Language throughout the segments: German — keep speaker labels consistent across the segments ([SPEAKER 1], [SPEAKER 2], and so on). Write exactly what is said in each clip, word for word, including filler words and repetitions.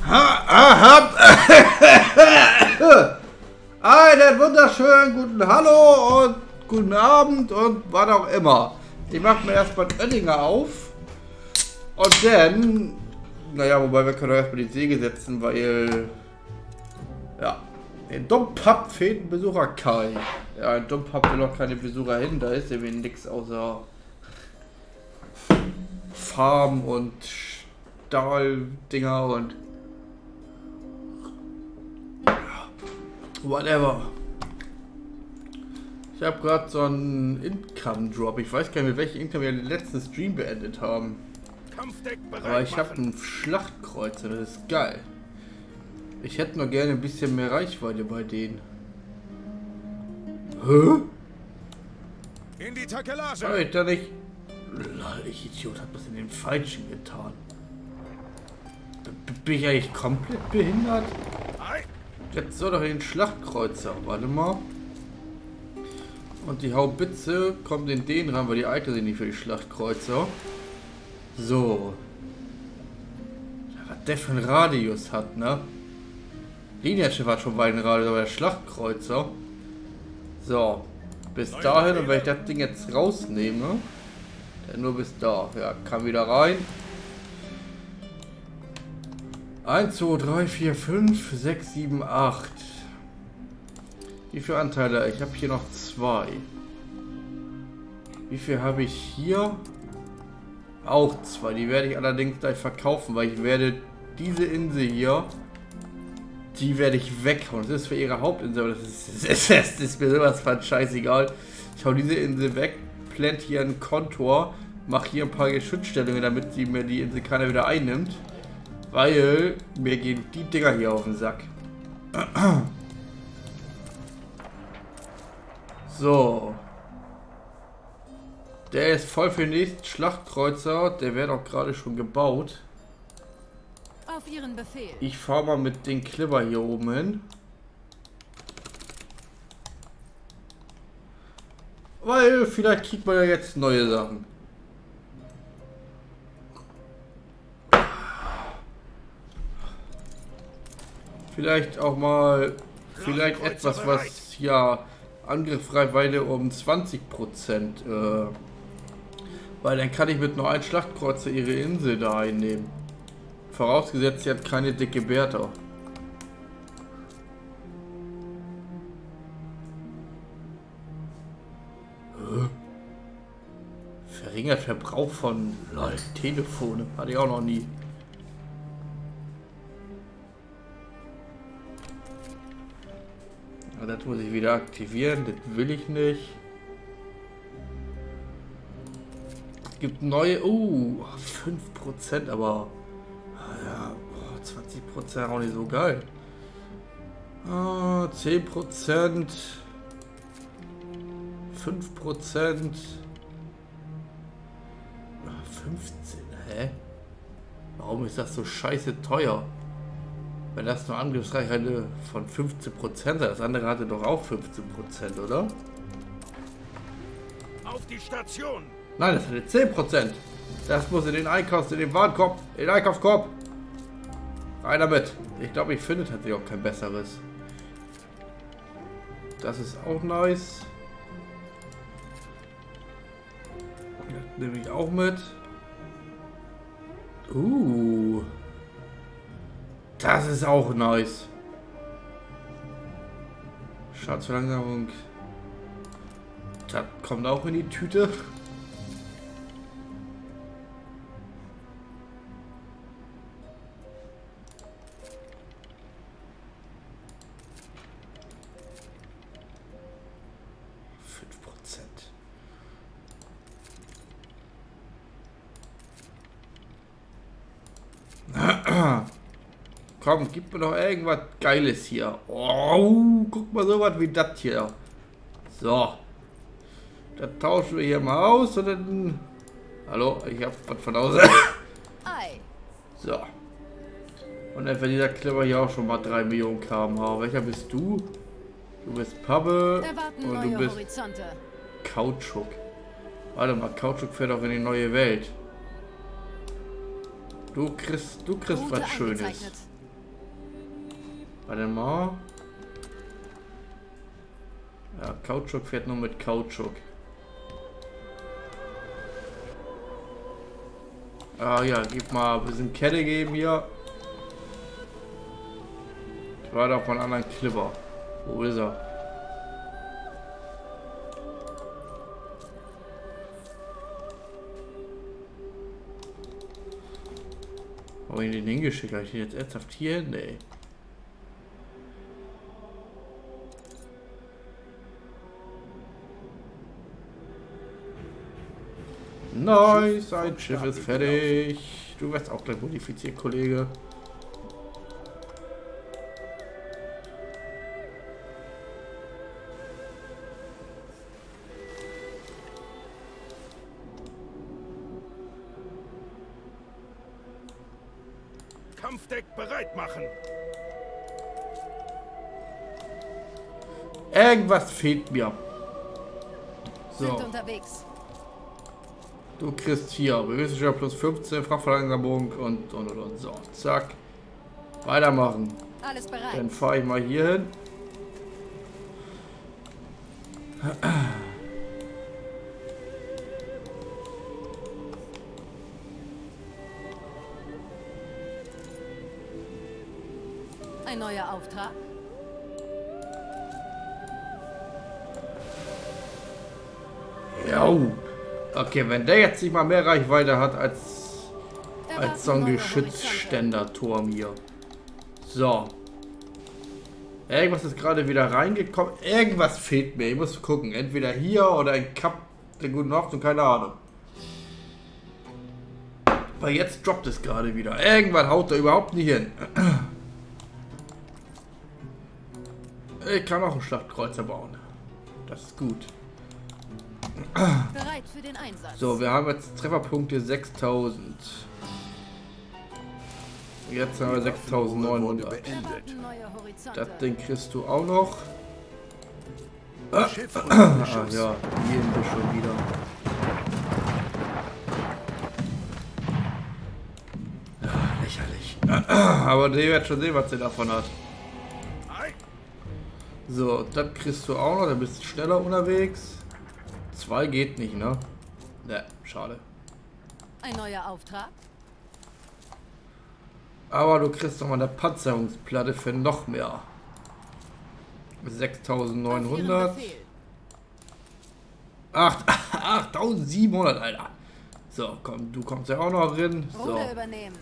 [SPEAKER 1] Einen wunderschönen guten Hallo und guten Abend und was auch immer. Ich mache mir erstmal einen Oettinger auf und dann, naja, wobei wir können auch erstmal die Säge setzen, weil, ja, in Dumppub fehlt ein Besucher Kai. Ja, in Dumppub will noch keine Besucher hin, da ist irgendwie nichts außer Farm und Stahldinger und whatever. Ich habe gerade so einen Income-Drop. Ich weiß gar nicht, mit welchem Income wir den letzten Stream beendet haben. Aber ich habe einen Schlachtkreuzer, das ist geil. Ich hätte noch gerne ein bisschen mehr Reichweite bei denen. Hä?
[SPEAKER 2] In die Takelage!
[SPEAKER 1] Alter, nicht. Ich Idiot, hab das in den Falschen getan. B bin ich eigentlich komplett behindert? Jetzt soll doch in den Schlachtkreuzer. Warte mal. Und die Haubitze kommt in den ran, weil die alte sind nicht für die Schlachtkreuzer. So. Was der für einen Radius hat, ne? Linienschiff hat schon beiden Radius, aber der Schlachtkreuzer. So. Bis dahin, und wenn ich das Ding jetzt rausnehme, dann nur bis da. Ja, kann wieder rein. eins, zwei, drei, vier, fünf, sechs, sieben, acht. Wie viele Anteile? Ich habe hier noch zwei. Wie viel habe ich hier? Auch zwei. Die werde ich allerdings gleich verkaufen, weil ich werde diese Insel hier, die werde ich weghauen. Das ist für ihre Hauptinsel, aber das ist, das ist, das ist mir sowas von scheißegal. Ich hau diese Insel weg, plant hier einen Kontor, mache hier ein paar Geschützstellungen, damit sie mir die Insel keiner wieder einnimmt. Weil mir gehen die Dinger hier auf den Sack. So. Der ist voll für den nächsten Schlachtkreuzer. Der wird auch gerade schon gebaut.
[SPEAKER 3] Auf Ihren Befehl.
[SPEAKER 1] Ich fahre mal mit den Clipper hier oben hin. Weil vielleicht kriegt man ja jetzt neue Sachen. Vielleicht auch mal, vielleicht etwas, was ja Angriffsreichweite um zwanzig Prozent, äh, weil dann kann ich mit nur einem Schlachtkreuzer ihre Insel da einnehmen. Vorausgesetzt, sie hat keine dicke Bertha. Verringert Verbrauch von lol, Telefone, hatte ich auch noch nie. Das muss ich wieder aktivieren, das will ich nicht. Es gibt neue, uh, fünf Prozent, aber ja, zwanzig Prozent auch nicht so geil. Ah, zehn Prozent, fünf Prozent, fünfzehn, hä? Warum ist das so scheiße teuer? Wenn das nur Angriffsreichweite von fünfzehn Prozent, das andere hatte doch auch fünfzehn Prozent, oder?
[SPEAKER 2] Auf die Station!
[SPEAKER 1] Nein, das hatte zehn Prozent. Das muss in den Einkaufs, in den Warenkorb, in den Einkaufskorb. Rein damit. Ich glaube, ich finde tatsächlich auch kein besseres. Das ist auch nice. Das nehme ich auch mit. Uh. Das ist auch nice. Schadensverlangsamung. Das kommt auch in die Tüte. fünf Prozent. Komm, gib mir doch irgendwas Geiles hier. Oh, guck mal so was wie das hier. So. Das tauschen wir hier mal aus und dann... Hallo, ich hab was von Hause. So. Und dann wird dieser Clipper hier auch schon mal drei Millionen Kilometer pro Stunde. Welcher bist du? Du bist Pabbe und du bist
[SPEAKER 3] Horizonte.
[SPEAKER 1] Kautschuk. Warte mal, Kautschuk fährt auch in die neue Welt. Du kriegst, du kriegst was Schönes. Warte mal. Ja, Kautschuk fährt nur mit Kautschuk. Ah ja, gib mal ein bisschen Kette geben hier. Ich war doch von einem anderen Clipper. Wo ist er? Wo hab ich den hingeschickt? Habe ich den jetzt ernsthaft hier? Nee. Nice, ein Schiff ist fertig. Du wirst auch gleich modifiziert, Kollege.
[SPEAKER 2] Kampfdeck bereit machen.
[SPEAKER 1] Irgendwas fehlt mir.
[SPEAKER 3] Sind
[SPEAKER 1] So.
[SPEAKER 3] unterwegs.
[SPEAKER 1] Du kriegst hier Beweglichkeit plus fünfzehn, Frachtverlangsamung und, und, und, und. So, zack. Weitermachen.
[SPEAKER 3] Alles bereit.
[SPEAKER 1] Dann fahre ich mal hier hin.
[SPEAKER 3] Ein neuer Auftrag.
[SPEAKER 1] Ja. Okay, wenn der jetzt nicht mal mehr Reichweite hat als, als so ein Geschützständerturm hier. So. Irgendwas ist gerade wieder reingekommen. Irgendwas fehlt mir. Ich muss gucken. Entweder hier oder ein Kap der guten Hoffnung. Keine Ahnung. Weil jetzt droppt es gerade wieder. Irgendwann haut er überhaupt nicht hin. Ich kann auch einen Schlachtkreuzer bauen. Das ist gut.
[SPEAKER 3] Bereit für den Einsatz.
[SPEAKER 1] So, wir haben jetzt Trefferpunkte sechstausend. Jetzt haben wir sechstausendneunhundert.
[SPEAKER 3] Erwarten neue Horizonte.
[SPEAKER 1] Das Ding kriegst du auch noch. Ah,
[SPEAKER 2] Schiff
[SPEAKER 1] ah,
[SPEAKER 2] unter
[SPEAKER 1] ah,
[SPEAKER 2] Beschuss.
[SPEAKER 1] ja, hier sind wir schon wieder. Ja, lächerlich. Aber der wird schon sehen, was der davon hat.
[SPEAKER 2] Ei.
[SPEAKER 1] So, das kriegst du auch noch, da bist du schneller unterwegs. Zwei geht nicht, ne? Ne, schade.
[SPEAKER 3] Ein neuer Auftrag.
[SPEAKER 1] Aber du kriegst noch mal eine Panzerungsplatte für noch mehr.
[SPEAKER 3] Auf
[SPEAKER 1] sechstausendneunhundert.
[SPEAKER 3] Ihren Befehl.
[SPEAKER 1] achttausendsiebenhundert, Alter. So, komm, du kommst ja auch noch drin. So.
[SPEAKER 3] Ruder übernehmen.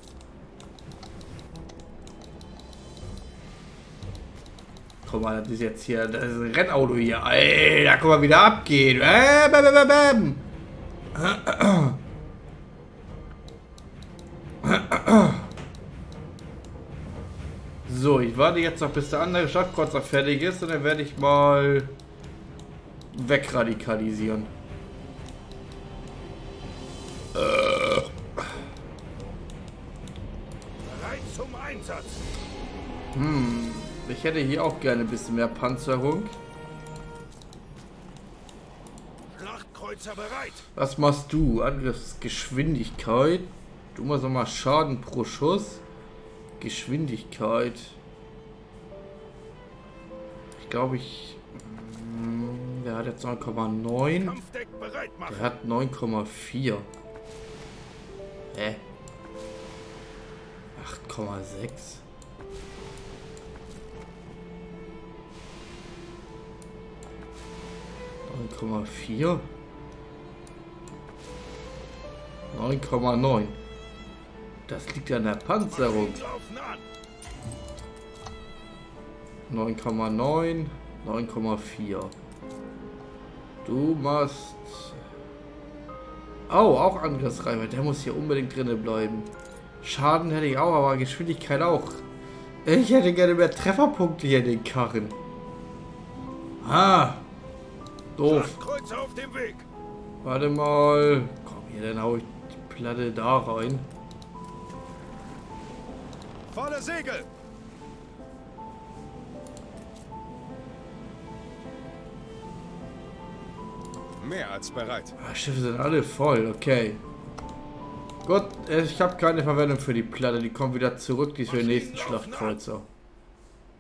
[SPEAKER 1] Guck mal, das ist jetzt hier, das ist ein Rennauto hier. Alter, guck mal, wie der abgeht. Äh, bäm, bäm, bäm. So, ich warte jetzt noch, bis der andere Schlachtkreuzer fertig ist und dann werde ich mal wegradikalisieren.
[SPEAKER 2] Bereit zum Einsatz.
[SPEAKER 1] Hm, ich hätte hier auch gerne ein bisschen mehr Panzerung.
[SPEAKER 2] Schlachtkreuzer bereit.
[SPEAKER 1] Was machst du? Angriffsgeschwindigkeit. Du machst nochmal Schaden pro Schuss. Geschwindigkeit. Ich glaube, ich... Hm, der hat jetzt neun Komma neun.
[SPEAKER 2] Kampfdeck bereit machen.
[SPEAKER 1] Der hat neun Komma vier. Hä? acht Komma sechs. neun Komma vier. neun Komma neun. Das liegt an der Panzerung.
[SPEAKER 2] Laufen an.
[SPEAKER 1] neun Komma neun, neun Komma vier. Du machst... Oh, auch Angriffsreichweite. Der muss hier unbedingt drinne bleiben. Schaden hätte ich auch, aber Geschwindigkeit auch. Ich hätte gerne mehr Trefferpunkte hier in den Karren. Ah. Doof.
[SPEAKER 2] Schlachtkreuzer auf dem Weg.
[SPEAKER 1] Warte mal. Komm hier, dann hau ich die Platte da rein.
[SPEAKER 2] Volle Segel. Mehr als bereit.
[SPEAKER 1] Ah, Schiffe sind alle voll, okay. Gut, ich habe keine Verwendung für die Platte. Die kommt wieder zurück, die ist für den nächsten Schlachtkreuzer.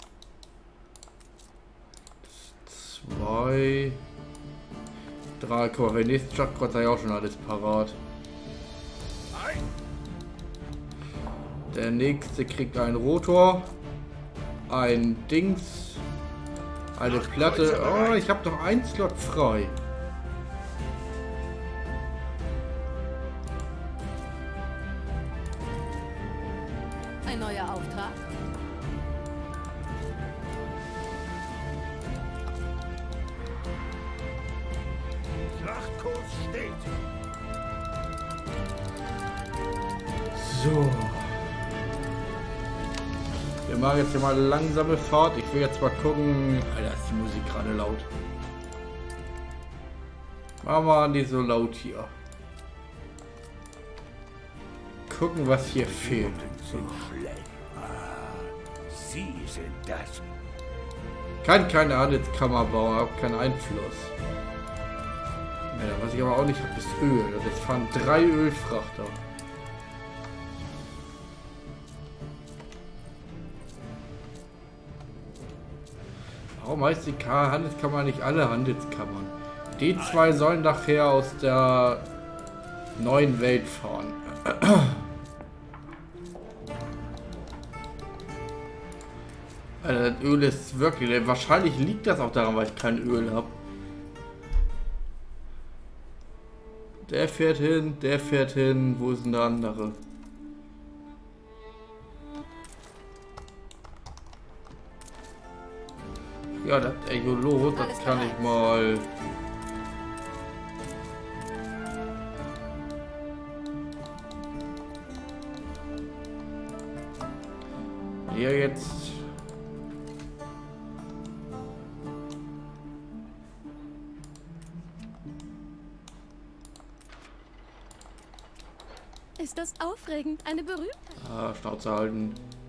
[SPEAKER 1] zwei, drei. Guck mal, für den nächsten Schachkreuzer habe ich auch schon alles parat. Der nächste kriegt einen Rotor, ein Dings, eine Platte. Oh, ich habe noch einen Slot frei.
[SPEAKER 3] Ein neuer Auftrag.
[SPEAKER 2] Schlachtkurs steht.
[SPEAKER 1] So. Wir machen jetzt hier mal langsame Fahrt. Ich will jetzt mal gucken. Alter, ist die Musik gerade laut. Machen wir nicht so laut hier. Gucken, was hier fehlt.
[SPEAKER 2] Sie sind das.
[SPEAKER 1] Kann keine Handelskammer bauen, habe keinen Einfluss. Ja, was ich aber auch nicht habe, ist Öl. Und jetzt fahren drei Ölfrachter. Warum heißt die K Handelskammer nicht alle Handelskammern? Die zwei sollen nachher aus der neuen Welt fahren. Alter, das Öl ist wirklich... Wahrscheinlich liegt das auch daran, weil ich kein Öl habe. Der fährt hin, der fährt hin. Wo ist denn der andere? Ja, das Echolot, das kann ich mal... Hier jetzt...
[SPEAKER 3] Ist das aufregend? Eine Berühmtheit?
[SPEAKER 1] Ah, Schnauze halten.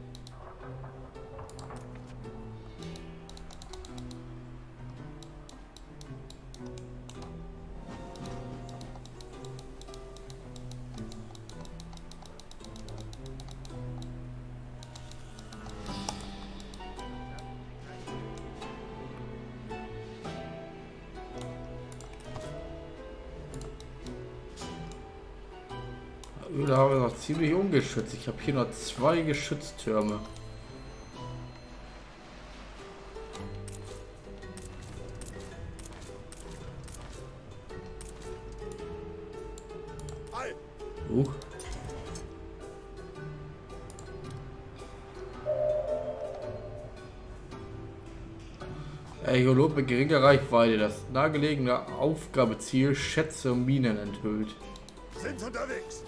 [SPEAKER 1] Öl haben wir noch ziemlich ungeschützt. Ich habe hier noch zwei Geschütztürme. Uh. Echolot mit geringer Reichweite. Das nahegelegene Aufgabeziel Schätze und Minen enthüllt.
[SPEAKER 2] Sind unterwegs.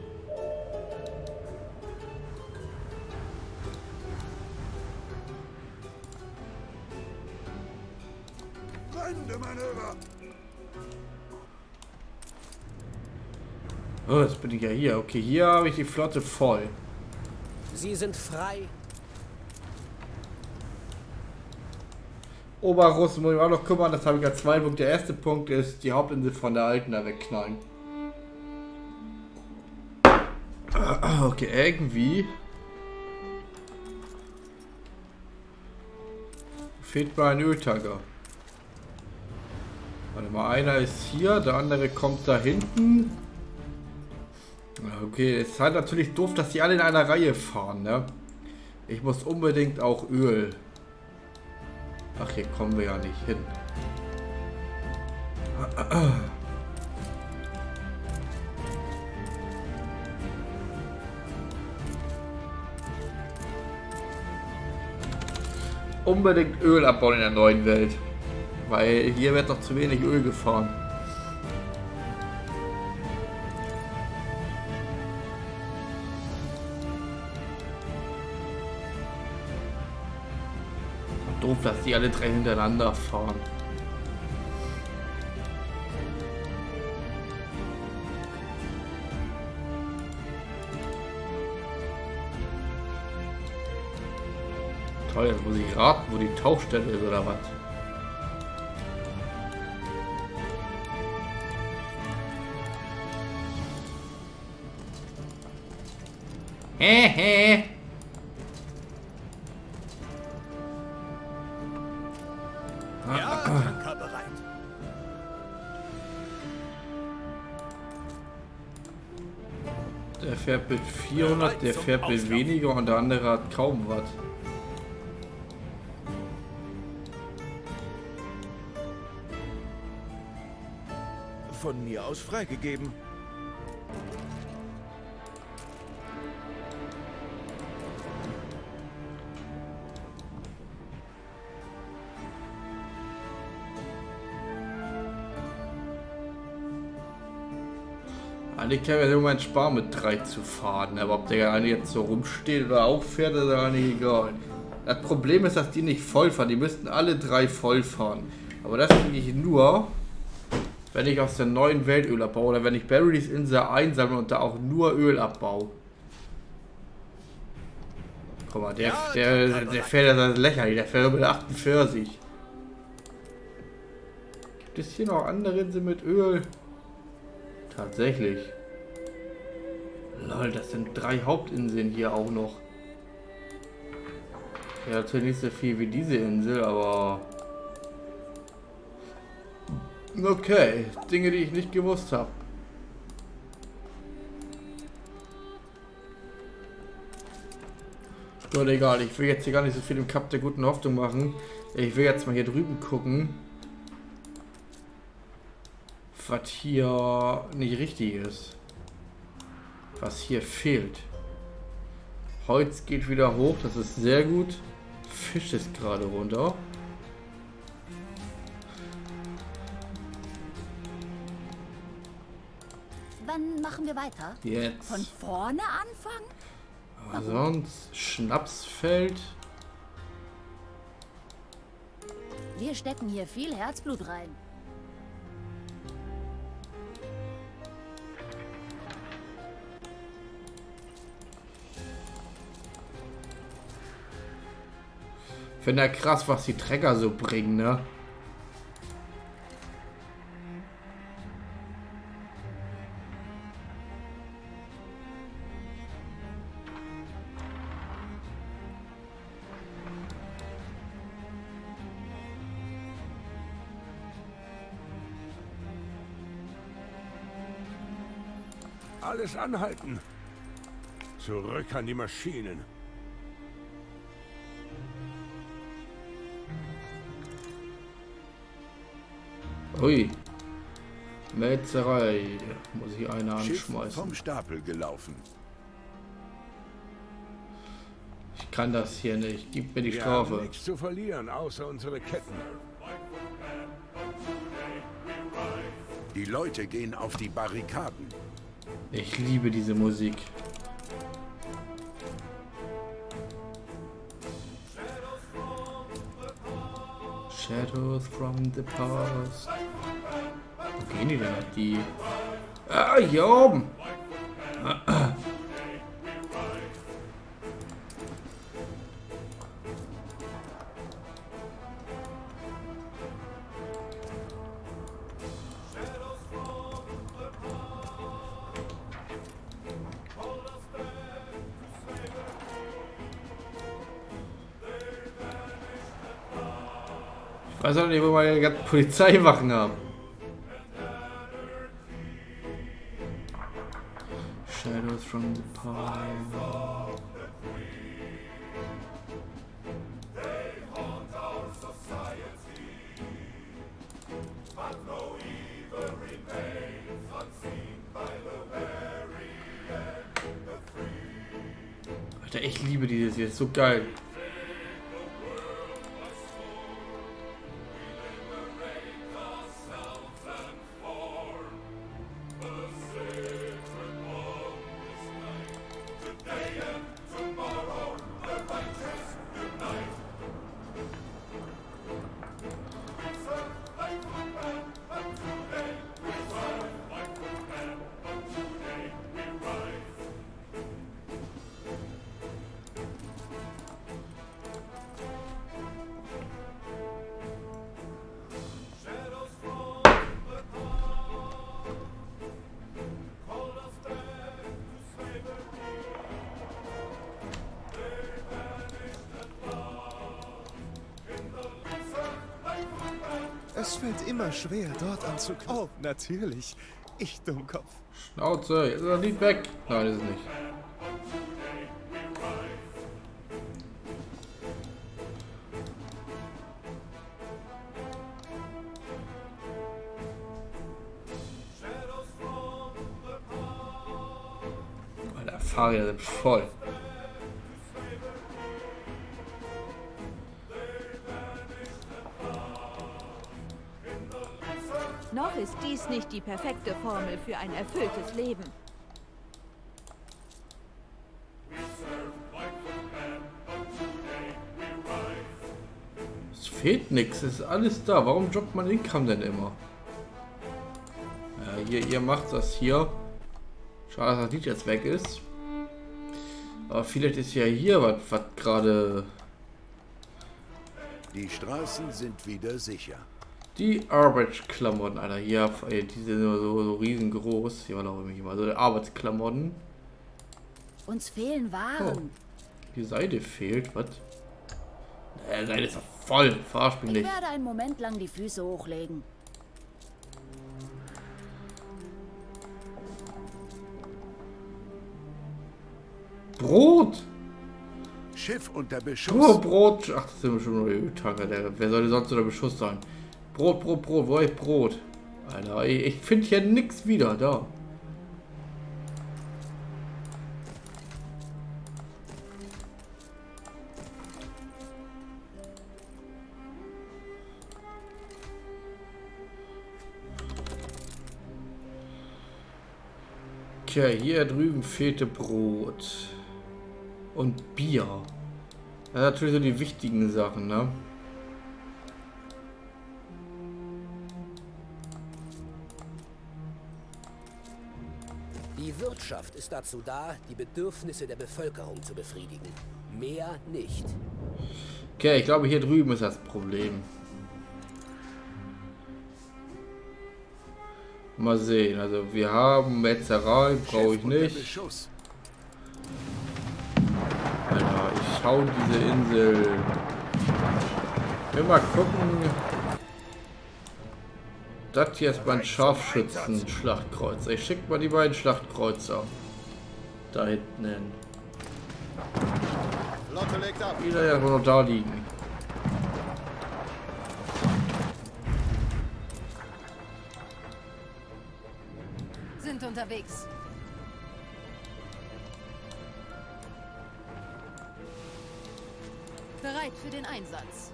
[SPEAKER 2] Manöver.
[SPEAKER 1] Oh, jetzt bin ich ja hier. Okay, hier habe ich die Flotte voll.
[SPEAKER 4] Sie sind frei.
[SPEAKER 1] Oberrussen muss ich auch noch kümmern. Das habe ich als zweiten Punkt. Der erste Punkt ist, die Hauptinsel von der alten da wegknallen. Okay, irgendwie fehlt mir ein Öltanker. Warte mal, einer ist hier, der andere kommt da hinten. Okay, es ist halt natürlich doof, dass die alle in einer Reihe fahren, ne? Ich muss unbedingt auch Öl. Ach, hier kommen wir ja nicht hin. Unbedingt Öl abbauen in der neuen Welt. Weil hier wird noch zu wenig Öl gefahren. Doof, dass die alle drei hintereinander fahren. Toll, jetzt muss ich raten, wo die Tauchstelle ist oder was. Hehe.
[SPEAKER 2] Ja, Tanker bereit.
[SPEAKER 1] Der fährt mit vierhundert, der fährt mit weniger und der andere hat kaum was.
[SPEAKER 2] Von mir aus freigegeben.
[SPEAKER 1] Eigentlich kann mir irgendwann sparen, mit drei zu fahren, aber ob der eine jetzt so rumsteht oder auch fährt, ist eigentlich egal. Das Problem ist, dass die nicht voll fahren, die müssten alle drei voll fahren. Aber das kriege ich nur, wenn ich aus der neuen Welt Öl abbaue oder wenn ich Barrys Insel einsammle und da auch nur Öl abbaue. Guck mal, der, der, der fährt das lächerlich, der fährt mit achtundvierzig. Gibt es hier noch andere Inseln mit Öl? Tatsächlich. Lol, das sind drei Hauptinseln hier auch noch. Ja, natürlich nicht so viel wie diese Insel, aber... Okay, Dinge, die ich nicht gewusst habe. Gut, egal, ich will jetzt hier gar nicht so viel im Kap der guten Hoffnung machen. Ich will jetzt mal hier drüben gucken, was hier nicht richtig ist. Was hier fehlt. Holz geht wieder hoch, das ist sehr gut. Fisch ist gerade runter.
[SPEAKER 3] Wann machen wir weiter?
[SPEAKER 1] Jetzt.
[SPEAKER 3] Von vorne anfangen?
[SPEAKER 1] Aber sonst Schnapsfeld.
[SPEAKER 3] Wir stecken hier viel Herzblut rein.
[SPEAKER 1] Finde ja krass, was die Trecker so bringen, ne?
[SPEAKER 2] Alles anhalten. Zurück an die Maschinen.
[SPEAKER 1] Ui. Metzerei. Muss ich eine
[SPEAKER 2] Schiff
[SPEAKER 1] anschmeißen.
[SPEAKER 2] vom Stapel gelaufen.
[SPEAKER 1] Ich kann das hier nicht. Gib mir die
[SPEAKER 2] Wir haben
[SPEAKER 1] Strafe.
[SPEAKER 2] nichts zu verlieren, außer unsere Ketten. Die Leute gehen auf die Barrikaden.
[SPEAKER 1] Ich liebe diese Musik. Shadows from the past. Wo gehen die denn? Die... Ah, hier oben! Ich weiß auch nicht, wo wir die ganzen Polizeiwachen haben. Shadows from the past. Alter, ich liebe dieses hier, ist so geil.
[SPEAKER 5] Es fällt immer schwer, dort anzukommen. Oh, natürlich. Ich Dummkopf.
[SPEAKER 1] Schnauze, jetzt ist er nicht weg. Nein, ist es nicht. Alter, Fahrräder sind voll.
[SPEAKER 6] Noch ist dies nicht die perfekte Formel für ein erfülltes Leben.
[SPEAKER 1] Es fehlt nichts, es ist alles da. Warum droppt man den Kamm denn immer? Ja, hier, ihr macht das hier. Schade, dass das Lied jetzt weg ist. Aber vielleicht ist ja hier was, was gerade...
[SPEAKER 2] Die Straßen sind wieder sicher.
[SPEAKER 1] Die Arbeitsklamotten, Alter, hier, ey, die sind so, so riesengroß. Hier war noch irgendwie mal so die Arbeitsklamotten.
[SPEAKER 3] Uns fehlen Waren.
[SPEAKER 1] Oh, die Seite fehlt, was? Die Seite ist doch voll, verarsch mich
[SPEAKER 3] Ich
[SPEAKER 1] nicht.
[SPEAKER 3] werde einen Moment lang die Füße hochlegen.
[SPEAKER 1] Brot!
[SPEAKER 2] Schiff unter Beschuss.
[SPEAKER 1] Oh, Brot! Ach, das sind schon nur Öltanker. Der, wer sollte sonst unter Beschuss sein? Brot, Brot, Brot. Wo ist Brot? Alter, ich, ich finde hier nichts wieder. Da. Okay, hier drüben fehlte Brot. Und Bier. Das sind natürlich so die wichtigen Sachen, ne?
[SPEAKER 4] Die Wirtschaft ist dazu da, die Bedürfnisse der Bevölkerung zu befriedigen. Mehr nicht.
[SPEAKER 1] Okay, ich glaube, hier drüben ist das Problem. Mal sehen. Also, wir haben Metzerei, brauche ich nicht. Alter, ich schau diese Insel. Ich will mal gucken. Das hier ist mein Scharfschützen-Schlachtkreuzer. Ich schicke mal die beiden Schlachtkreuzer da hinten hin.
[SPEAKER 5] Flotte legt ab.
[SPEAKER 1] Die da ja noch da liegen.
[SPEAKER 3] Sind unterwegs. Bereit für den Einsatz.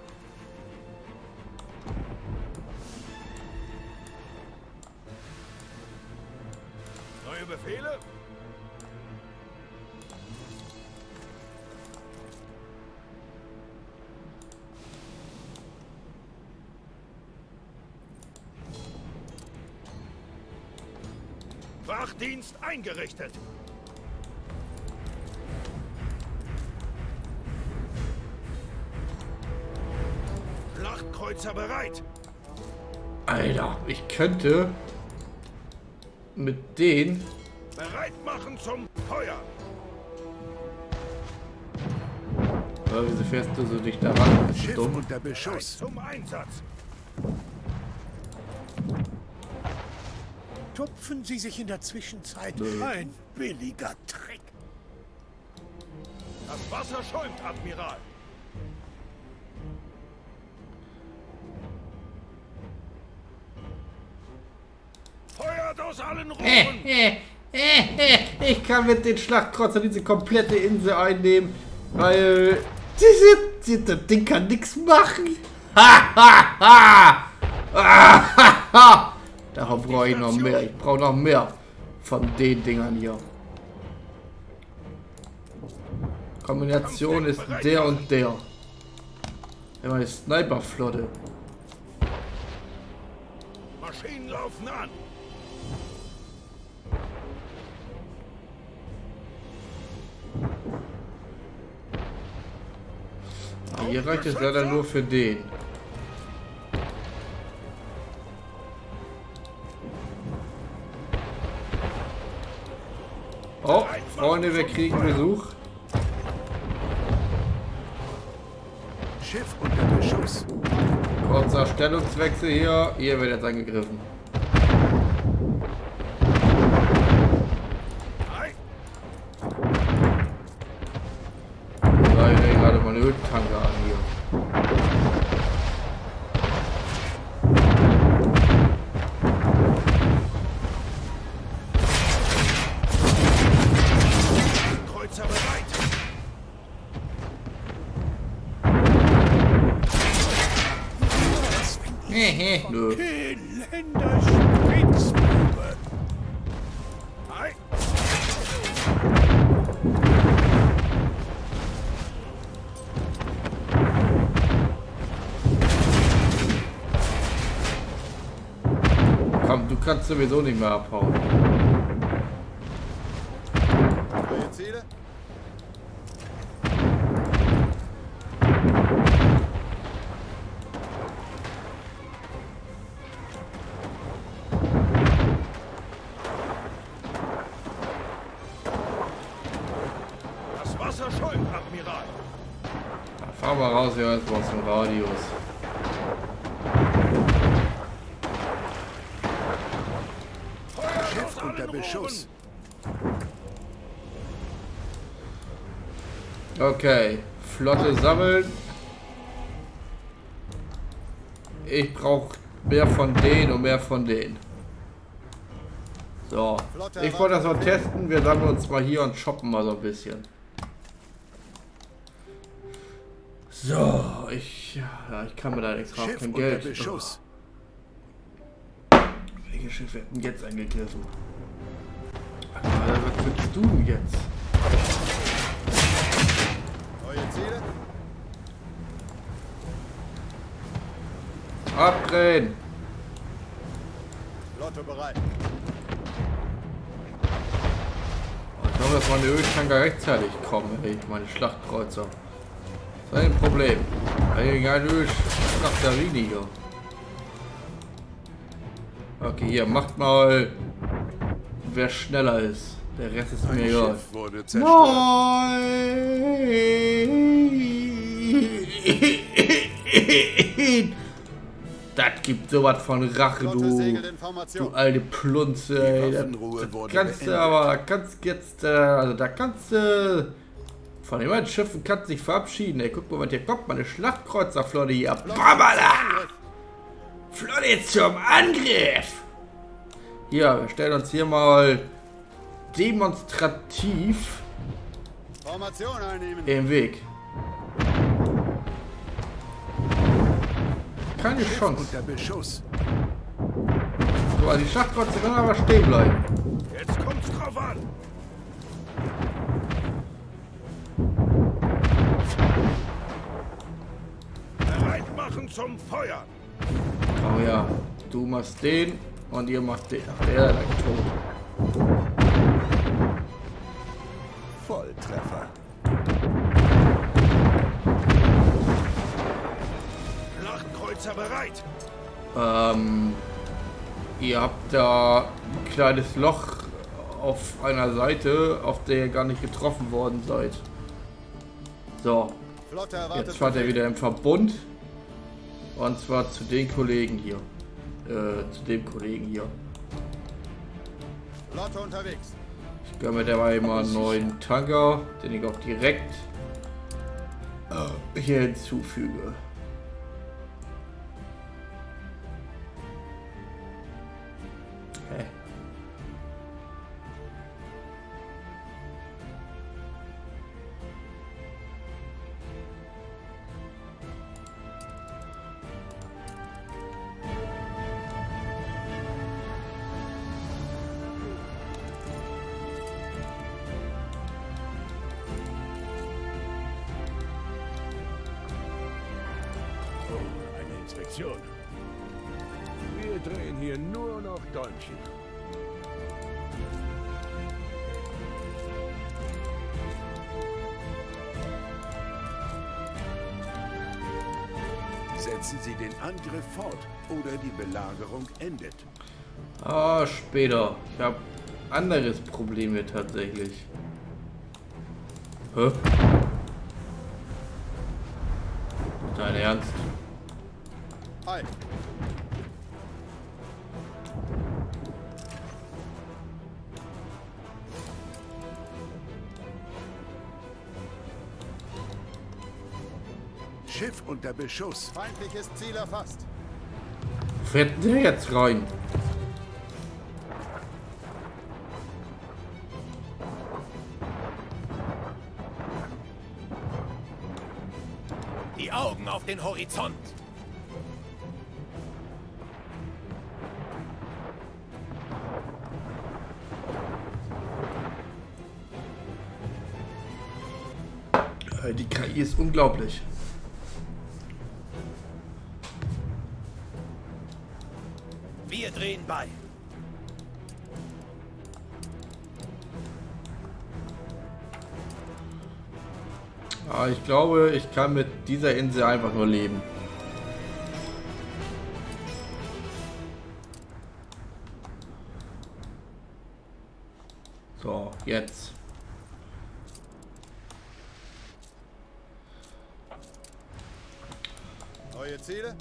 [SPEAKER 2] Neue Befehle? Wachdienst eingerichtet. Schlachtkreuzer bereit.
[SPEAKER 1] Alter, ich könnte mit denen...
[SPEAKER 2] Bereit machen zum Feuer.
[SPEAKER 1] Aber wieso fährst du so dicht daran? Bist du
[SPEAKER 2] Schiff
[SPEAKER 1] dumm?
[SPEAKER 2] unter Beschuss.
[SPEAKER 5] Zum Einsatz. Tupfen Sie sich in der Zwischenzeit.
[SPEAKER 1] Nö.
[SPEAKER 5] Ein billiger Trick.
[SPEAKER 2] Das Wasser schäumt, Admiral. Feuert aus allen Rohren.
[SPEAKER 1] Äh, äh, äh, äh, ich kann mit den Schlachtkreuzern diese komplette Insel einnehmen, weil diese, diese, das Ding kann nichts machen. Ha, ha, ha. Ah, ha, ha. Darauf brauche ich noch mehr. Ich brauche noch mehr von den Dingern hier. Kombination ist der und der. Immer eine Sniperflotte.
[SPEAKER 2] Maschinen laufen an.
[SPEAKER 1] Hier reicht es leider nur für den. Oh, Freunde, wir kriegen Besuch.
[SPEAKER 2] Schiff unter Beschuss.
[SPEAKER 1] Unser Stellungswechsel hier. Hier wird jetzt angegriffen. Da ich nehme gerade meine Öltanker an hier.
[SPEAKER 2] Kreuzer bereit.
[SPEAKER 1] Hehe, nö.
[SPEAKER 2] Elender Spitzbube. Ei.
[SPEAKER 1] Komm, du kannst sowieso nicht mehr abhauen.
[SPEAKER 5] Neue Ziele?
[SPEAKER 2] Das Wasser schäumt, Admiral.
[SPEAKER 1] Da fahr mal raus hier erstmal aus dem Radius.
[SPEAKER 2] Schiff unter Beschuss.
[SPEAKER 1] Okay, Flotte sammeln. Ich brauche mehr von denen und mehr von denen. So, ich wollte das mal testen. Wir sammeln uns mal hier und shoppen mal so ein bisschen. So, ich, ja, ich kann mir da extra
[SPEAKER 2] Schiff
[SPEAKER 1] kein
[SPEAKER 2] unter
[SPEAKER 1] Geld.
[SPEAKER 2] Beschuss.
[SPEAKER 1] Welche Schiffe hätten jetzt angegriffen? Alter, was willst du jetzt?
[SPEAKER 5] Neue Ziele?
[SPEAKER 1] Abdrehen!
[SPEAKER 5] Flotte bereit.
[SPEAKER 1] Ich hoffe, dass meine Öltanker rechtzeitig kommen, ey, meine Schlachtkreuzer. Das ist ein Problem. Ein Ölschlachter weniger. Okay, hier, macht mal, wer schneller ist. Der Rest ist
[SPEAKER 2] Ein
[SPEAKER 1] mir egal.
[SPEAKER 2] Schiff wurde zerstört.
[SPEAKER 1] Nein! Das gibt sowas von Rache,
[SPEAKER 5] Flotte
[SPEAKER 1] du,
[SPEAKER 5] segelt in
[SPEAKER 1] du
[SPEAKER 5] Formation.
[SPEAKER 1] alte Plunze, ey. Das,
[SPEAKER 2] Waffenruhe
[SPEAKER 1] das
[SPEAKER 2] wurde
[SPEAKER 1] kannst du
[SPEAKER 2] beendet.
[SPEAKER 1] aber, da kannst jetzt, äh, also da kannst du von den meisten Schiffen kannst dich verabschieden, ey. Guck mal, was hier kommt, meine Schlachtkreuzerflotte hier. Babala! Flotte zum Angriff! Hier, wir stellen uns hier mal demonstrativ
[SPEAKER 5] Formation einnehmen.
[SPEAKER 1] im Weg. Keine
[SPEAKER 2] Schiff
[SPEAKER 1] Chance.
[SPEAKER 2] unter Beschuss.
[SPEAKER 1] So, also die Schlachtkreuzer können aber stehen bleiben.
[SPEAKER 2] Jetzt kommt's drauf an. Bereit machen zum Feuer.
[SPEAKER 1] Oh ja, du machst den und ihr macht den. Ach, der ist tot.
[SPEAKER 5] Volltreffer.
[SPEAKER 2] Schlachtkreuzer bereit.
[SPEAKER 1] Ähm, ihr habt da ein kleines Loch auf einer Seite, auf der ihr gar nicht getroffen worden seid. So,
[SPEAKER 5] Flotte erwartet.
[SPEAKER 1] jetzt fahrt ihr
[SPEAKER 5] Befehl.
[SPEAKER 1] wieder im Verbund. Und zwar zu den Kollegen hier. Äh, zu dem Kollegen hier.
[SPEAKER 5] Flotte unterwegs.
[SPEAKER 1] Ich gönne mir dabei mal einen neuen Tanker, den ich auch direkt äh, hier hinzufüge. Hä?
[SPEAKER 2] Oh, eine Inspektion. Wir drehen hier nur noch Däumchen. Setzen Sie den Angriff fort oder die Belagerung endet.
[SPEAKER 1] Ah, später. Ich habe anderes Problem hier tatsächlich. Hä? Dein Ernst?
[SPEAKER 5] Halt!
[SPEAKER 2] Schiff unter Beschuss.
[SPEAKER 5] Feindliches Ziel erfasst.
[SPEAKER 1] Wo fährt denn der jetzt rein?
[SPEAKER 7] Die Augen auf den Horizont.
[SPEAKER 1] Die K I ist unglaublich.
[SPEAKER 7] Wir drehen bei.
[SPEAKER 1] Aber ich glaube, ich kann mit dieser Insel einfach nur leben. So, jetzt.
[SPEAKER 5] Neue Ziele?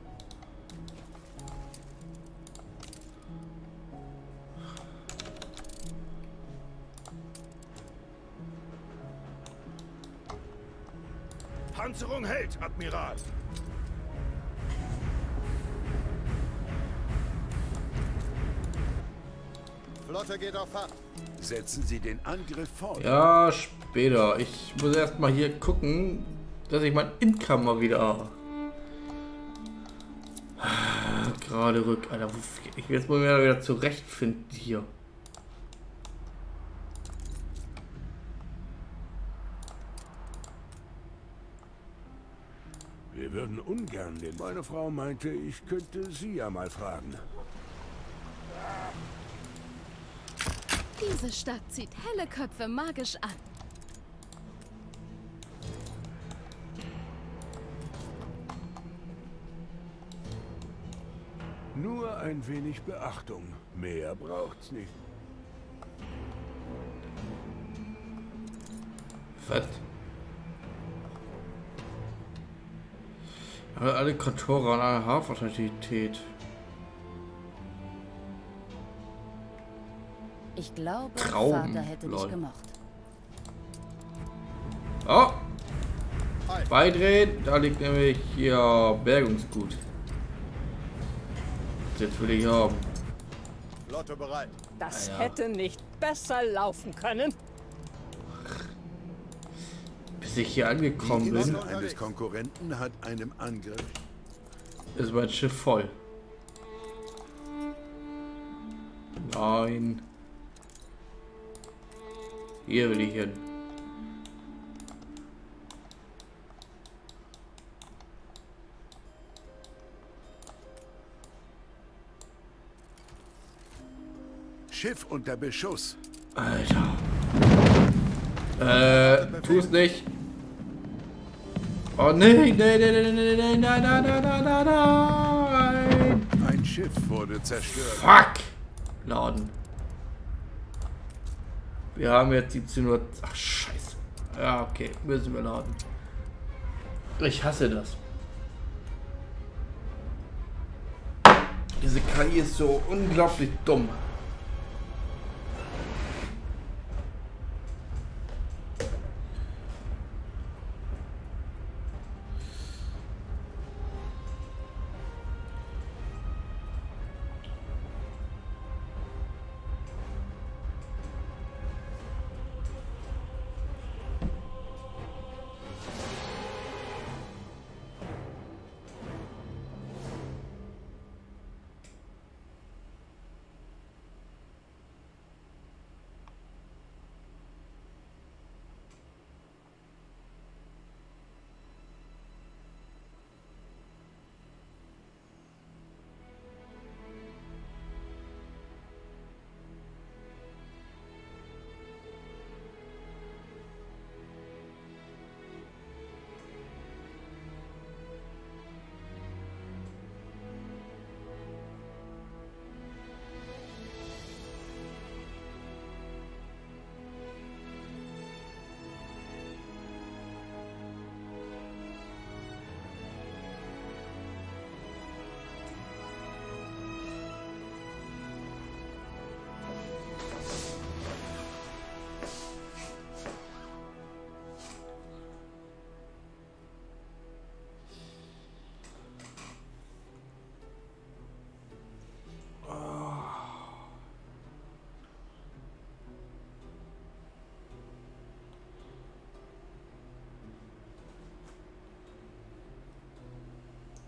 [SPEAKER 2] Panzerung hält, Admiral.
[SPEAKER 5] Flotte geht auf Fahrt.
[SPEAKER 2] Setzen Sie den Angriff fort.
[SPEAKER 1] Ja, später. Ich muss erstmal hier gucken, dass ich mein Income mal wieder gerade rück. Alter, ich will jetzt mal wieder zurechtfinden hier.
[SPEAKER 2] Wir würden ungern den... Meine Frau meinte, ich könnte Sie ja mal fragen.
[SPEAKER 8] Diese Stadt zieht helle Köpfe magisch an.
[SPEAKER 2] Nur ein wenig Beachtung. Mehr braucht's nicht.
[SPEAKER 1] Was? Aber alle Kontore an einer Hafenautorität.
[SPEAKER 3] Ich glaube,
[SPEAKER 1] Traum,
[SPEAKER 3] Vater hätte
[SPEAKER 1] lol.
[SPEAKER 3] dich gemocht.
[SPEAKER 1] Oh! Beidrehen, da liegt nämlich hier Bergungsgut. Das will ich haben.
[SPEAKER 5] Flotte bereit.
[SPEAKER 9] Das
[SPEAKER 1] Ah, ja.
[SPEAKER 9] hätte nicht besser laufen können.
[SPEAKER 1] Bis ich hier angekommen
[SPEAKER 2] Die
[SPEAKER 1] bin,
[SPEAKER 2] Insel eines Konkurrenten hat einem Angriff.
[SPEAKER 1] ist mein Schiff voll. Nein. Hier will ich hin.
[SPEAKER 2] Schiff unter Beschuss.
[SPEAKER 1] Alter. Äh, tu es nicht. Oh nee, nee, nee, nee, nee, nee, nee, nein, nein, nein, nein, nein, nein.
[SPEAKER 2] Ein Schiff wurde zerstört.
[SPEAKER 1] Fuck. Laden. Wir haben jetzt siebzehn Uhr. Ach, scheiße. Ja, okay. Müssen wir laden. Ich hasse das. Diese K I ist so unglaublich dumm.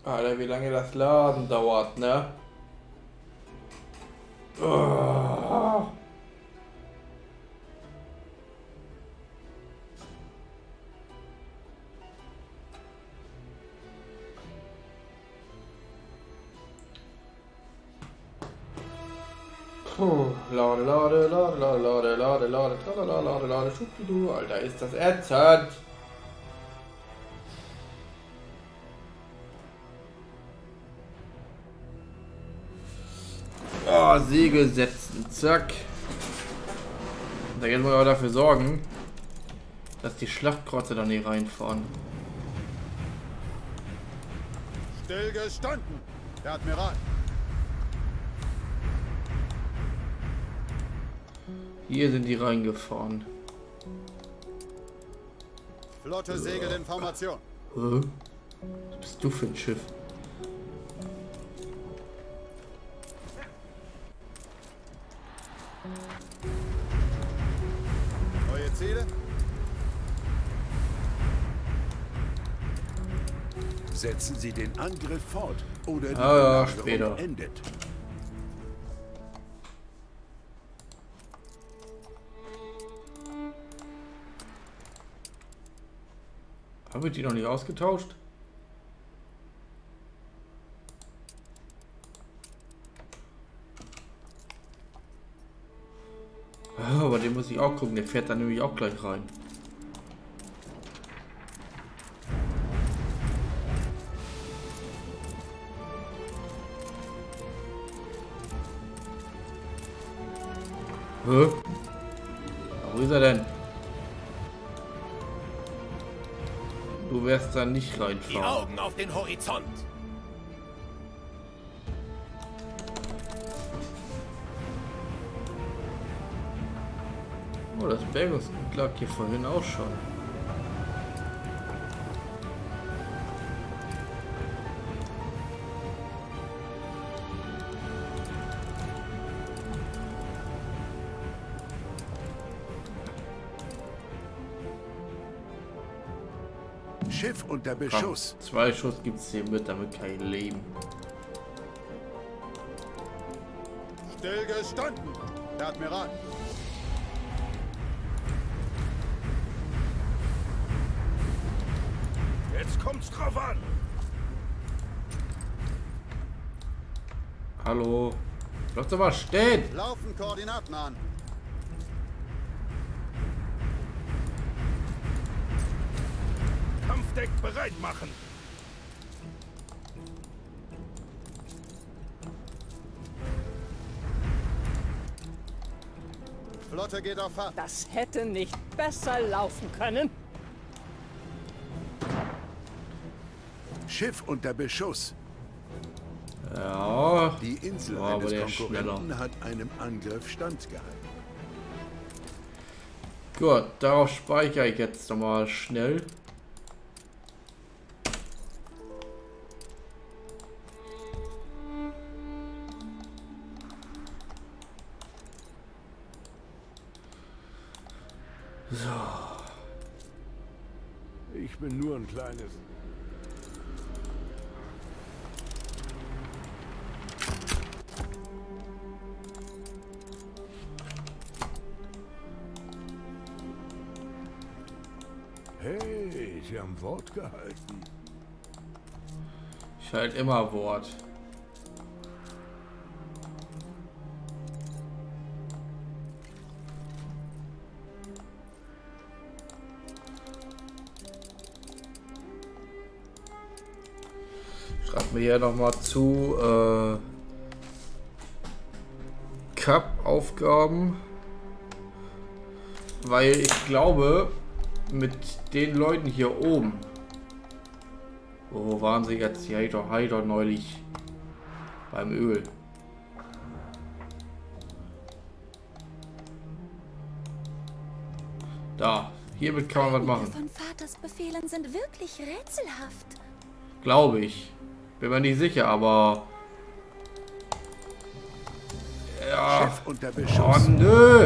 [SPEAKER 1] Alter, wie lange das Laden dauert, ne? Oh. Puh, lade, lade, lade, lade, lade, lade, lade, lade, lade, lade, schubidu, Alter, ist das ätzend. Oh, Segel setzen, zack. Und da jetzt muss aber dafür sorgen, dass die Schlachtkreuzer da nicht reinfahren.
[SPEAKER 5] Stillgestanden, Herr Admiral.
[SPEAKER 1] Hier sind die reingefahren.
[SPEAKER 5] Flotte Segel in Formation.
[SPEAKER 1] Hä? Was bist du für ein Schiff?
[SPEAKER 5] Neue Ziele?
[SPEAKER 2] Setzen Sie den Angriff fort oder die
[SPEAKER 1] Ah, ja,
[SPEAKER 2] Belagerung
[SPEAKER 1] später.
[SPEAKER 2] endet.
[SPEAKER 1] Haben wir die noch nicht ausgetauscht? Ah, aber den muss ich auch gucken, der fährt dann nämlich auch gleich rein. Hä? Wo ist er denn? Du wirst da nicht
[SPEAKER 7] Die
[SPEAKER 1] reinfahren.
[SPEAKER 7] Augen auf den Horizont.
[SPEAKER 1] Oh, das Bergungsgut lag hier vorhin auch schon.
[SPEAKER 2] Schiff unter
[SPEAKER 1] Komm,
[SPEAKER 2] Beschuss.
[SPEAKER 1] zwei Schuss gibt es hier mit, damit kein Leben.
[SPEAKER 5] Stillgestanden, Herr Admiral.
[SPEAKER 2] Jetzt kommt's drauf an.
[SPEAKER 1] Hallo? Lass doch mal stehen!
[SPEAKER 5] Laufen Koordinaten an.
[SPEAKER 2] Kampfdeck bereit machen.
[SPEAKER 5] Flotte geht auf Fahrt.
[SPEAKER 9] Das hätte nicht besser laufen können.
[SPEAKER 2] Schiff unter Beschuss.
[SPEAKER 1] Ja.
[SPEAKER 2] Die Insel
[SPEAKER 1] War aber
[SPEAKER 2] eines
[SPEAKER 1] der
[SPEAKER 2] Konkurrenten
[SPEAKER 1] schneller.
[SPEAKER 2] hat einem Angriff standgehalten.
[SPEAKER 1] Gut, darauf speichere ich jetzt nochmal schnell.
[SPEAKER 2] Ich bin nur ein kleines... Hey, Sie haben Wort gehalten.
[SPEAKER 1] Ich halte immer Wort. Schreibt mir hier nochmal zu äh, Cup-Aufgaben, weil ich glaube, mit den Leuten hier oben, wo waren sie jetzt? Die Heider Heider neulich beim Öl. Da, hiermit kann man was machen.
[SPEAKER 8] Von Vaters Befehlen sind wirklich rätselhaft.
[SPEAKER 1] Glaube ich. Bin mir nicht sicher, aber... Ja.
[SPEAKER 2] Schiff unter
[SPEAKER 1] Oh
[SPEAKER 2] Beschuss.
[SPEAKER 1] nö!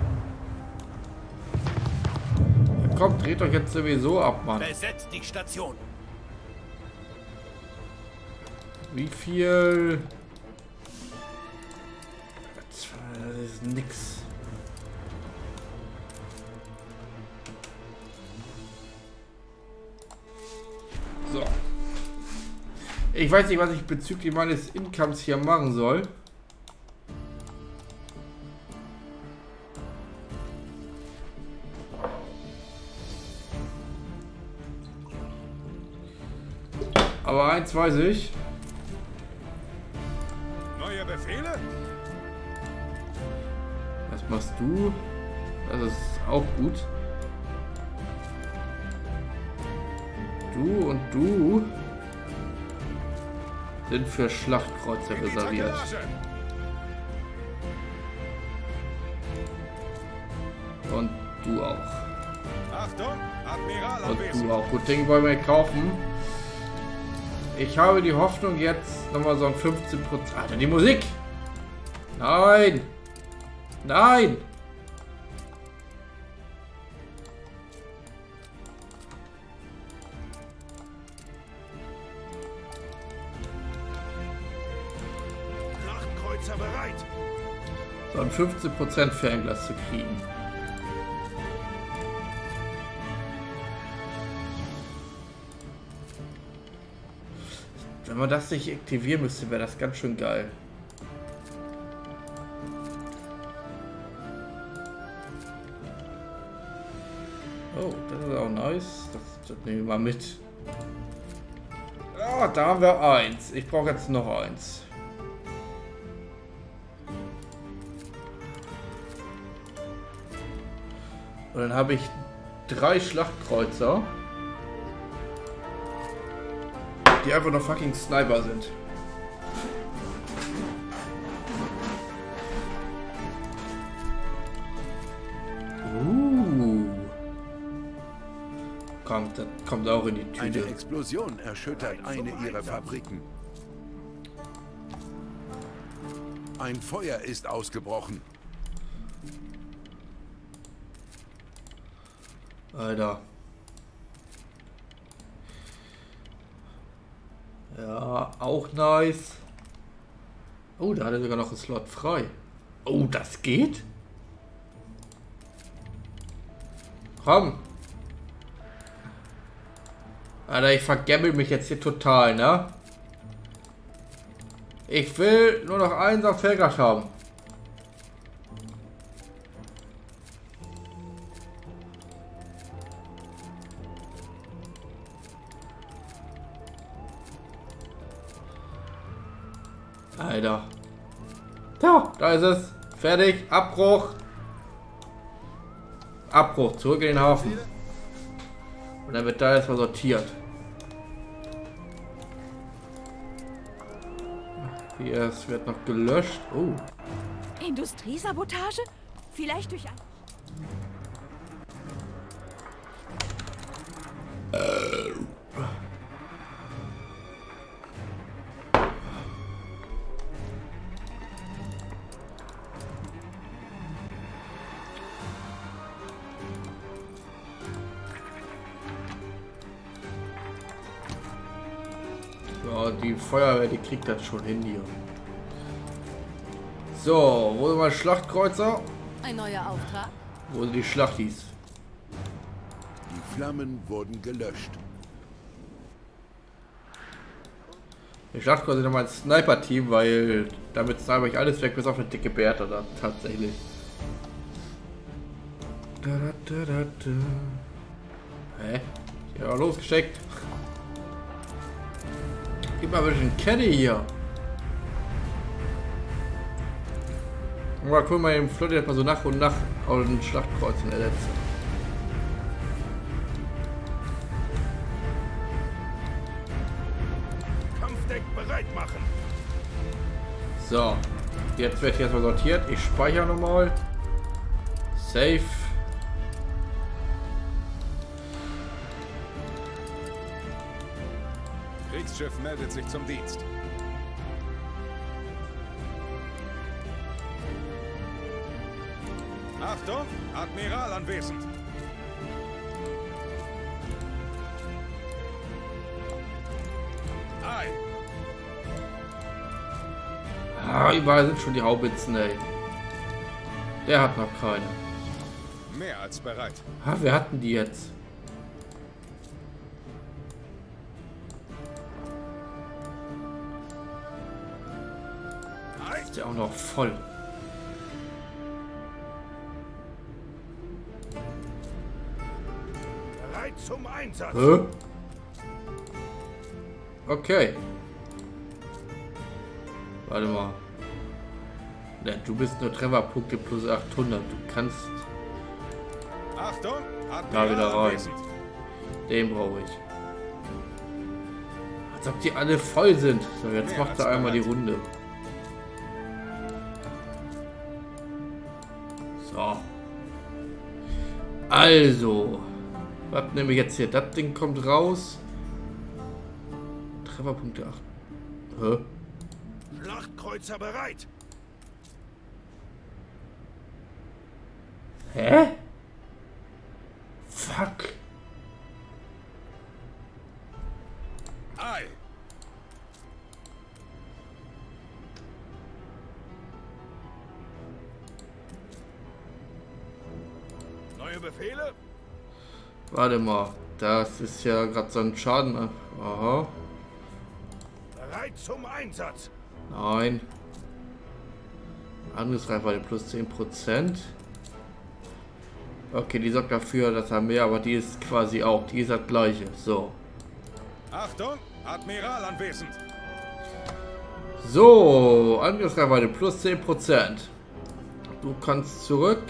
[SPEAKER 1] Ja, komm, dreht euch jetzt sowieso ab, Mann.
[SPEAKER 7] Besetzt die Station.
[SPEAKER 1] Wie viel? Das ist nix. So. Ich weiß nicht, was ich bezüglich meines Incomes hier machen soll. Aber eins weiß ich.
[SPEAKER 2] Neue Befehle?
[SPEAKER 1] Was machst du? Das ist auch gut. Du und du sind für Schlachtkreuzer reserviert. Und du auch.
[SPEAKER 2] Achtung, Admiral
[SPEAKER 1] Und du auch. Gut, Ding wollen wir kaufen. Ich habe die Hoffnung jetzt nochmal so ein fünfzehn Prozent. Alter, die Musik! Nein! Nein!
[SPEAKER 2] Schlachtkreuzer bereit.
[SPEAKER 1] So ein fünfzehn Prozent Fernglas zu kriegen. Wenn man das nicht aktivieren müsste, wäre das ganz schön geil. Oh, das ist auch nice. Das, das nehmen wir mal mit. Ah, da haben wir eins. Ich brauche jetzt noch eins. Und dann habe ich drei Schlachtkreuzer, die einfach nur fucking Sniper sind. Uh. Kommt, das kommt auch in die Tüte.
[SPEAKER 10] Eine Explosion erschüttert eine ihrer Fabriken. Ein Feuer ist ausgebrochen.
[SPEAKER 1] Alter. Ja, auch nice. Oh, da hat er sogar noch einen Slot frei. Oh, das geht? Komm. Alter, ich vergammel mich jetzt hier total, ne? Ich will nur noch eins auf Felgert haben. Alter. Da, da ist es. Fertig. Abbruch. Abbruch. Zurück in den Hafen. Und dann wird da erstmal sortiert. Hier, es wird noch gelöscht. Oh.
[SPEAKER 6] Industriesabotage? Vielleicht durch ein...
[SPEAKER 1] Ja, die Feuerwehr, die kriegt das schon hin hier. So, wo sind meine Schlachtkreuzer?
[SPEAKER 3] Ein neuer Auftrag?
[SPEAKER 1] Wo sind die Schlachtis?
[SPEAKER 10] Die Flammen wurden gelöscht.
[SPEAKER 1] Die Schlachtkreuzer sind mein Sniper-Team, weil damit sniper ich alles weg, bis auf eine dicke Bärte da tatsächlich. Da, da, da, da, da. Hä? Ich habe losgeschickt. Gib mal ein bisschen Caddy hier. Mal gucken, mal im Flotte jetzt mal so nach und nach auf den Schlachtkreuzen ersetzt.
[SPEAKER 2] Kampfdeck bereit machen.
[SPEAKER 1] So, jetzt wird hier erstmal sortiert. Ich speichere nochmal. Save.
[SPEAKER 2] Kriegsschiff meldet sich zum Dienst. Achtung, Admiral anwesend. Ei.
[SPEAKER 1] Ah, überall sind schon die Haubitzen, ey. Der hat noch keine.
[SPEAKER 5] Mehr als bereit.
[SPEAKER 1] Ah, wir hatten die jetzt. Ist ja auch noch voll.
[SPEAKER 2] Bereit zum Einsatz.
[SPEAKER 1] Hä? Okay. Warte mal. Ja, du bist nur Trefferpunkte plus achthundert. Du kannst
[SPEAKER 5] Achtung,
[SPEAKER 1] da wieder rein.
[SPEAKER 5] anwesend.
[SPEAKER 1] Den brauche ich. Als ob die alle voll sind. So, jetzt
[SPEAKER 5] Mehr
[SPEAKER 1] macht
[SPEAKER 5] als
[SPEAKER 1] er einmal die
[SPEAKER 5] bereit.
[SPEAKER 1] Runde. So. Also. Was nehme ich jetzt hier? Das Ding kommt raus. Trefferpunkte acht. Hä?
[SPEAKER 2] Schlachtkreuzer bereit.
[SPEAKER 1] Hä? Fuck.
[SPEAKER 5] Ei.
[SPEAKER 2] Neue Befehle?
[SPEAKER 1] Warte mal. Das ist ja gerade so ein Schaden. Aha.
[SPEAKER 2] Bereit zum Einsatz.
[SPEAKER 1] Nein. Angriffsreichweite plus zehn Prozent. Okay, die sorgt dafür, dass er mehr, aber die ist quasi auch. Die ist das gleiche. So.
[SPEAKER 5] Achtung, Admiral anwesend.
[SPEAKER 1] So, Angriffsreichweite plus zehn Prozent. Du kannst zurück.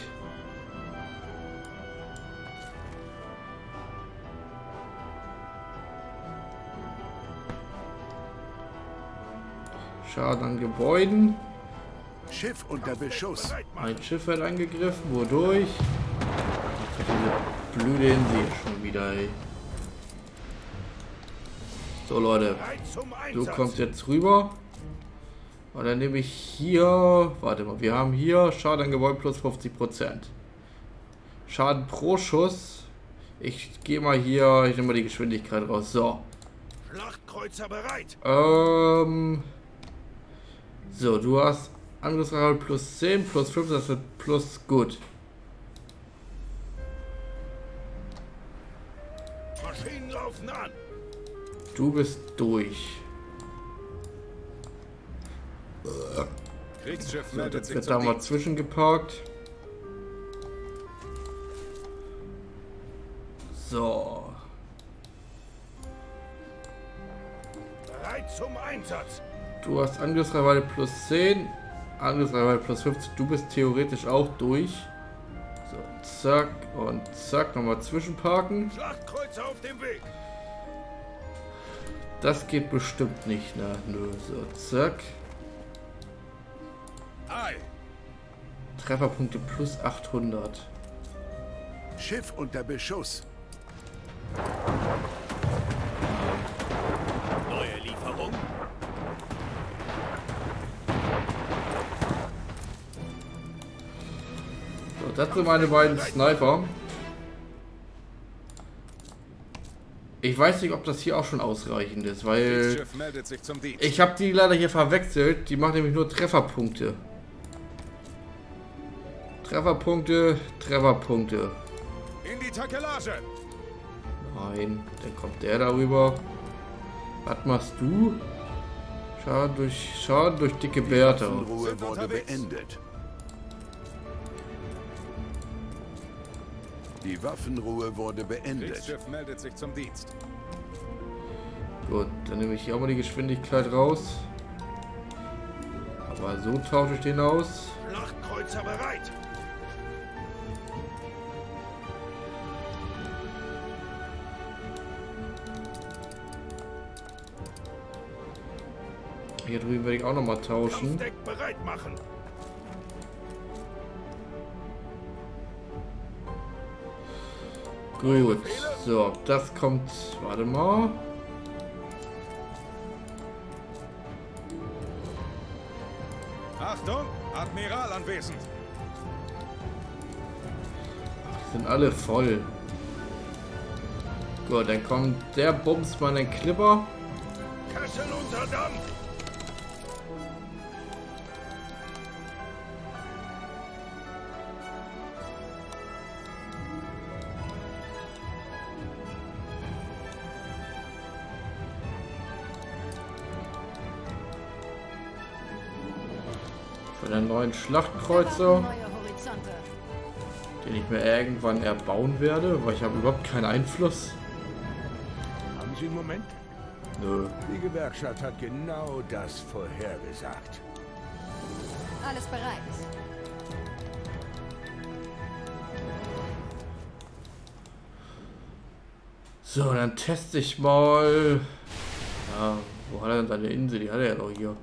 [SPEAKER 1] Schaden an Gebäuden.
[SPEAKER 10] Schiff unter Beschuss.
[SPEAKER 2] Bereit machen.
[SPEAKER 1] Ein Schiff wird angegriffen. Wodurch? Diese blöde Insel schon wieder, ey. So, Leute.
[SPEAKER 2] Bereit zum
[SPEAKER 1] Du
[SPEAKER 2] Einsatz.
[SPEAKER 1] kommst jetzt rüber. Und dann nehme ich hier... Warte mal, wir haben hier Schaden an Gebäuden plus fünfzig Prozent. Schaden pro Schuss. Ich gehe mal hier... Ich nehme mal die Geschwindigkeit raus. So.
[SPEAKER 2] Schlachtkreuzer bereit.
[SPEAKER 1] Ähm... So, du hast Angriffsreichweite plus zehn, plus fünf, das wird plus gut.
[SPEAKER 2] Maschinen laufen an.
[SPEAKER 1] Du bist durch.
[SPEAKER 5] Kriegsschiff
[SPEAKER 1] So,
[SPEAKER 5] meldet
[SPEAKER 1] das
[SPEAKER 5] sich
[SPEAKER 1] wird
[SPEAKER 5] zum
[SPEAKER 1] da mal
[SPEAKER 5] Dienst.
[SPEAKER 1] zwischengeparkt. So.
[SPEAKER 2] Bereit zum Einsatz.
[SPEAKER 1] Du hast Angriffsreichweite plus zehn, Angriffsreichweite plus fünfzig. Du bist theoretisch auch durch. So, zack und zack. Nochmal zwischenparken.
[SPEAKER 2] Schlachtkreuzer auf dem Weg.
[SPEAKER 1] Das geht bestimmt nicht, ne? Nö, so, zack.
[SPEAKER 5] Ei.
[SPEAKER 1] Trefferpunkte plus achthundert.
[SPEAKER 10] Schiff unter Beschuss.
[SPEAKER 7] Neue Lieferung.
[SPEAKER 1] So, das sind meine beiden Sniper. Ich weiß nicht, ob das hier auch schon ausreichend ist, weil
[SPEAKER 5] Kriegsschiff meldet sich zum Dienst.
[SPEAKER 1] ich habe die leider hier verwechselt. Die macht nämlich nur Trefferpunkte. Trefferpunkte, Trefferpunkte.
[SPEAKER 5] In die Takelage.
[SPEAKER 1] Nein, dann kommt der darüber. Was machst du? Schaden durch Schaden durch dicke Bärte.
[SPEAKER 10] Waffenruhe
[SPEAKER 5] Sind
[SPEAKER 10] wurde
[SPEAKER 5] unterwegs.
[SPEAKER 10] beendet. Die Waffenruhe wurde beendet.
[SPEAKER 5] Kriegsschiff meldet sich zum Dienst.
[SPEAKER 1] Gut, dann nehme ich hier auch mal die Geschwindigkeit raus. Aber so tausche ich den aus.
[SPEAKER 2] Schlachtkreuzer bereit.
[SPEAKER 1] Hier drüben werde ich auch noch mal tauschen.
[SPEAKER 2] Kampfdeck bereit machen.
[SPEAKER 1] Gut, so, das kommt. Warte mal.
[SPEAKER 5] Achtung, Admiral anwesend.
[SPEAKER 1] Die sind alle voll. Gut, dann kommt der Bumsmann, den Clipper.
[SPEAKER 2] Kessel unter Dampf.
[SPEAKER 1] Bei der neuen Schlachtkreuzer, den ich mir irgendwann erbauen werde, weil ich habe überhaupt keinen Einfluss.
[SPEAKER 2] Haben Sie einen Moment?
[SPEAKER 1] Nö.
[SPEAKER 2] Die Gewerkschaft hat genau das vorhergesagt.
[SPEAKER 3] Alles bereit.
[SPEAKER 1] So, dann teste ich mal. Ja, wo hat er denn seine Insel? Die hat er ja noch hier.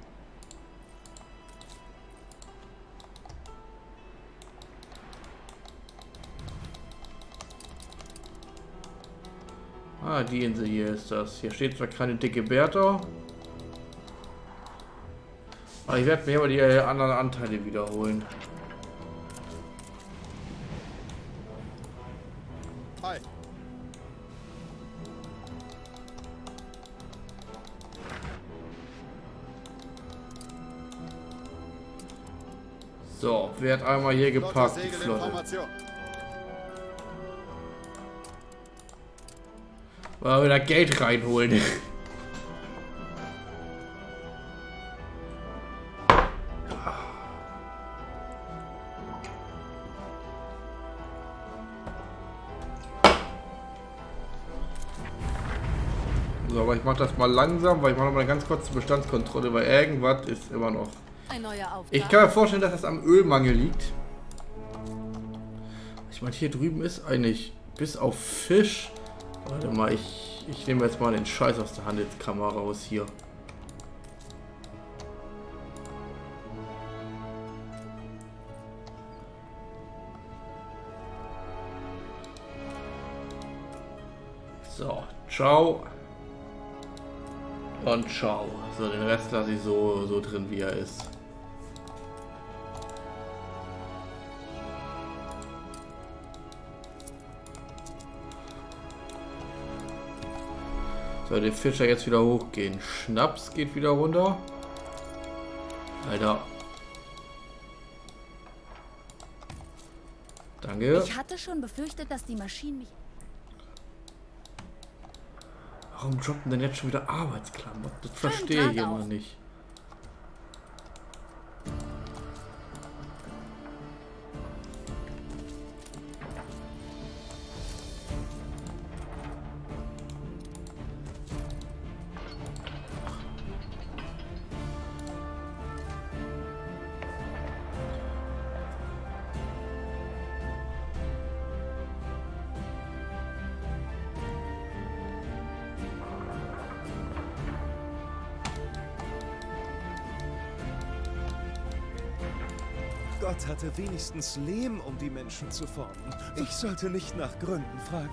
[SPEAKER 1] Ah, die Insel hier ist das. Hier steht zwar keine dicke Bertha. Aber ich werde mir aber die anderen Anteile wiederholen.
[SPEAKER 5] Hi.
[SPEAKER 1] So, wird einmal hier geparkt, die Flotte. Mal wieder Geld reinholen. So, aber ich mache das mal langsam, weil ich mache noch mal eine ganz kurze Bestandskontrolle, weil irgendwas ist immer noch.
[SPEAKER 3] Ein neuer Auftrag.
[SPEAKER 1] Ich kann mir vorstellen, dass das am Ölmangel liegt. Ich meine, hier drüben ist eigentlich bis auf Fisch. Warte mal, ich, ich nehme jetzt mal den Scheiß aus der Handelskammer raus hier. So, ciao. Und ciao. So, den Rest lasse ich so, so drin, wie er ist. So, den Fischer jetzt wieder hochgehen. Schnaps geht wieder runter. Alter. Danke.
[SPEAKER 3] Ich hatte schon befürchtet, dass die Maschinen mich...
[SPEAKER 1] Warum droppen denn jetzt schon wieder Arbeitsklamotten? Das verstehe ich immer nicht.
[SPEAKER 5] Gott hatte wenigstens Lehm, um die Menschen zu formen. Ich sollte nicht nach Gründen fragen.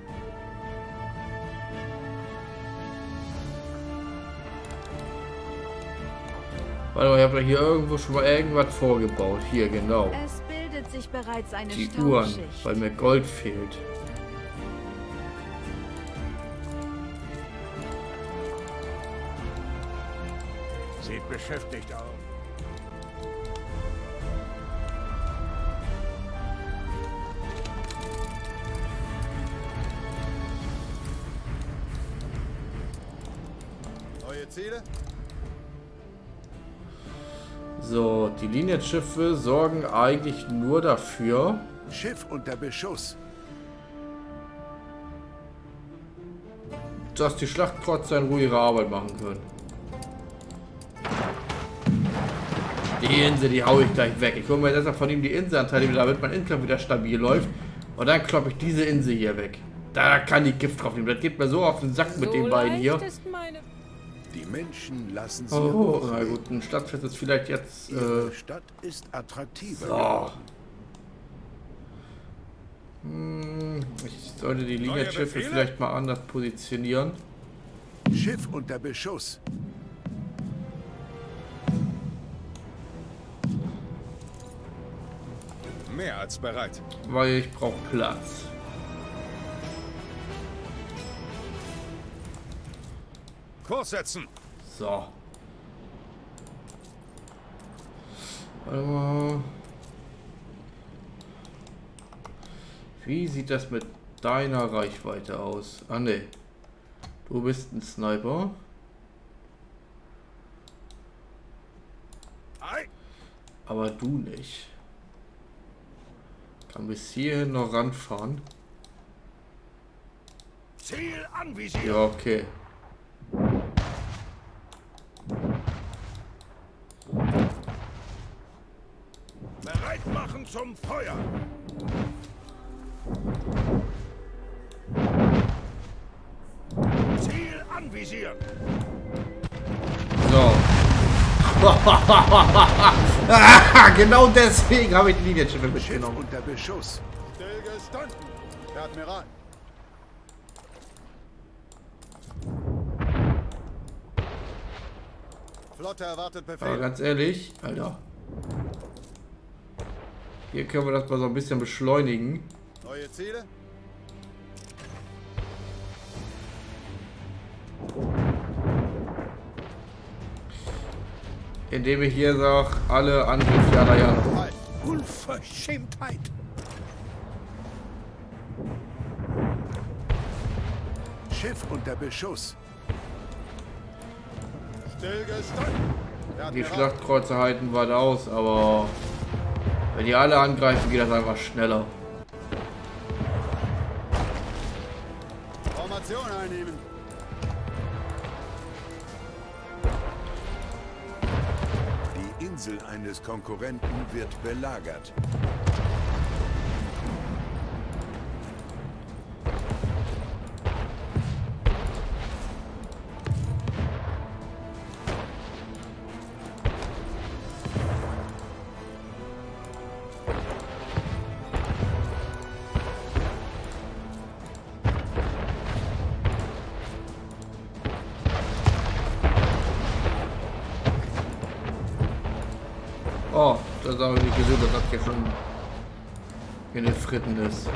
[SPEAKER 1] Warte mal, ich habe da hier irgendwo schon mal irgendwas vorgebaut. Hier, genau.
[SPEAKER 6] Es bildet sich bereits eine
[SPEAKER 1] Die Uhren,
[SPEAKER 6] Stauschicht.
[SPEAKER 1] weil mir Gold fehlt.
[SPEAKER 2] Sieht beschäftigt aus.
[SPEAKER 5] Neue Ziele?
[SPEAKER 1] So, die Linienschiffe sorgen eigentlich nur dafür.
[SPEAKER 10] Schiff unter Beschuss.
[SPEAKER 1] Dass die Schlachtkreuzer in Ruhe ihre Arbeit machen können. Die Insel, die hau ich gleich weg. Ich hole mir deshalb von ihm die Inselanteile wieder, damit mein Inkampf wieder stabil läuft. Und dann kloppe ich diese Insel hier weg. Da kann die Gift drauf nehmen. Das geht mir so auf den Sack mit
[SPEAKER 9] So
[SPEAKER 1] den beiden hier.
[SPEAKER 9] leicht ist meine
[SPEAKER 10] Die Menschen lassen sie
[SPEAKER 1] Oh,
[SPEAKER 10] hoch.
[SPEAKER 1] na gut, ein Stadtfest ist vielleicht jetzt.
[SPEAKER 10] Ihre
[SPEAKER 1] Äh,
[SPEAKER 10] Stadt ist attraktiver.
[SPEAKER 1] so. Hm, ich sollte die Linienschiffe vielleicht mal anders positionieren.
[SPEAKER 10] Schiff unter Beschuss.
[SPEAKER 5] Mehr als bereit.
[SPEAKER 1] Weil ich brauche Platz.
[SPEAKER 5] Kurs setzen.
[SPEAKER 1] So. Warte mal. Wie sieht das mit deiner Reichweite aus? Ah ne. Du bist ein Sniper. Aber du nicht. Kann bis hierhin noch ranfahren.
[SPEAKER 2] Ziel anvisieren.
[SPEAKER 1] Ja, okay.
[SPEAKER 2] Bereit machen zum Feuer. Ziel anvisieren.
[SPEAKER 1] So. Genau deswegen habe ich die Linienschiffe
[SPEAKER 10] Schiff
[SPEAKER 1] mitgenommen.
[SPEAKER 10] unter Beschuss.
[SPEAKER 5] Stillgestanden, Herr Admiral. Flotte erwartet Befehl.
[SPEAKER 1] Aber ganz ehrlich, Alter. Hier können wir das mal so ein bisschen beschleunigen.
[SPEAKER 5] Neue Ziele?
[SPEAKER 1] Indem ich hier sage, alle Angriffe ja, ja noch.
[SPEAKER 10] Unverschämtheit. Schiff unter Beschuss.
[SPEAKER 5] Stillgestanden. Herr
[SPEAKER 1] Die
[SPEAKER 5] Admiral.
[SPEAKER 1] Schlachtkreuzer halten weit aus, aber wenn die alle angreifen, geht das einfach schneller.
[SPEAKER 5] Formation einnehmen.
[SPEAKER 10] Die Insel eines Konkurrenten wird belagert.
[SPEAKER 1] Oh, das habe ich nicht gesehen, dass das hier schon in den Fritten ist.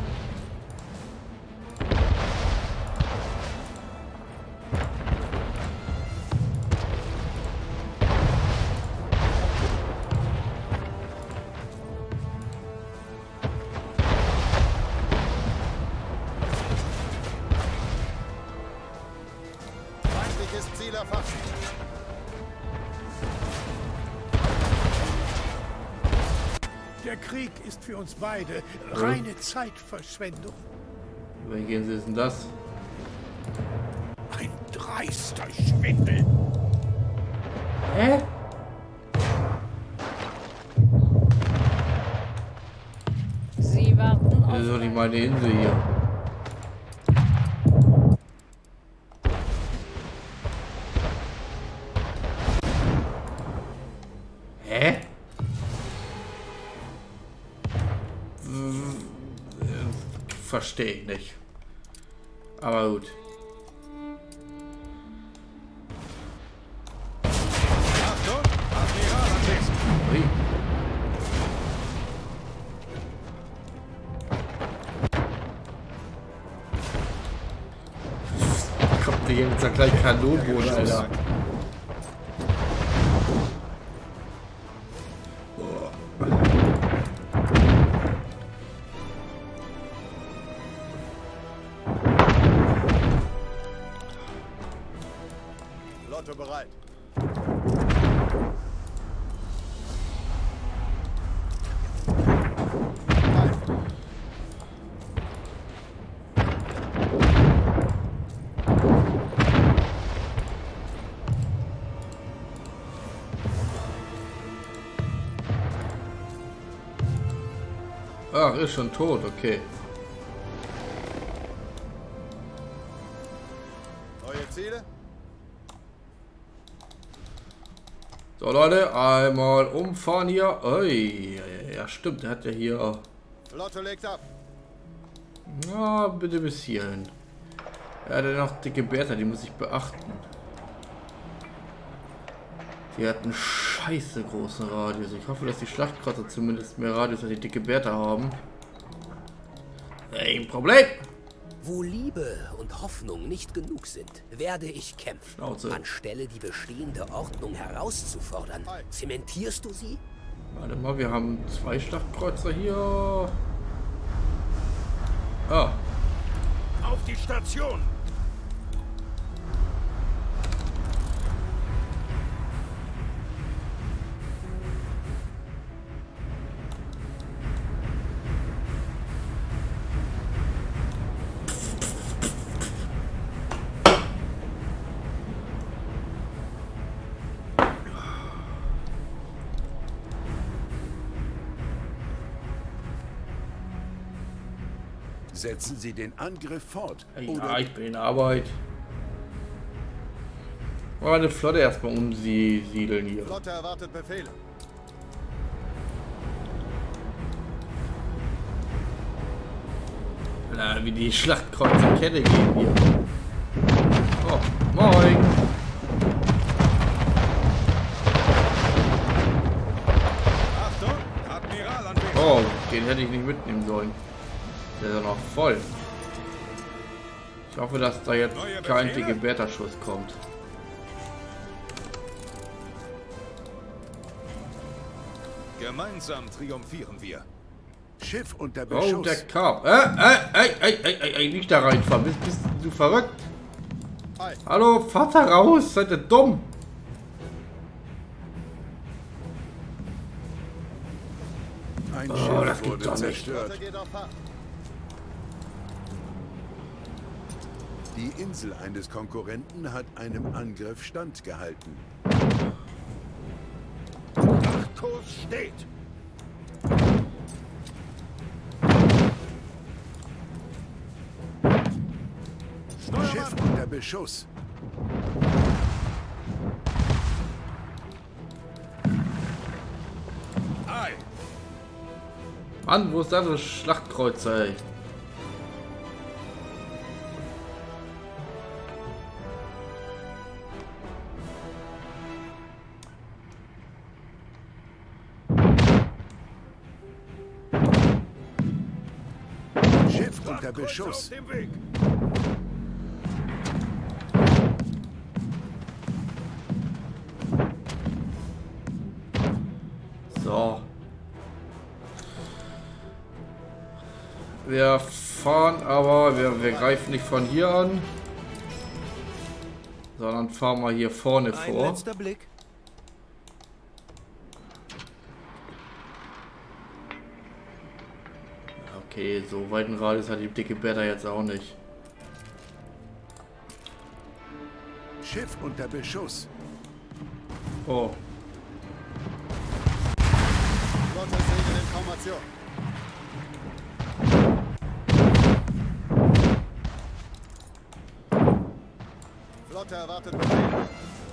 [SPEAKER 5] Feindliches Ziel erfasst.
[SPEAKER 2] Der Krieg ist für uns beide reine Zeitverschwendung.
[SPEAKER 1] Welchen ist denn das?
[SPEAKER 2] Ein dreister Schwindel.
[SPEAKER 1] Hä?
[SPEAKER 9] Sie warten
[SPEAKER 1] Das ist doch nicht meine Insel hier. Hä? Verstehe ich nicht. Aber gut.
[SPEAKER 5] Achtung, Admiral anwesend.
[SPEAKER 1] Ui. Kommt der hier mit so einer kleinen Kanonenbohne, Alter.
[SPEAKER 5] Lotto bereit.
[SPEAKER 1] Ach, ist schon tot, okay.
[SPEAKER 5] Neue Ziele?
[SPEAKER 1] So Leute, einmal umfahren hier. Ui, ja stimmt, der hat ja hier...
[SPEAKER 5] Flotte legt ab.
[SPEAKER 1] Na, bitte bis hierhin. Er hat ja noch dicke Bertha, die muss ich beachten. Die hat einen scheiße großen Radius. Ich hoffe, dass die Schlachtkreuzer zumindest mehr Radius als die dicke Bertha haben. Kein Problem.
[SPEAKER 4] Wo Liebe und Hoffnung nicht genug sind, werde ich kämpfen.
[SPEAKER 1] Schnauze.
[SPEAKER 4] Anstelle die bestehende Ordnung herauszufordern, zementierst du sie?
[SPEAKER 1] Warte mal, wir haben zwei Schlachtkreuzer hier. Ah,
[SPEAKER 2] Auf die Station.
[SPEAKER 10] Setzen Sie den Angriff fort.
[SPEAKER 1] Ja, ich bin in Arbeit. Aber eine Flotte erstmal umsiedeln hier.
[SPEAKER 5] Flotte erwartet Befehle.
[SPEAKER 1] Na, wie die Schlachtkreuzer Kette gehen hier. Oh, moin.
[SPEAKER 5] Achtung, Admiral anwesend.
[SPEAKER 1] Oh, den hätte ich nicht mitnehmen sollen. Der ist ja noch voll. Ich hoffe, dass da jetzt kein Degibärter-Schuss kommt.
[SPEAKER 5] Gemeinsam triumphieren wir.
[SPEAKER 10] Schiff unter Beschuss.
[SPEAKER 1] Oh, der Carp. Äh, äh, äh, äh, äh, äh, äh, nicht da reinfahren. Bist, bist du verrückt?
[SPEAKER 5] Hi.
[SPEAKER 1] Hallo, fahrt da raus. Seid ihr dumm?
[SPEAKER 10] Ein
[SPEAKER 1] Oh,
[SPEAKER 10] Schiff
[SPEAKER 1] das gibt's
[SPEAKER 10] wurde
[SPEAKER 1] doch nicht.
[SPEAKER 10] zerstört.
[SPEAKER 5] Flotte geht auf Fahrt.
[SPEAKER 10] Die Insel eines Konkurrenten hat einem Angriff standgehalten.
[SPEAKER 2] Kurs steht.
[SPEAKER 10] Schiff unter Beschuss.
[SPEAKER 2] Ei.
[SPEAKER 1] Mann, wo ist das Schlachtkreuzer, ey?
[SPEAKER 10] Schiff unter Beschuss.
[SPEAKER 2] Auf dem Weg.
[SPEAKER 1] So. Wir fahren aber, wir, wir greifen nicht von hier an, sondern fahren mal hier vorne
[SPEAKER 5] Ein
[SPEAKER 1] vor.
[SPEAKER 5] letzter Blick.
[SPEAKER 1] Okay, so weiten Radius hat die dicke Bertha jetzt auch nicht.
[SPEAKER 10] Schiff unter Beschuss.
[SPEAKER 1] Oh.
[SPEAKER 5] Flotte Segel in Formation. Flotte erwartet Befehle.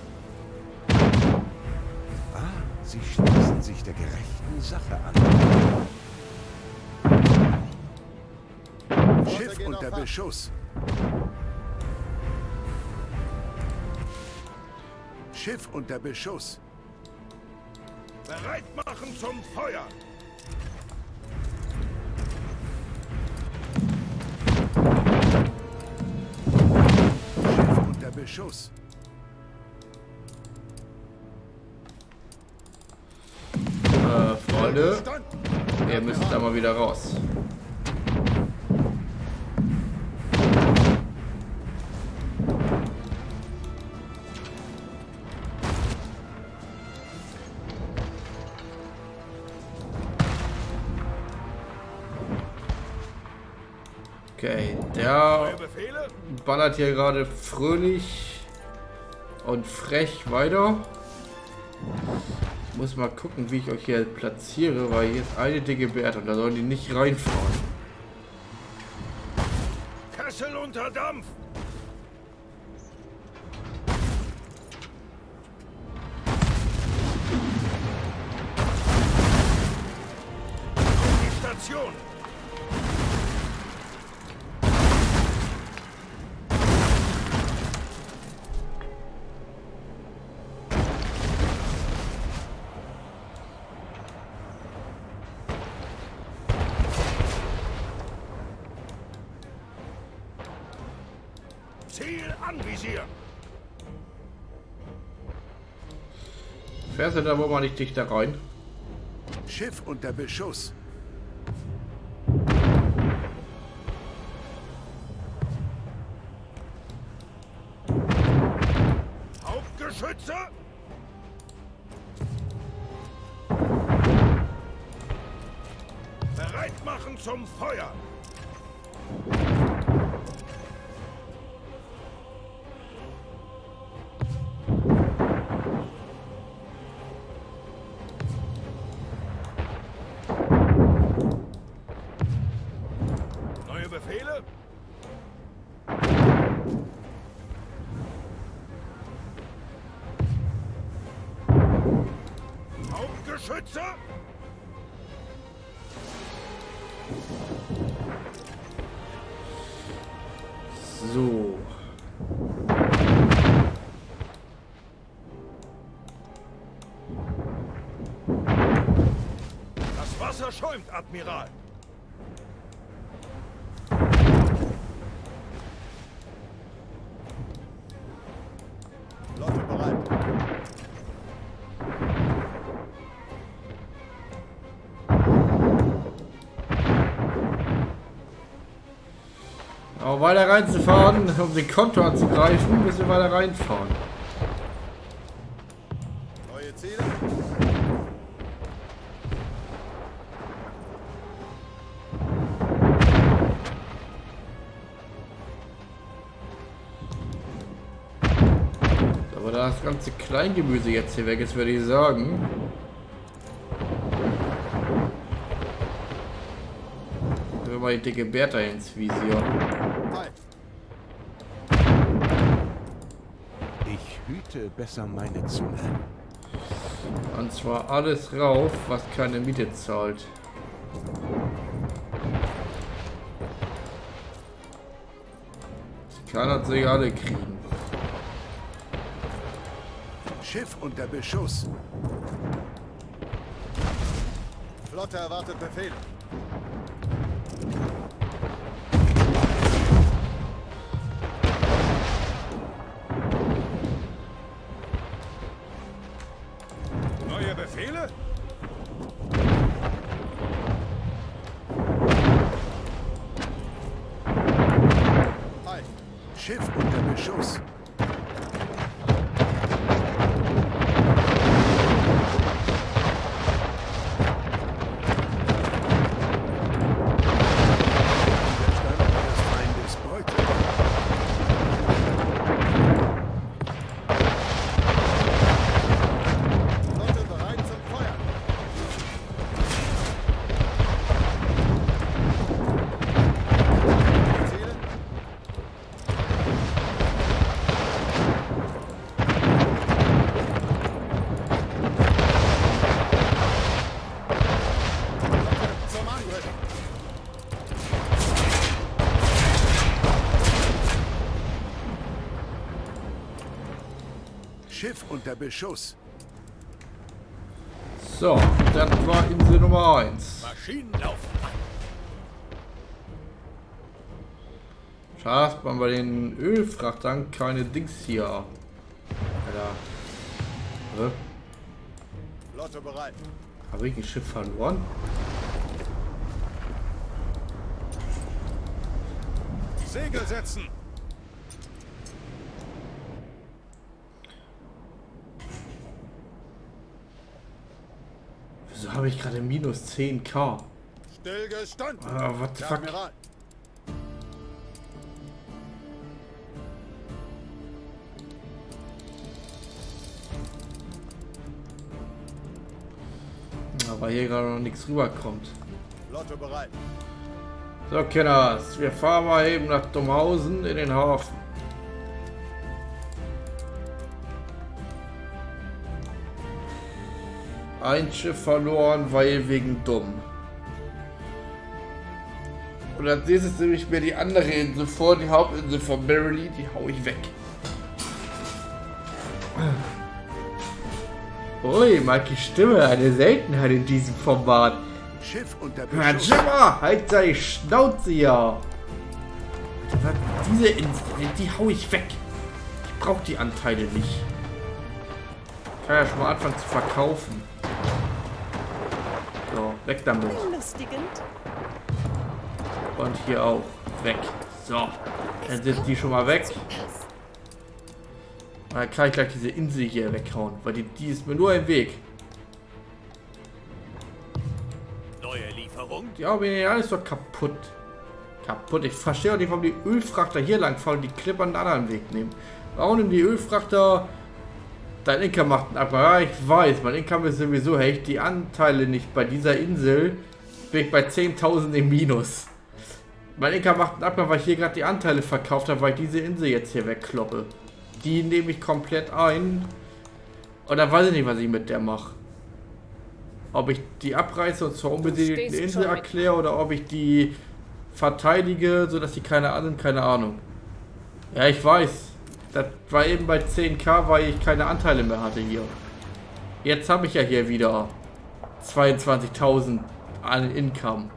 [SPEAKER 2] Ah, Sie schließen sich der gerechten Sache an.
[SPEAKER 10] Schiff unter Beschuss. Schiff unter Beschuss.
[SPEAKER 2] Bereit machen zum Feuer.
[SPEAKER 10] Schiff unter Beschuss.
[SPEAKER 1] Äh, Freunde, ihr müsst da mal wieder raus. Okay, der
[SPEAKER 2] Befehle?
[SPEAKER 1] ballert hier gerade fröhlich und frech weiter. Ich muss mal gucken, wie ich euch hier platziere, weil hier ist eine dicke Bertha und da sollen die nicht reinfahren.
[SPEAKER 2] Kessel unter Dampf. Auf die Station. Ziel anvisieren.
[SPEAKER 1] Fährst du da wohl mal nicht dichter rein?
[SPEAKER 10] Schiff unter Beschuss.
[SPEAKER 2] Hauptgeschütze. Bereit machen zum Feuer. Neue Befehle? Hauptgeschütze!
[SPEAKER 1] So.
[SPEAKER 2] Das Wasser schäumt, Admiral.
[SPEAKER 5] Flotte bereit.
[SPEAKER 1] Aber weiter reinzufahren, um den Konto anzugreifen, müssen wir weiter reinfahren.
[SPEAKER 5] Neue Ziele?
[SPEAKER 1] Aber da das ganze Kleingemüse jetzt hier weg ist, würde ich sagen. Nehmen wir mal die dicke Bertha ins Visier.
[SPEAKER 10] Ich hüte besser meine Zunge.
[SPEAKER 1] Und zwar alles rauf, was keine Miete zahlt. Ich kann uns sicher alle kriegen.
[SPEAKER 10] Schiff unter Beschuss.
[SPEAKER 5] Flotte erwartet Befehl.
[SPEAKER 2] Neue Befehle?
[SPEAKER 5] Hi.
[SPEAKER 10] Schiff unter Beschuss.
[SPEAKER 5] Flotte bereit zum Feuer. Ziele? Flotte zum Angriff.
[SPEAKER 10] Schiff unter Beschuss.
[SPEAKER 1] So, das war Insel Nummer eins.
[SPEAKER 7] Maschinen laufen an.
[SPEAKER 1] Schade, dass man bei den Ölfrachtern keine Dings hier. Alter. Hä?
[SPEAKER 5] Flotte bereit.
[SPEAKER 1] Habe ich ein Schiff verloren?
[SPEAKER 5] Segel setzen.
[SPEAKER 1] Wieso habe ich gerade minus zehn K?
[SPEAKER 5] Stillgestanden.
[SPEAKER 1] Ah, what the
[SPEAKER 5] Der
[SPEAKER 1] fuck?
[SPEAKER 5] Admiral.
[SPEAKER 1] Aber hier gerade noch nichts rüberkommt.
[SPEAKER 5] Flotte bereit.
[SPEAKER 1] So, Kinders, wir fahren mal eben nach Dummhausen in den Hafen. Ein Schiff verloren, weil wegen dumm. Und als nächstes nehme ich mir die andere Insel vor, die Hauptinsel von Merrily, die hau ich weg. Ui, Mikey Stimme, eine Seltenheit in diesem Format.
[SPEAKER 10] Schiff unter
[SPEAKER 1] Herr
[SPEAKER 10] Beschuss.
[SPEAKER 1] Jimmer, halt seine Schnauze hier. Diese Insel, die hau ich weg. Ich brauche die Anteile nicht. Ich kann ja schon mal anfangen zu verkaufen. So, weg damit.
[SPEAKER 6] Lustigend.
[SPEAKER 1] Und hier auch. Weg. So. Dann sind die schon mal weg. Dann kann ich gleich diese Insel hier weghauen, weil die, die ist mir nur im Weg.
[SPEAKER 7] Neue Lieferung.
[SPEAKER 1] Die haben ja alles doch kaputt. Kaputt. Ich verstehe auch nicht, warum die Ölfrachter hier lang fahren und die Clipper einen anderen Weg nehmen. Warum nehmen die Ölfrachter... Dein Income macht einen Abgang. Ja, ich weiß, mein Income ist sowieso, hätte ich die Anteile nicht bei dieser Insel, bin ich bei zehntausend im Minus. Mein Income macht einen Abgang, weil ich hier gerade die Anteile verkauft habe, weil ich diese Insel jetzt hier wegkloppe. Die nehme ich komplett ein. Und dann weiß ich nicht, was ich mit der mache. Ob ich die abreiße und zur unbesiedelten Insel erkläre oder ob ich die verteidige, sodass sie keine Ahnung, keine Ahnung. Ja, ich weiß. Das war eben bei zehn K, weil ich keine Anteile mehr hatte hier. Jetzt habe ich ja hier wieder zweiundzwanzigtausend an Income.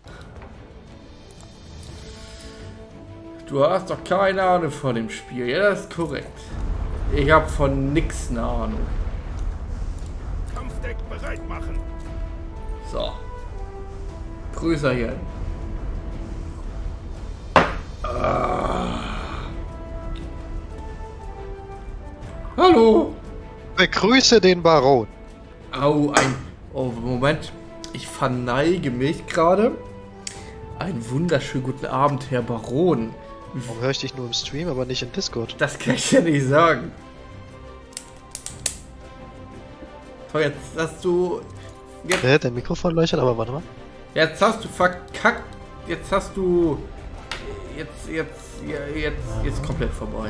[SPEAKER 1] Du hast doch keine Ahnung von dem Spiel. Ja, das ist korrekt. Ich habe von nix eine Ahnung.
[SPEAKER 2] Kampfdeck bereit machen.
[SPEAKER 1] So. Grüßer hier. Ah. Hallo.
[SPEAKER 11] Begrüße den Baron.
[SPEAKER 1] Au, ein... Oh, Moment. Ich verneige mich gerade. Einen wunderschönen guten Abend, Herr Baron.
[SPEAKER 11] Warum höre ich dich nur im Stream, aber nicht im Discord?
[SPEAKER 1] Das kann ich ja nicht sagen. So, jetzt hast du... Jetzt,
[SPEAKER 11] ja, der Mikrofon leuchtet, aber warte mal.
[SPEAKER 1] Jetzt hast du verkackt. Jetzt hast du... Jetzt, jetzt, jetzt, jetzt komplett vorbei.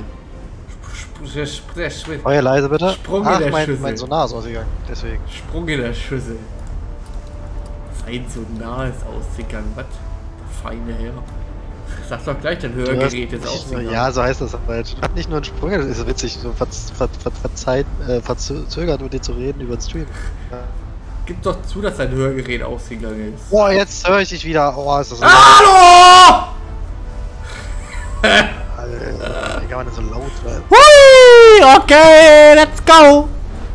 [SPEAKER 11] Feuer leise bitte.
[SPEAKER 1] Sprung
[SPEAKER 11] Ach,
[SPEAKER 1] in der
[SPEAKER 11] mein,
[SPEAKER 1] Schüssel.
[SPEAKER 11] mein Sonar ist ausgegangen, deswegen.
[SPEAKER 1] Sprung in der Schüssel. Sein Sonar ist ausgegangen. Was? Der feine Herr. Sag doch gleich, dein Hörgerät ist ausgegangen.
[SPEAKER 11] Ja, so heißt das halt. Hat nicht nur einen Sprung, das ist witzig, so ver ver ver verzeiht, äh, verzögert mit dir zu reden über den Stream. Ja.
[SPEAKER 1] Gib doch zu, dass dein Hörgerät ausgegangen ist.
[SPEAKER 11] Boah, jetzt höre ich dich wieder. Oh, ist das so
[SPEAKER 1] Hallo!
[SPEAKER 11] Alter, wie kann man denn so laut werden?
[SPEAKER 1] Hui, okay, let's go!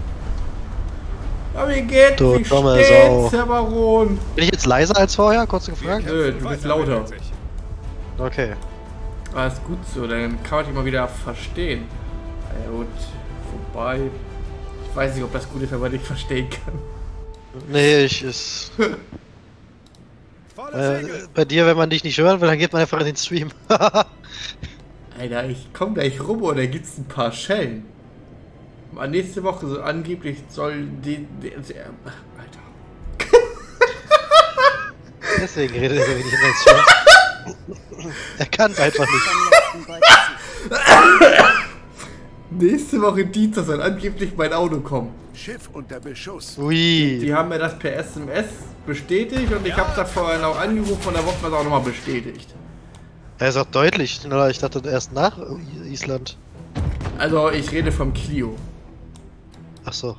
[SPEAKER 1] Ja, wie geht's?
[SPEAKER 11] Du
[SPEAKER 1] Wie
[SPEAKER 11] dumme
[SPEAKER 1] steht's,
[SPEAKER 11] Sau.
[SPEAKER 1] Herr Baron?
[SPEAKER 11] Bin ich jetzt leiser als vorher? Kurz gefragt?
[SPEAKER 1] Nö, du bist lauter.
[SPEAKER 11] Okay.
[SPEAKER 1] Alles gut so, dann kann man dich mal wieder verstehen. Ja gut, vorbei. Ich weiß nicht, ob das gut ist, wenn man dich verstehen kann.
[SPEAKER 11] Nee, ich ist... äh, bei dir, wenn man dich nicht hören will, dann geht man einfach in den Stream.
[SPEAKER 1] Alter, ich komm gleich rum und da gibt's ein paar Schellen. Mal nächste Woche so angeblich soll die... die, die Alter.
[SPEAKER 11] Deswegen redet er so wenig in den Stream. Er kann es einfach nicht.
[SPEAKER 1] Nächste Woche Dienstag soll angeblich mein Auto kommen.
[SPEAKER 10] Schiff unter Beschuss.
[SPEAKER 11] Ui.
[SPEAKER 1] Die haben mir das per S M S bestätigt und ich habe da vorher noch angerufen und da wurde mir das auch nochmal bestätigt.
[SPEAKER 11] Er ist auch deutlich schneller, ich dachte erst nach Island.
[SPEAKER 1] Also ich rede vom Clio.
[SPEAKER 11] Ach so.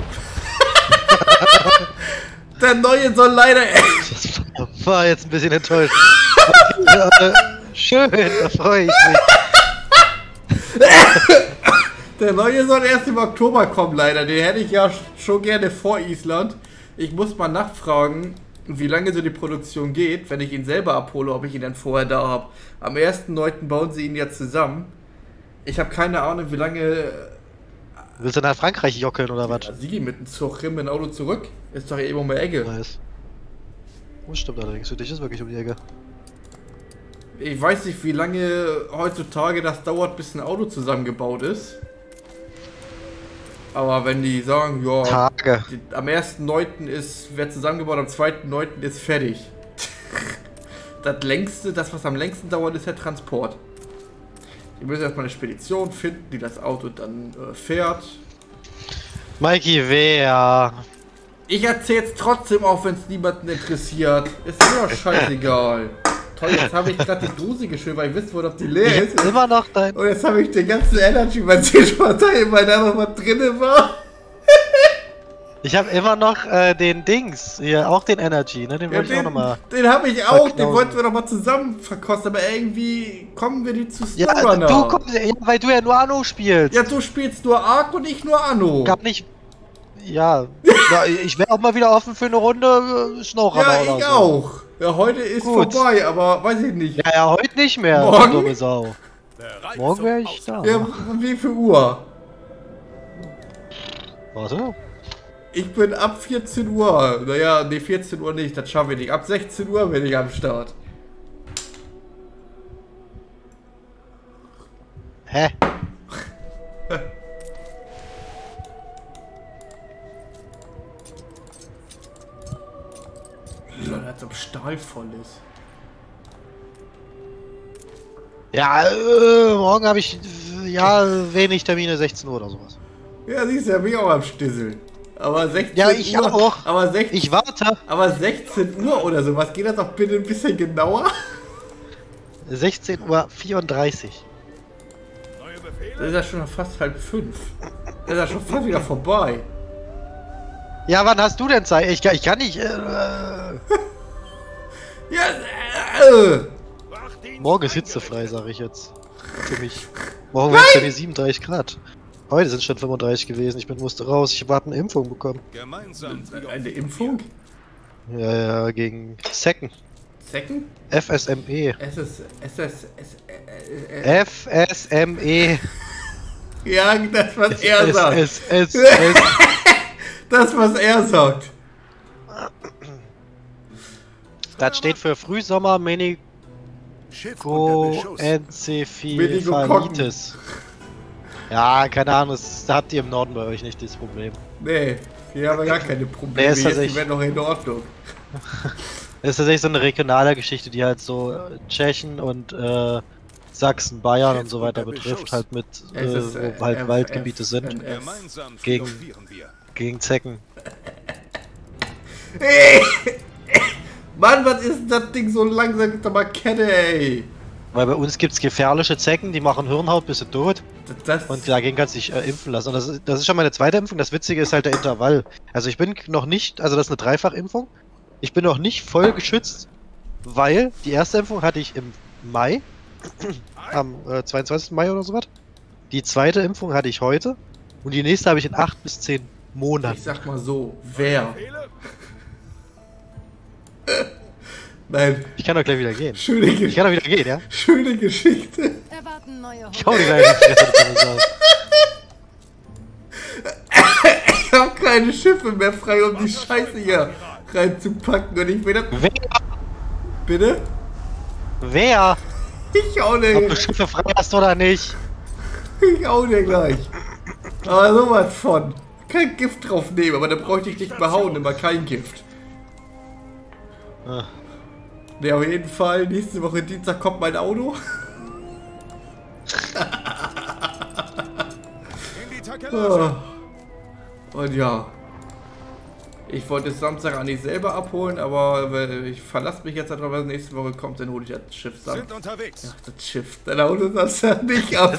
[SPEAKER 1] Der neue soll leider...
[SPEAKER 11] Das war jetzt ein bisschen enttäuscht. Ja, äh, schön, da freue ich mich.
[SPEAKER 1] Der neue soll erst im Oktober kommen, leider. Den hätte ich ja schon gerne vor Island. Ich muss mal nachfragen, wie lange so die Produktion geht, wenn ich ihn selber abhole, ob ich ihn dann vorher da habe. Am ersten neunten bauen sie ihn ja zusammen. Ich habe keine Ahnung, wie lange...
[SPEAKER 11] Willst du nach Frankreich jockeln oder was?
[SPEAKER 1] Ja, Sie mit dem Zug hin, mit dem Auto zurück. Ist doch eben um die Ecke.
[SPEAKER 11] Nice. Oh, stimmt allerdings, für dich ist wirklich um die Ecke.
[SPEAKER 1] Ich weiß nicht, wie lange heutzutage das dauert, bis ein Auto zusammengebaut ist. Aber wenn die sagen, ja,
[SPEAKER 11] Tage.
[SPEAKER 1] Die, am ersten neunten ist, wird zusammengebaut, am zweiten neunten ist fertig. Das längste, das was am längsten dauert, ist der Transport. Die müssen erstmal eine Spedition finden, die das Auto dann äh, fährt.
[SPEAKER 11] Mikey, wer?
[SPEAKER 1] Ich erzähl's trotzdem, auch wenn es niemanden interessiert. Ist mir doch scheißegal. Toll, jetzt habe ich gerade die Dose geschüttelt, weil ich wissen wollte, ob die leer
[SPEAKER 11] Ich
[SPEAKER 1] ist.
[SPEAKER 11] hab immer noch dein...
[SPEAKER 1] Und jetzt habe ich den ganzen Energy bei zehn Parteien, weil da noch was drin war.
[SPEAKER 11] Ich habe immer noch äh, den Dings, hier auch den Energy, ne? Den
[SPEAKER 1] Ja,
[SPEAKER 11] wollte ich auch
[SPEAKER 1] den
[SPEAKER 11] nochmal.
[SPEAKER 1] den habe ich auch, den
[SPEAKER 11] verknausen.
[SPEAKER 1] wollten wir noch mal zusammen verkosten, aber irgendwie kommen wir die zu
[SPEAKER 11] Ja,
[SPEAKER 1] Snowrunner.
[SPEAKER 11] du kommst, ja, weil du ja nur Anno spielst.
[SPEAKER 1] Ja, du spielst nur Ark und ich nur Anno.
[SPEAKER 11] Gab nicht. Ja, ja ich wäre auch mal wieder offen für eine Runde äh, Snowrunner
[SPEAKER 1] Ja,
[SPEAKER 11] oder
[SPEAKER 1] ich
[SPEAKER 11] so.
[SPEAKER 1] auch. Ja, heute ist
[SPEAKER 11] Gut.
[SPEAKER 1] vorbei, aber weiß ich nicht.
[SPEAKER 11] Ja, ja, heute nicht mehr.
[SPEAKER 1] Morgen?
[SPEAKER 11] du dumme Sau.
[SPEAKER 2] Bereit
[SPEAKER 11] Morgen
[SPEAKER 2] zum
[SPEAKER 11] wäre ich da.
[SPEAKER 1] Ja, wie viel Uhr?
[SPEAKER 11] Warte.
[SPEAKER 1] Ich bin ab vierzehn Uhr. Naja, nee, vierzehn Uhr nicht, das schaffen wir nicht. Ab sechzehn Uhr bin ich am Start.
[SPEAKER 11] Hä?
[SPEAKER 1] Lol, als ob Stahl voll ist.
[SPEAKER 11] Ja, äh, morgen habe ich äh, ja wenig Termine, sechzehn Uhr oder sowas.
[SPEAKER 1] Ja, siehst du, ja, bin ich auch am Stisseln. Aber sechzehn
[SPEAKER 11] Ja, ich
[SPEAKER 1] Uhr.
[SPEAKER 11] auch.
[SPEAKER 1] Aber sechzehn,
[SPEAKER 11] Ich warte.
[SPEAKER 1] aber sechzehn Uhr oder sowas. Geht das doch bitte ein bisschen genauer?
[SPEAKER 11] sechzehn Uhr vierunddreißig.
[SPEAKER 7] Neue Befehle?
[SPEAKER 1] Das ist ja schon fast halb fünf. Das ist ja schon fast wieder vorbei.
[SPEAKER 11] Ja, wann hast du denn Zeit? Ich, kann- ich kann nicht. Äh,
[SPEAKER 1] Ja, äh,
[SPEAKER 7] Wachdienst
[SPEAKER 11] morgen ist hitzefrei, sage ich jetzt. Für mich. Morgen werden es bei mir siebenunddreißig Grad. Heute sind schon fünfunddreißig gewesen. Ich bin, musste raus. Ich habe eine Impfung bekommen.
[SPEAKER 2] Gemeinsam.
[SPEAKER 1] eine Impfung?
[SPEAKER 11] Ja, ja, gegen Zecken.
[SPEAKER 1] Zecken?
[SPEAKER 11] F S M E.
[SPEAKER 1] Es ist. Es ist. Es, äh, äh,
[SPEAKER 11] F S M E.
[SPEAKER 1] ja, das, was er
[SPEAKER 11] Es,
[SPEAKER 1] sagt.
[SPEAKER 11] es, es, es.
[SPEAKER 1] Das, was er sagt.
[SPEAKER 11] Das steht für Frühsommer
[SPEAKER 10] Schiff unter Beschuss.
[SPEAKER 11] Meningoenzephalitis. Ja, keine Ahnung, das habt ihr im Norden bei euch nicht, das Problem.
[SPEAKER 1] Nee, hier haben wir gar keine
[SPEAKER 11] Nee,
[SPEAKER 1] Probleme.
[SPEAKER 11] ist
[SPEAKER 1] Jetzt, die
[SPEAKER 11] tatsächlich-
[SPEAKER 1] werden noch in Ordnung.
[SPEAKER 11] Das ist tatsächlich so eine regionale Geschichte, die halt so äh, Tschechen und äh, Sachsen, Bayern und so weiter betrifft, halt mit, äh,
[SPEAKER 1] Es ist, äh,
[SPEAKER 11] wo halt
[SPEAKER 1] F-
[SPEAKER 11] Waldgebiete
[SPEAKER 1] F-
[SPEAKER 11] sind,
[SPEAKER 1] F-
[SPEAKER 2] Gemeinsam
[SPEAKER 11] Gegen-
[SPEAKER 2] triumphieren wir.
[SPEAKER 11] gegen Zecken.
[SPEAKER 1] Mann, was ist das Ding so langsam? Gib doch mal Kette, ey.
[SPEAKER 11] Weil bei uns gibt's gefährliche Zecken, die machen Hirnhaut, bist du tot.
[SPEAKER 1] Das,
[SPEAKER 11] Und dagegen kannst du dich äh, impfen lassen. Und das ist, das ist schon meine zweite Impfung. Das Witzige ist halt der Intervall. Also ich bin noch nicht, also das ist eine Dreifachimpfung. Ich bin noch nicht voll geschützt, weil die erste Impfung hatte ich im Mai, am äh, zweiundzwanzigsten Mai oder sowas. Die zweite Impfung hatte ich heute und die nächste habe ich in acht bis zehn Monaten.
[SPEAKER 1] ich sag mal so, wer?
[SPEAKER 2] Befehle?
[SPEAKER 1] Nein,
[SPEAKER 11] Ich kann doch gleich wieder gehen.
[SPEAKER 1] schöne,
[SPEAKER 11] Ich
[SPEAKER 1] Ge
[SPEAKER 11] kann doch wieder gehen, ja?
[SPEAKER 1] schöne Geschichte.
[SPEAKER 3] Erwarten neue
[SPEAKER 11] Ich hau dir gleich in die Fresse, das kann ich sagen.
[SPEAKER 1] Ich hab keine Schiffe mehr frei, um die Scheiße hier reinzupacken. Und ich will das...
[SPEAKER 11] Wer?
[SPEAKER 1] Bitte?
[SPEAKER 11] Wer?
[SPEAKER 1] Ich hau
[SPEAKER 11] Ob du
[SPEAKER 1] dir,
[SPEAKER 11] Schiffe frei hast oder nicht?
[SPEAKER 1] ich hau dir gleich. Aber sowas von. Kein Gift drauf nehmen, aber dann bräuchte ich dich behauen, immer kein Gift.
[SPEAKER 11] Ah.
[SPEAKER 1] Ne, auf jeden Fall, nächste Woche Dienstag kommt mein Auto.
[SPEAKER 2] In die Takelage.
[SPEAKER 1] Oh. Und ja. Ich wollte es Samstag eigentlich selber abholen, aber äh, ich verlasse mich jetzt darauf, wenn nächste Woche kommt, dann hole ich das Schiff Samstag.
[SPEAKER 2] Sind unterwegs.
[SPEAKER 1] Ach, das Schiff, dein Auto Samstag nicht ab.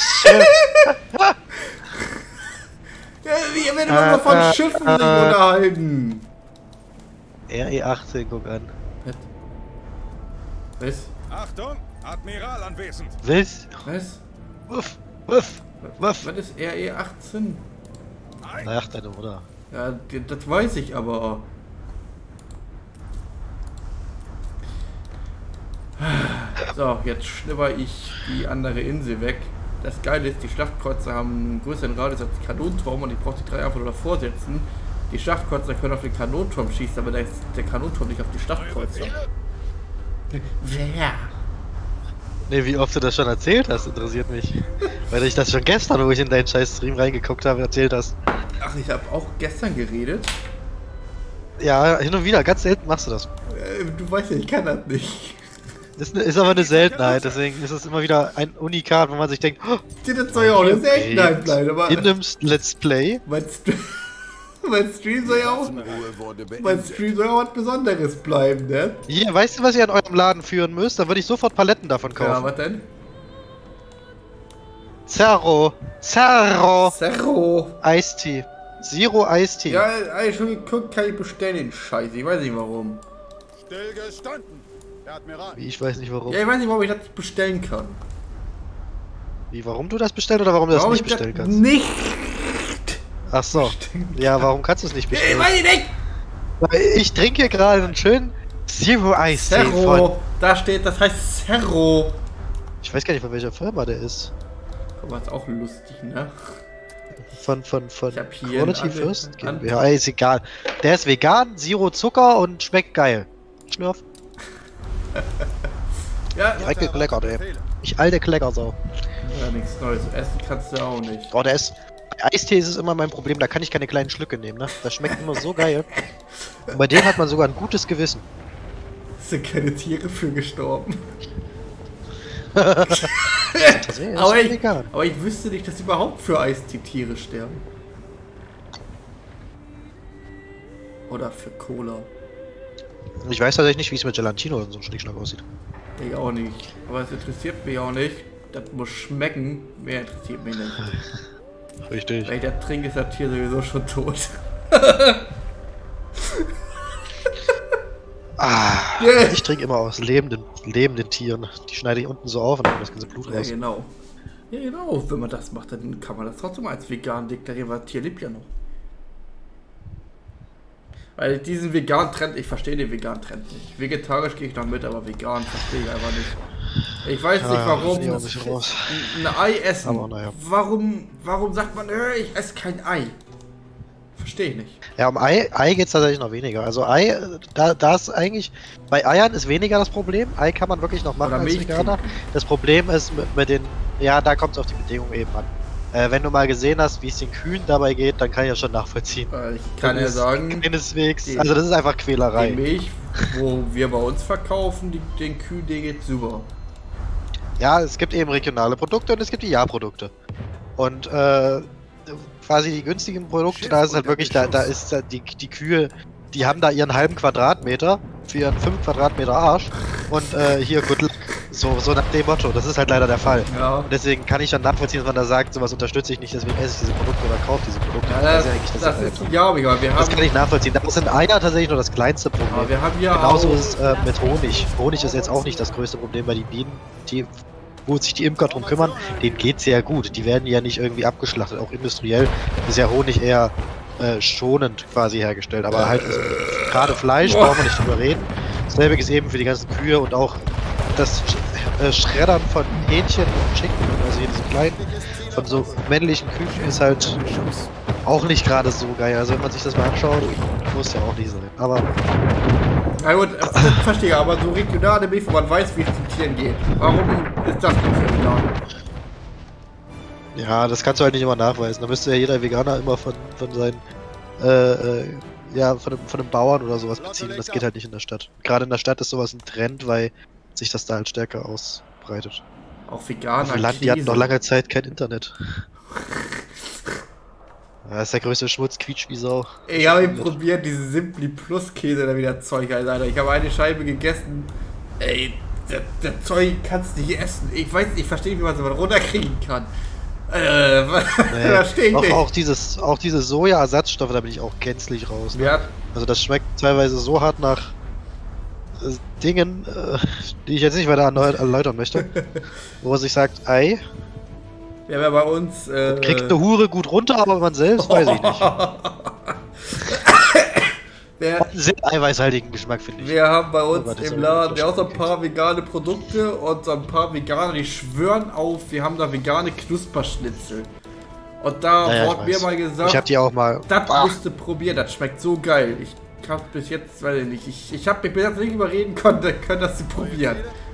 [SPEAKER 1] Ja, wir werden immer nur von
[SPEAKER 11] Äh,
[SPEAKER 1] Schiffen
[SPEAKER 11] äh,
[SPEAKER 1] sich unterhalten.
[SPEAKER 11] R E achtzehn, guck an.
[SPEAKER 1] Was?
[SPEAKER 2] Achtung, Admiral anwesend.
[SPEAKER 11] Was?
[SPEAKER 1] Was?
[SPEAKER 11] Wuff, wuff, wuff.
[SPEAKER 1] Was ist R E achtzehn?
[SPEAKER 11] Ach, deine Mutter.
[SPEAKER 1] Ja, d- das weiß ich aber. So, jetzt schnipper ich die andere Insel weg. Das Geile ist, die Schlachtkreuzer haben einen größeren Radius als die Kanonenturm und ich brauche die drei einfach nur davor setzen. Die Schlachtkreuzer können auf den Kanonenturm schießen, aber da ist der Kanonenturm nicht auf die Schlachtkreuzer. Wer?
[SPEAKER 11] Ne, wie oft du das schon erzählt hast, interessiert mich. Weil ich das schon gestern, wo ich in deinen scheiß Stream reingeguckt habe, erzählt hast.
[SPEAKER 1] Ach, ich habe auch gestern geredet.
[SPEAKER 11] Ja, hin und wieder, ganz selten machst du das.
[SPEAKER 1] Äh, du weißt ja, ich kann das nicht.
[SPEAKER 11] Das ist, ne- ist aber eine Seltenheit, deswegen ist es immer wieder ein Unikat, wo man sich denkt, oh,
[SPEAKER 1] Das soll ja auch eine Seltenheit bleiben, aber
[SPEAKER 11] in einem Let's Play.
[SPEAKER 1] mein, St mein Stream soll ja auch
[SPEAKER 10] Ruhe wurde
[SPEAKER 1] mein
[SPEAKER 10] beendet.
[SPEAKER 1] Stream soll ja auch was Besonderes bleiben, ne?
[SPEAKER 11] Hier, weißt du, was ihr an eurem Laden führen müsst? Dann würde ich sofort Paletten davon
[SPEAKER 1] Ja,
[SPEAKER 11] kaufen.
[SPEAKER 1] was denn?
[SPEAKER 11] Zerro, Zerro,
[SPEAKER 1] Zerro.
[SPEAKER 11] Eistee. Zero Eistee.
[SPEAKER 1] Ja, hab ich schon geguckt, kann ich bestellen den Scheiß. Ich weiß nicht warum.
[SPEAKER 2] Stillgestanden. Der Admiral.
[SPEAKER 11] Wie, ich weiß nicht warum.
[SPEAKER 1] Ja, ich weiß nicht, warum ich das nicht bestellen kann.
[SPEAKER 11] Wie, warum du das bestellst oder warum du das
[SPEAKER 1] warum
[SPEAKER 11] nicht
[SPEAKER 1] ich das
[SPEAKER 11] bestellen kannst?
[SPEAKER 1] nicht?
[SPEAKER 11] Ach so. Ja, warum kannst du es nicht
[SPEAKER 1] Ich
[SPEAKER 11] bestellen?
[SPEAKER 1] weiß ich nicht.
[SPEAKER 11] Weil ich trinke hier gerade einen schönen Zero Eistee von...
[SPEAKER 1] Zerro. Da steht, das heißt Zerro.
[SPEAKER 11] Ich weiß gar nicht, von welcher Firma der ist.
[SPEAKER 1] Guck mal, ist auch lustig, ne?
[SPEAKER 11] Von, von, von
[SPEAKER 1] Ich hab hier
[SPEAKER 11] Quality
[SPEAKER 1] einen
[SPEAKER 11] First?
[SPEAKER 1] An-
[SPEAKER 11] Ja, ist egal. Der ist vegan, Zero Zucker und schmeckt geil. Schlürf.
[SPEAKER 1] Ja,
[SPEAKER 11] Direkt gekleckert, ey. Ich alte Kleckersau.
[SPEAKER 1] ja, nichts Neues. Essen kannst du auch nicht.
[SPEAKER 11] Oh, der ist... Bei Eistee ist es immer mein Problem, da kann ich keine kleinen Schlücke nehmen, ne? Das schmeckt immer so geil. Und bei dem hat man sogar ein gutes Gewissen.
[SPEAKER 1] Es sind keine Tiere für gestorben.
[SPEAKER 11] Tatsächlich,
[SPEAKER 1] aber,
[SPEAKER 11] ist
[SPEAKER 1] ich,
[SPEAKER 11] vegan.
[SPEAKER 1] aber ich wüsste nicht, dass überhaupt für Eistee Tiere sterben. Oder für Cola.
[SPEAKER 11] Ich weiß tatsächlich nicht, wie es mit Gelatino und so ein Schnickschnack aussieht.
[SPEAKER 1] Ich auch nicht. Aber es interessiert mich auch nicht. Das muss schmecken. Mehr interessiert mich nicht.
[SPEAKER 11] Richtig.
[SPEAKER 1] Wenn ich das trinke, ist das Tier sowieso schon tot.
[SPEAKER 11] Ah,
[SPEAKER 1] Yeah.
[SPEAKER 11] ich trinke immer aus lebenden, lebenden Tieren. Die schneide ich unten so auf und dann kommt das ganze Blut
[SPEAKER 1] Ja,
[SPEAKER 11] raus.
[SPEAKER 1] genau. Ja, genau. Wenn man das macht, dann kann man das trotzdem als vegan deklarieren, weil das Tier lebt ja noch. Weil diesen veganen Trend, ich verstehe den veganen Trend nicht. Vegetarisch gehe ich noch mit, aber vegan verstehe ich einfach nicht. Ich weiß
[SPEAKER 11] Ja,
[SPEAKER 1] nicht,
[SPEAKER 11] ja,
[SPEAKER 1] warum
[SPEAKER 11] verstehe auch ein bisschen raus.
[SPEAKER 1] ein ein Ei essen.
[SPEAKER 11] Aber naja.
[SPEAKER 1] Warum, warum sagt man, äh, ich esse kein Ei? Verstehe ich nicht.
[SPEAKER 11] Ja, um Ei, Ei geht es tatsächlich noch weniger. Also Ei, da, da ist eigentlich, bei Eiern ist weniger das Problem. Ei kann man wirklich noch machen
[SPEAKER 1] Oder
[SPEAKER 11] als
[SPEAKER 1] Milch
[SPEAKER 11] Veganer.
[SPEAKER 1] trinken.
[SPEAKER 11] Das Problem ist mit, mit den, ja, da kommt es auf die Bedingungen eben an. Äh, wenn du mal gesehen hast, wie es den Kühen dabei geht, dann kann ich das schon nachvollziehen.
[SPEAKER 1] Äh, Ich kann
[SPEAKER 11] Das
[SPEAKER 1] ja
[SPEAKER 11] ist
[SPEAKER 1] sagen,
[SPEAKER 11] keineswegs,
[SPEAKER 1] die-
[SPEAKER 11] also das ist einfach
[SPEAKER 1] die
[SPEAKER 11] Quälerei.
[SPEAKER 1] Milch, wo wir bei uns verkaufen, die, den Kühen, die geht super.
[SPEAKER 11] Ja, es gibt eben regionale Produkte und es gibt die Ja-Produkte. Und äh, quasi die günstigen Produkte, da ist halt wirklich, da, da ist da die, die Kühe, die haben da ihren halben Quadratmeter für ihren fünf Quadratmeter Arsch und äh, hier good luck. So, so nach dem Motto, das ist halt leider der Fall.
[SPEAKER 1] Ja.
[SPEAKER 11] Und deswegen kann ich dann nachvollziehen, dass man da sagt, sowas unterstütze ich nicht, deswegen esse ich diese Produkte oder kaufe diese Produkte.
[SPEAKER 1] Ja, das,
[SPEAKER 11] ist ja eigentlich das,
[SPEAKER 1] das ist ja, aber wir
[SPEAKER 11] das
[SPEAKER 1] haben,
[SPEAKER 11] kann ich nachvollziehen. Das sind Eier tatsächlich nur das kleinste Problem.
[SPEAKER 1] aber wir haben ja
[SPEAKER 11] Genauso
[SPEAKER 1] auch,
[SPEAKER 11] ist es äh, mit Honig. Honig ist jetzt auch nicht das größte Problem, weil die Bienen, die, wo sich die Imker drum kümmern, denen geht's sehr gut. Die werden ja nicht irgendwie abgeschlachtet. Auch industriell ist ja Honig eher äh, schonend quasi hergestellt. Aber halt also, gerade Fleisch, brauchen wir nicht drüber reden. Dasselbe ist eben für die ganzen Kühe und auch das äh, Schreddern von Hähnchen und Chicken, also hier diese kleinen, von so männlichen Küken ist halt auch nicht gerade so geil. Also wenn man sich das mal anschaut, muss ja auch nicht sein. Aber
[SPEAKER 1] na gut, das verstehe ich, aber so regionale Milch, wo man weiß, wie es den Tieren geht. Warum ist das nicht regional?
[SPEAKER 11] ja, das kannst du halt nicht immer nachweisen. Da müsste ja jeder Veganer immer von, von seinen, äh, äh, ja, von einem, von einem Bauern oder sowas beziehen. Das geht halt nicht in der Stadt. Gerade in der Stadt ist sowas ein Trend, weil sich das da halt stärker ausbreitet.
[SPEAKER 1] Auch veganer
[SPEAKER 11] Auf dem Land, die hatten
[SPEAKER 1] Käse.
[SPEAKER 11] noch lange Zeit kein Internet. Ja, ist der größte Schmutz, quietsch wie Sau.
[SPEAKER 1] Ich habe ihn probiert, diese Simply Plus Käse da wieder Zeug, Alter. Ich habe eine Scheibe gegessen. Ey, das, das Zeug kannst du nicht essen. Ich weiß, ich verstehe nicht, wie man sowas runterkriegen kann. Äh,
[SPEAKER 11] Nee,
[SPEAKER 1] verstehe ich
[SPEAKER 11] auch,
[SPEAKER 1] nicht.
[SPEAKER 11] auch dieses, auch diese Soja-Ersatzstoffe, da bin ich auch gänzlich raus. Ne?
[SPEAKER 1] Ja,
[SPEAKER 11] Also das schmeckt teilweise so hart nach äh, Dingen, äh, die ich jetzt nicht weiter erneut erläutern möchte. Wo man sich sagt, Ei,
[SPEAKER 1] wir haben ja bei uns. Äh,
[SPEAKER 11] kriegt eine Hure gut runter, aber man selbst weiß ich nicht.
[SPEAKER 1] wir,
[SPEAKER 11] Hat einen sehr eiweißhaltigen Geschmack, finde ich.
[SPEAKER 1] wir haben bei uns
[SPEAKER 11] Aber das
[SPEAKER 1] im
[SPEAKER 11] soll
[SPEAKER 1] Laden
[SPEAKER 11] nicht
[SPEAKER 1] ja auch so ein
[SPEAKER 11] verstehen.
[SPEAKER 1] paar vegane Produkte und so ein paar Veganer, die schwören auf, wir haben da vegane Knusperschnitzel. Und da
[SPEAKER 11] Ja, ja, ich
[SPEAKER 1] wurde mir
[SPEAKER 11] weiß.
[SPEAKER 1] mal gesagt,
[SPEAKER 11] Ich hab die auch mal.
[SPEAKER 1] das
[SPEAKER 11] Ah,
[SPEAKER 1] musst du probieren, das schmeckt so geil. Ich hab bis jetzt, weiß ich nicht, ich, ich hab mich bis jetzt nicht überreden können, können das zu probieren.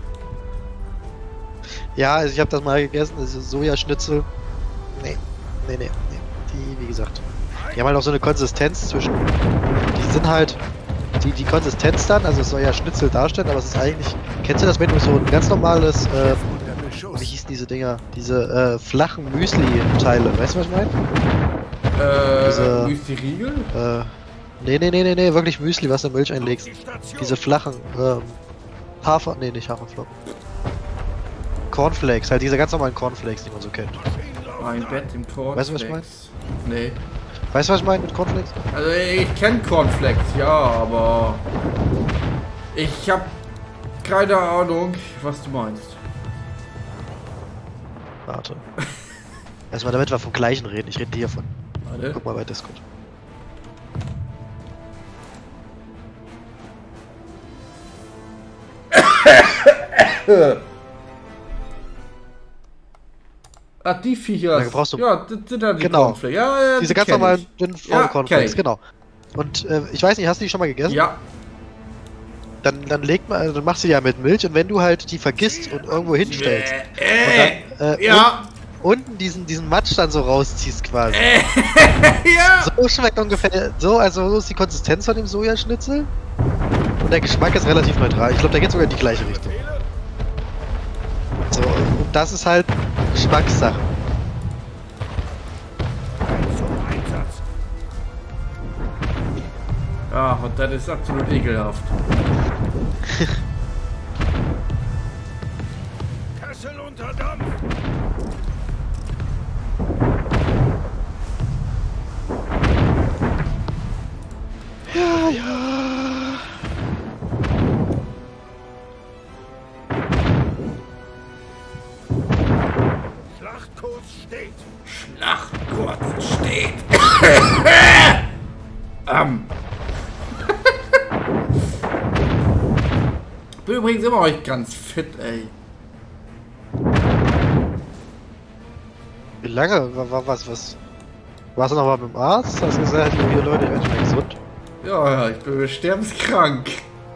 [SPEAKER 11] ja, also ich habe das mal gegessen, das ist Sojaschnitzel. Nee, nee, nee, nee. Die, wie gesagt, die haben halt auch so eine Konsistenz zwischen. Die sind halt. Die, die Konsistenz dann, also es soll ja Schnitzel darstellen, aber es ist eigentlich. Kennst du das, wenn du so ein ganz normales. Äh, wie hießen diese Dinger? Diese äh, flachen Müsli-Teile, weißt du, was ich meine?
[SPEAKER 1] Äh,
[SPEAKER 11] Diese-
[SPEAKER 1] Müsli-Riegel?
[SPEAKER 11] Äh, nee, nee, nee, nee, nee, wirklich Müsli, was du in Milch einlegst. Diese flachen, ähm, Hafer, nee, nicht Haferflocken. Cornflakes, halt diese ganz normalen Cornflakes, die man so kennt.
[SPEAKER 1] Ein Bett im Cornflakes.
[SPEAKER 11] Weißt du, was ich mein?
[SPEAKER 1] Nee.
[SPEAKER 11] Weißt du, was ich meine mit Cornflakes?
[SPEAKER 1] Also ich kenne Cornflakes, ja, aber ich hab keine Ahnung, was du meinst.
[SPEAKER 11] Warte. Erstmal, damit wir vom gleichen reden, ich rede hiervon.
[SPEAKER 1] Warte.
[SPEAKER 11] Guck mal bei Discord.
[SPEAKER 1] Ach, die Viecher.
[SPEAKER 11] Da brauchst du-
[SPEAKER 1] Ja, das sind dann die
[SPEAKER 11] Genau.
[SPEAKER 1] Cornflakes. Ja, ja,
[SPEAKER 11] Diese
[SPEAKER 1] die
[SPEAKER 11] ganz
[SPEAKER 1] kenn
[SPEAKER 11] normalen
[SPEAKER 1] ich.
[SPEAKER 11] dünnen
[SPEAKER 1] Ja, kenn
[SPEAKER 11] Cornflakes,
[SPEAKER 1] ich.
[SPEAKER 11] genau. Und äh, ich weiß nicht, hast du die schon mal gegessen?
[SPEAKER 1] Ja,
[SPEAKER 11] Dann, dann legt man, dann machst du die ja mit Milch und wenn du halt die vergisst und irgendwo hinstellst
[SPEAKER 1] äh,
[SPEAKER 11] und dann äh,
[SPEAKER 1] ja,
[SPEAKER 11] unten, unten diesen, diesen Matsch dann so rausziehst quasi.
[SPEAKER 1] ja.
[SPEAKER 11] So schmeckt ungefähr, so, also so ist die Konsistenz von dem Sojaschnitzel. Und der Geschmack ist relativ neutral. Ich glaube, da geht sogar in die gleiche Richtung. So, um das ist halt Geschmackssache.
[SPEAKER 2] Zum Einsatz.
[SPEAKER 1] Ja, und das ist absolut ekelhaft.
[SPEAKER 7] Kessel unter Dampf.
[SPEAKER 11] Ja, ja.
[SPEAKER 7] Schlachtkurs steht.
[SPEAKER 1] Schlachtkurs steht. ähm. Bin übrigens immer euch ganz fit, ey.
[SPEAKER 11] Wie lange? War, war was, was? Warst du noch mal beim Arzt? Hast du gesagt, hier Leute, ich bin schon gesund.
[SPEAKER 1] Ja, ja, ich bin sterbenskrank.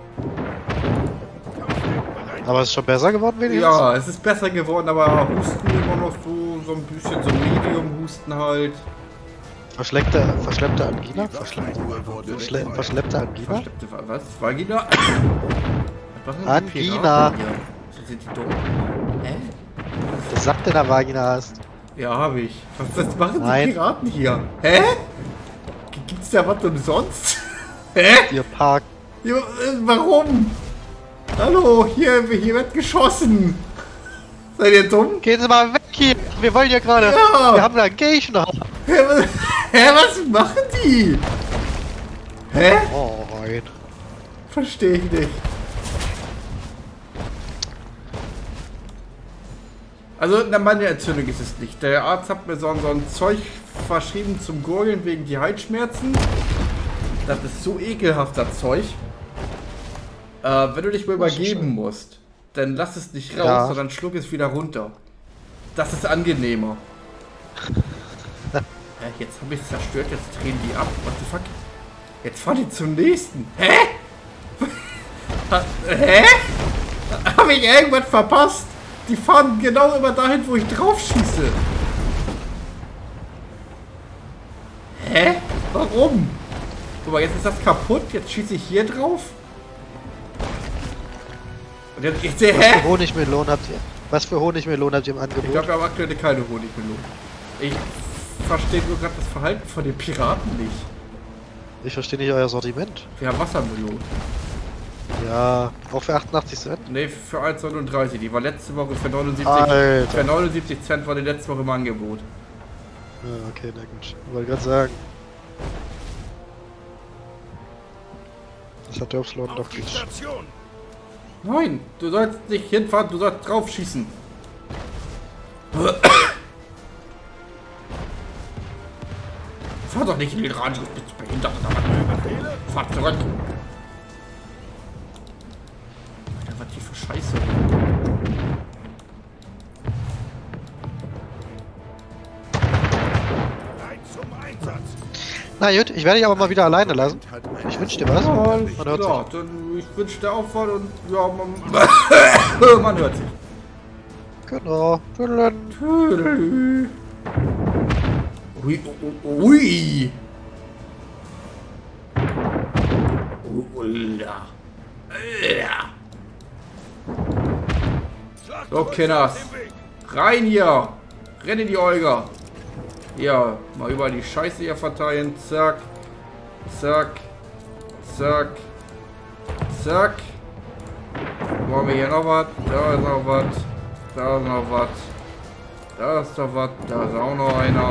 [SPEAKER 11] Aber es ist schon besser geworden, wenigstens?
[SPEAKER 1] Ja, es ist besser geworden, aber Husten immer noch so, so ein bisschen so Medium-Husten halt.
[SPEAKER 11] Verschleppte, verschleppte Angina? Verschleppte, Verschle verschleppte Angina?
[SPEAKER 1] Verschleppte, was? Vagina? Was machen die
[SPEAKER 11] Angina!
[SPEAKER 1] Piraten hier? Sind die dumm? Hä?
[SPEAKER 11] Das sagt in der Vagina hast.
[SPEAKER 1] Ja, hab ich. Was, was machen
[SPEAKER 11] Nein.
[SPEAKER 1] die Piraten hier? Hä? Gibt's da was umsonst? Hä?
[SPEAKER 11] Ihr Park.
[SPEAKER 1] Ja, äh, warum? Hallo, hier, hier wird geschossen. Seid ihr dumm?
[SPEAKER 11] Gehen Sie mal weg hier! Wir wollen ja gerade.
[SPEAKER 1] Ja.
[SPEAKER 11] Wir haben da einen Gegner.
[SPEAKER 1] Hä, was, hä, was machen die? Hä?
[SPEAKER 11] Oh, nein.
[SPEAKER 1] Verstehe ich nicht. Also eine Mandelentzündung ist es nicht. Der Arzt hat mir so, so ein Zeug verschrieben zum Gurgeln wegen die Halsschmerzen. Das ist so ekelhafter Zeug. Äh, wenn du dich mal übergeben musst, dann lass es nicht raus,
[SPEAKER 11] Ja.
[SPEAKER 1] sondern schluck es wieder runter. Das ist angenehmer. Ja, jetzt habe ich es zerstört, jetzt drehen die ab. What the fuck? Jetzt fahren die zum nächsten. Hä? Ha- Hä? Habe ich irgendwas verpasst? Die fahren genau immer dahin, wo ich drauf schieße. Hä? Warum? Guck mal, jetzt ist das kaputt. Jetzt schieße ich hier drauf. Und jetzt, ich sehe,
[SPEAKER 11] Was für
[SPEAKER 1] hä?
[SPEAKER 11] Honigmelonen habt ihr? Was für Honigmelonen habt ihr im
[SPEAKER 1] Ich
[SPEAKER 11] Angebot?
[SPEAKER 1] glaube, wir haben aktuell keine Honigmelone. Ich verstehe nur gerade das Verhalten von den Piraten nicht.
[SPEAKER 11] Ich verstehe nicht euer Sortiment.
[SPEAKER 1] Wir haben Wassermelone.
[SPEAKER 11] Ja, auch für achtundachtzig Cent?
[SPEAKER 1] Ne, für eins neununddreißig. Die war letzte Woche für neunundsiebzig.
[SPEAKER 11] Alter.
[SPEAKER 1] Für neunundsiebzig Cent war die letzte Woche im Angebot.
[SPEAKER 11] Ja, okay, na gut. Ich wollte gerade sagen. Das hat der Obstlohn doch
[SPEAKER 7] Auf die
[SPEAKER 11] nicht.
[SPEAKER 7] Station.
[SPEAKER 1] Nein, du sollst nicht hinfahren, du sollst drauf schießen. Fahr doch nicht in den Radius, bist du behindert oder was? Fahr zurück. Alter, was die für Scheiße.
[SPEAKER 7] Bereit zum Einsatz.
[SPEAKER 11] Na gut, ich werde dich aber mal wieder alleine lassen. Ich wünsche dir was.
[SPEAKER 1] Ja,
[SPEAKER 11] Man
[SPEAKER 1] alles
[SPEAKER 11] hört
[SPEAKER 1] klar,
[SPEAKER 11] sich.
[SPEAKER 1] dann ich wünsche dir auch was und ja, man, man hört sich.
[SPEAKER 11] Genau. Tüdeln.
[SPEAKER 1] Tüdelü. Ui, ui, ui. Ulla. Ja. So, Kenners. Rein hier. Renn in die Olga. Ja, mal über die Scheiße hier verteilen. Zack. Zack. Zack. Zack. Wollen wir hier noch was? Da ist noch was. Da ist noch was. Da ist doch was. Da ist auch noch einer.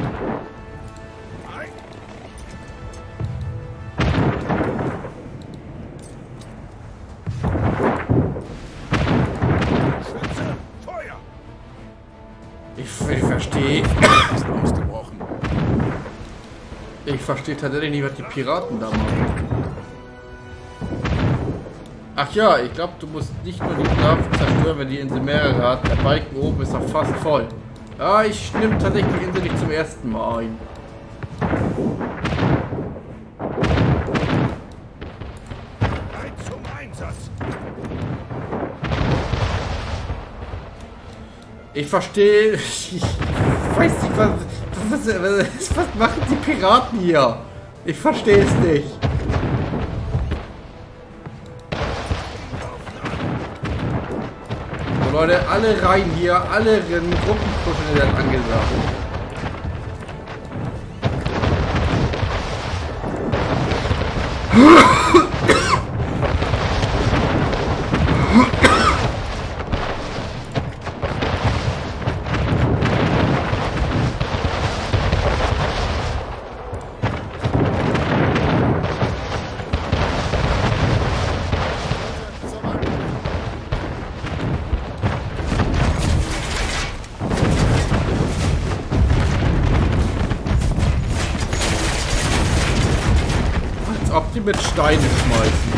[SPEAKER 7] Schütze, Feuer.
[SPEAKER 1] Ich, ich verstehe.
[SPEAKER 10] Ist ausgebrochen.
[SPEAKER 1] Ich verstehe tatsächlich nicht, was die Piraten da machen. Ach ja, ich glaube, du musst nicht nur die Grafen zerstören, wenn die Insel mehrere hat. Der Balken oben ist doch fast voll. Ja, ich nehme tatsächlich die Insel nicht zum ersten Mal ein.
[SPEAKER 7] Bereit zum Einsatz.
[SPEAKER 1] Ich verstehe. Ich weiß nicht, was, was, was, was machen die Piraten hier? Ich verstehe es nicht. So Leute, alle rein hier, alle rennen, Gruppenpushen werden angesagt. Ob die mit Steinen schmeißen.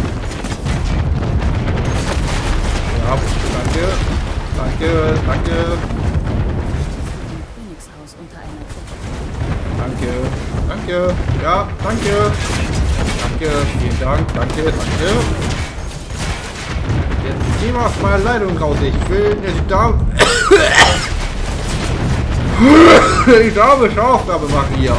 [SPEAKER 1] Ja, danke. Danke, danke.
[SPEAKER 3] Königshaus unter einer
[SPEAKER 1] Danke, danke. Ja, danke. Danke, vielen Dank. Danke, danke. Jetzt gehen wir aus meiner Leitung raus. Ich will die Dame. Die Dame Aufgabe machen hier.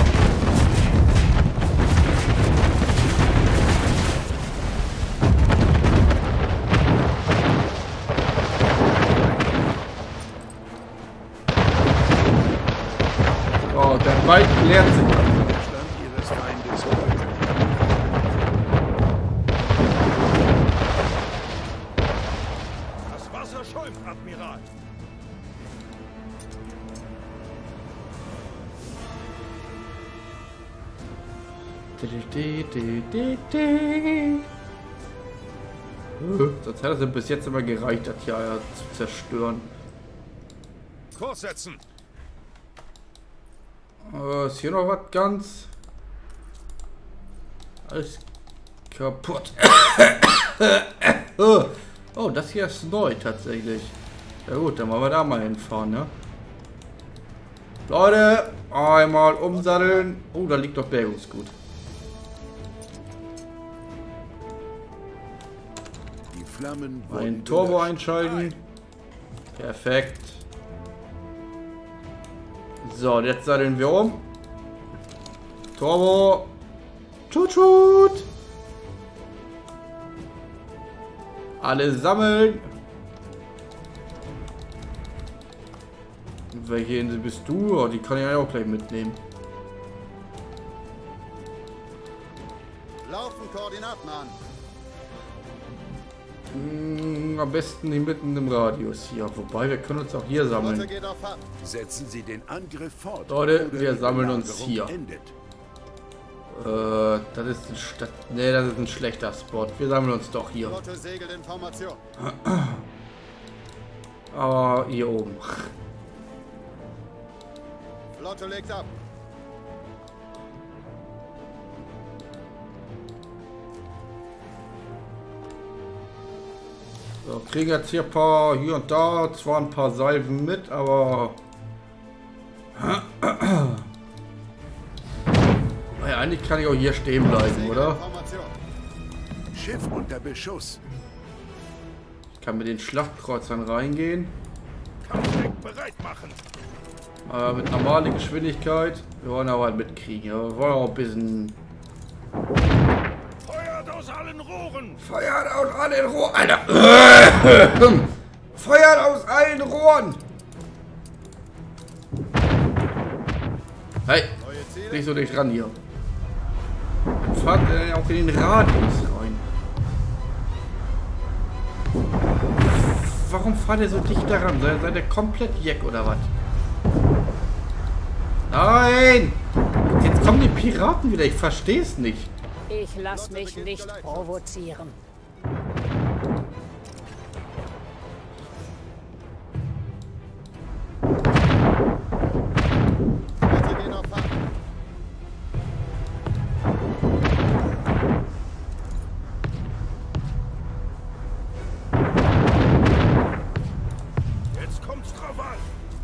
[SPEAKER 1] Der Wald leert sich.
[SPEAKER 10] Der Stand ihres Feindes heute.
[SPEAKER 7] Das Wasser schäumt, Admiral.
[SPEAKER 1] Sonst hat es bis jetzt immer gereicht, das hier zu zerstören.
[SPEAKER 7] Kurs setzen.
[SPEAKER 1] Uh, ist hier noch was ganz? Alles kaputt. oh, oh, das hier ist neu tatsächlich. Ja gut, dann wollen wir da mal hinfahren, ne? Leute, einmal umsatteln. Oh, da liegt doch Bergungsgut.
[SPEAKER 10] Die Flammen
[SPEAKER 1] Ein Turbo einschalten. Perfekt. So, jetzt satteln wir um. Turbo. Tut, tut. Alle sammeln. Welche Insel bist du? Oh, die kann ich ja auch gleich mitnehmen.
[SPEAKER 5] Laufen Koordinaten an.
[SPEAKER 1] Hm, am besten nicht mitten im Radius hier. Wobei, wir können uns auch hier sammeln.
[SPEAKER 10] Setzen Sie den Angriff fort.
[SPEAKER 1] Leute, wir sammeln uns hier. Äh, das ist ein Stadt. Nee, das ist ein schlechter Spot. Wir sammeln uns doch hier. Aber hier oben.
[SPEAKER 5] Flotte legt ab.
[SPEAKER 1] So, kriegen jetzt hier ein paar hier und da zwar ein paar Salven mit, aber naja, eigentlich kann ich auch hier stehen bleiben, oder?
[SPEAKER 10] Schiff unter Beschuss.
[SPEAKER 1] Ich kann mit den Schlachtkreuzern reingehen.
[SPEAKER 7] Kampfdeck bereit machen.
[SPEAKER 1] Äh, mit normaler Geschwindigkeit. Wir wollen aber halt mitkriegen. Ja, wir wollen auch ein bisschen.
[SPEAKER 7] Feuert aus allen Rohren!
[SPEAKER 1] Feuert aus allen Rohren! Alter! Feuert aus allen Rohren! Hey! Nicht so dicht ran hier. Dann fahrt ihr auch in den Radius rein. Warum fahrt ihr so dicht daran? Seid, seid ihr komplett jeck oder was? Nein! Jetzt kommen die Piraten wieder. Ich verstehe es nicht.
[SPEAKER 3] Ich lass mich nicht provozieren.
[SPEAKER 7] Jetzt kommt's drauf an.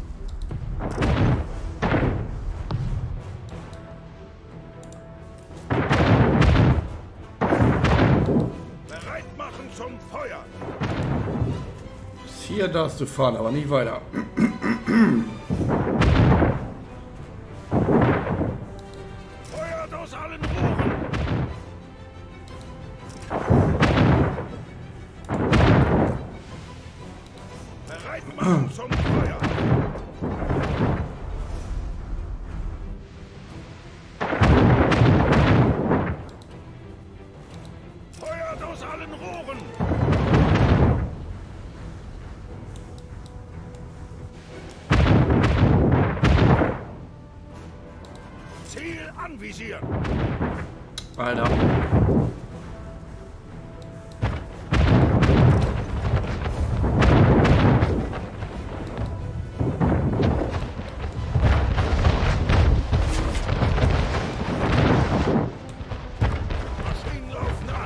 [SPEAKER 7] Bereit machen zum Feuer.
[SPEAKER 1] Hier darfst du fahren, aber nicht weiter.
[SPEAKER 7] Feuert aus allen Rohren. Bereit machen. machen zum Feuer. Feuert aus allen Rohren. Ziel anvisieren.
[SPEAKER 1] Alter.
[SPEAKER 7] Maschinen laufen an.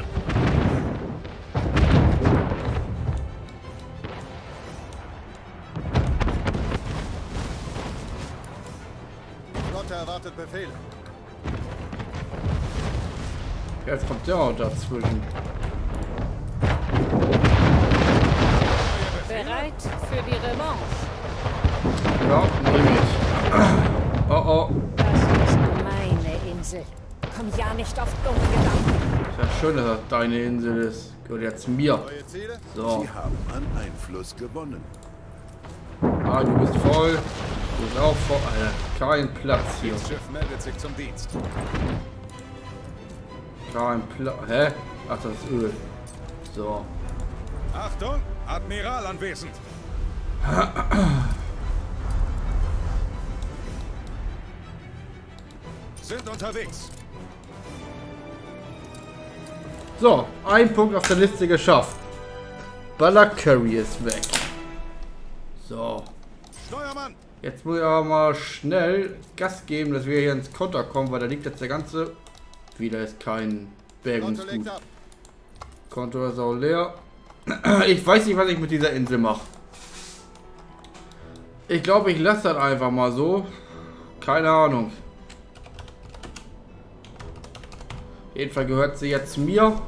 [SPEAKER 5] Flotte erwartet Befehle.
[SPEAKER 1] Jetzt kommt der auch dazwischen.
[SPEAKER 9] Bereit für die Revanche.
[SPEAKER 1] Ja, nehme ich. Oh oh.
[SPEAKER 9] Das ist meine Insel. Komm ja nicht auf dumme Gedanken.
[SPEAKER 1] Ist ja schön, dass das deine Insel ist. Gehört jetzt mir.
[SPEAKER 5] Neue Ziele?
[SPEAKER 1] So.
[SPEAKER 10] Sie haben an Einfluss gewonnen.
[SPEAKER 1] Ah, du bist voll. Du bist auch voll. Alter, kein Platz hier.
[SPEAKER 5] Das Schiff meldet sich zum Dienst.
[SPEAKER 1] Kein Platz. Hä? Ach, das ist Öl. So.
[SPEAKER 5] Achtung, Admiral anwesend. Sind unterwegs.
[SPEAKER 1] So, ein Punkt auf der Liste geschafft. Baller Curry ist weg. So.
[SPEAKER 5] Steuermann!
[SPEAKER 1] Jetzt muss ich aber mal schnell Gas geben, dass wir hier ins Konter kommen, weil da liegt jetzt der ganze... Wieder ist kein Bergungsgut. Konto ist auch leer. Ich weiß nicht, was ich mit dieser Insel mache. Ich glaube, ich lasse das einfach mal so. Keine Ahnung. Jedenfalls gehört sie jetzt mir.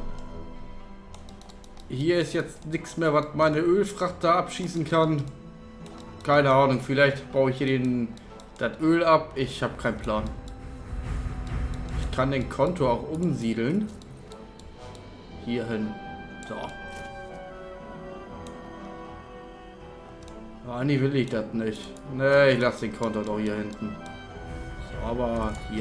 [SPEAKER 1] Hier ist jetzt nichts mehr, was meine Ölfracht da abschießen kann. Keine Ahnung, vielleicht baue ich hier den, das Öl ab. Ich habe keinen Plan. Ich kann den Konto auch umsiedeln. Hier hin. So. Ah, nee, will ich das nicht. Nee, ich lasse den Konto doch hier hinten. So, aber hier.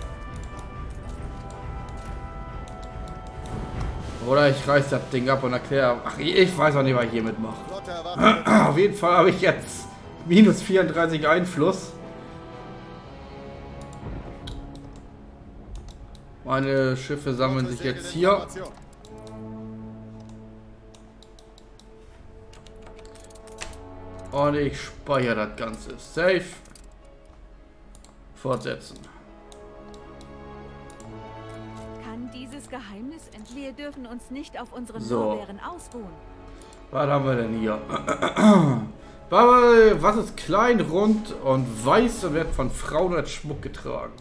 [SPEAKER 1] Oder ich reiß das Ding ab und erkläre. Ach, ich weiß auch nicht, was ich hiermit mache. Auf jeden Fall habe ich jetzt minus vierunddreißig Einfluss. Meine Schiffe sammeln sich jetzt hier. Und ich speichere das Ganze. Safe. Fortsetzen.
[SPEAKER 6] Kann dieses Geheimnis ent... Wir dürfen uns nicht auf unseren
[SPEAKER 1] So.
[SPEAKER 6] Lorbeeren ausruhen.
[SPEAKER 1] Was haben wir denn hier? Was ist klein, rund und weiß und wird von Frauen als Schmuck getragen?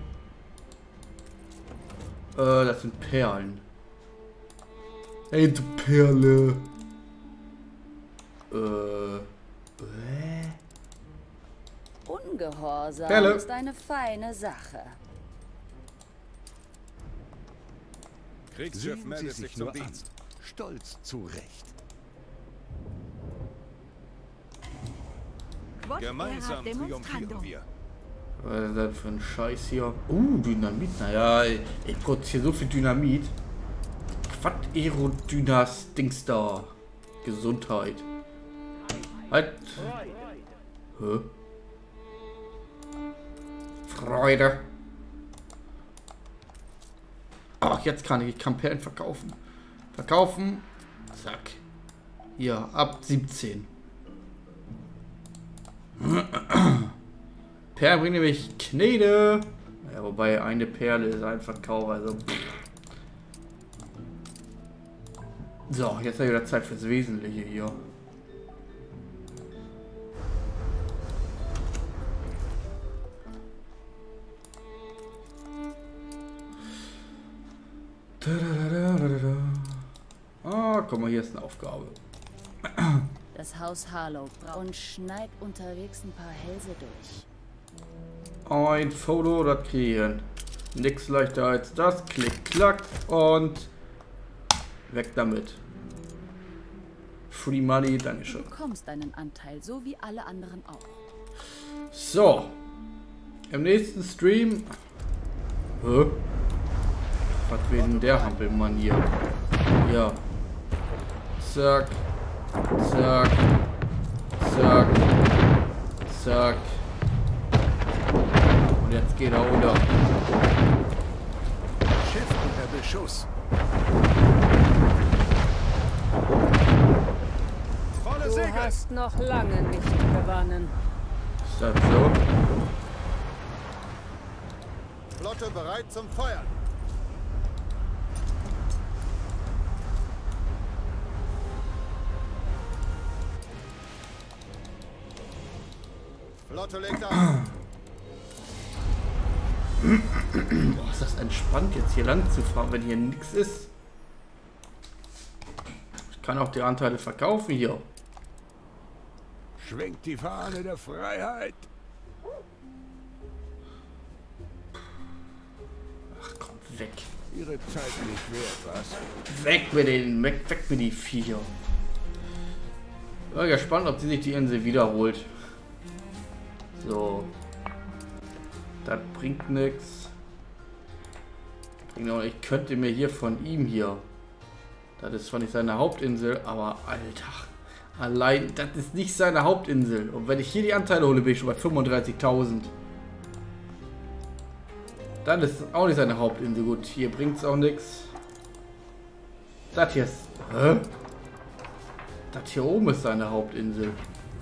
[SPEAKER 1] Äh, das sind Perlen. Ey, du Perle. Äh. äh.
[SPEAKER 3] Ungehorsam
[SPEAKER 1] Perle.
[SPEAKER 3] ist eine feine Sache.
[SPEAKER 5] Kriegsschiff
[SPEAKER 10] Sehen Sie
[SPEAKER 5] meldet
[SPEAKER 10] sich
[SPEAKER 5] sich zum
[SPEAKER 10] nur an.
[SPEAKER 5] Dienst.
[SPEAKER 10] Stolz zu Recht.
[SPEAKER 6] Quod
[SPEAKER 5] Gemeinsam
[SPEAKER 6] erat demonstrandum.
[SPEAKER 5] triumphieren wir.
[SPEAKER 1] Was ist das für ein Scheiß hier? Uh, Dynamit. Naja, ich, ich produziere so viel Dynamit. Quad Aerodynas Dings da. Gesundheit. Halt. Hä? Freude. Ach, jetzt kann ich, ich kann Perlen verkaufen. Verkaufen. Zack. Hier, ab siebzehn. Perlen bringt nämlich Knete. Ja, wobei eine Perle ist ein Verkauf, also. So, jetzt habe ich wieder Zeit fürs Wesentliche hier. Ah, guck mal, hier ist eine Aufgabe.
[SPEAKER 3] Das Haus Harlow und schneid unterwegs ein paar Hälse durch.
[SPEAKER 1] Ein Foto, das kriegen. Nix leichter als das. Klick, klack und weg damit. Free Money, dankeschön.
[SPEAKER 3] Du bekommst deinen Anteil, so wie alle anderen auch.
[SPEAKER 1] So. Im nächsten Stream... Hä? Was will denn der Hampelmann hier? Ja. Zack. Zack. Zack. Zack. Und jetzt geht er unter.
[SPEAKER 10] Schiff unter Beschuss.
[SPEAKER 2] Volle
[SPEAKER 9] Du
[SPEAKER 2] Segel!
[SPEAKER 9] hast noch lange nicht gewonnen.
[SPEAKER 1] Ist das so?
[SPEAKER 10] Flotte bereit zum Feuern. Flotte legt an.
[SPEAKER 1] Boah, ist das entspannt, jetzt hier lang zu fahren, wenn hier nichts ist. Ich kann auch die Anteile verkaufen hier.
[SPEAKER 2] Schwenkt die Fahne der Freiheit.
[SPEAKER 1] Ach komm, weg.
[SPEAKER 2] Ihre Zeit nicht wert, was?
[SPEAKER 1] Weg mit den, weg, weg mit die Viecher. Ich bin gespannt, ob sie sich die Insel wiederholt. So. Das bringt nichts. Ich könnte mir hier von ihm hier. Das ist zwar nicht seine Hauptinsel, aber Alter. Allein, das ist nicht seine Hauptinsel. Und wenn ich hier die Anteile hole, bin ich schon bei fünfunddreißigtausend. Das ist auch nicht seine Hauptinsel. Gut, hier bringt es auch nichts. Das hier ist... Hä? Das hier oben ist seine Hauptinsel.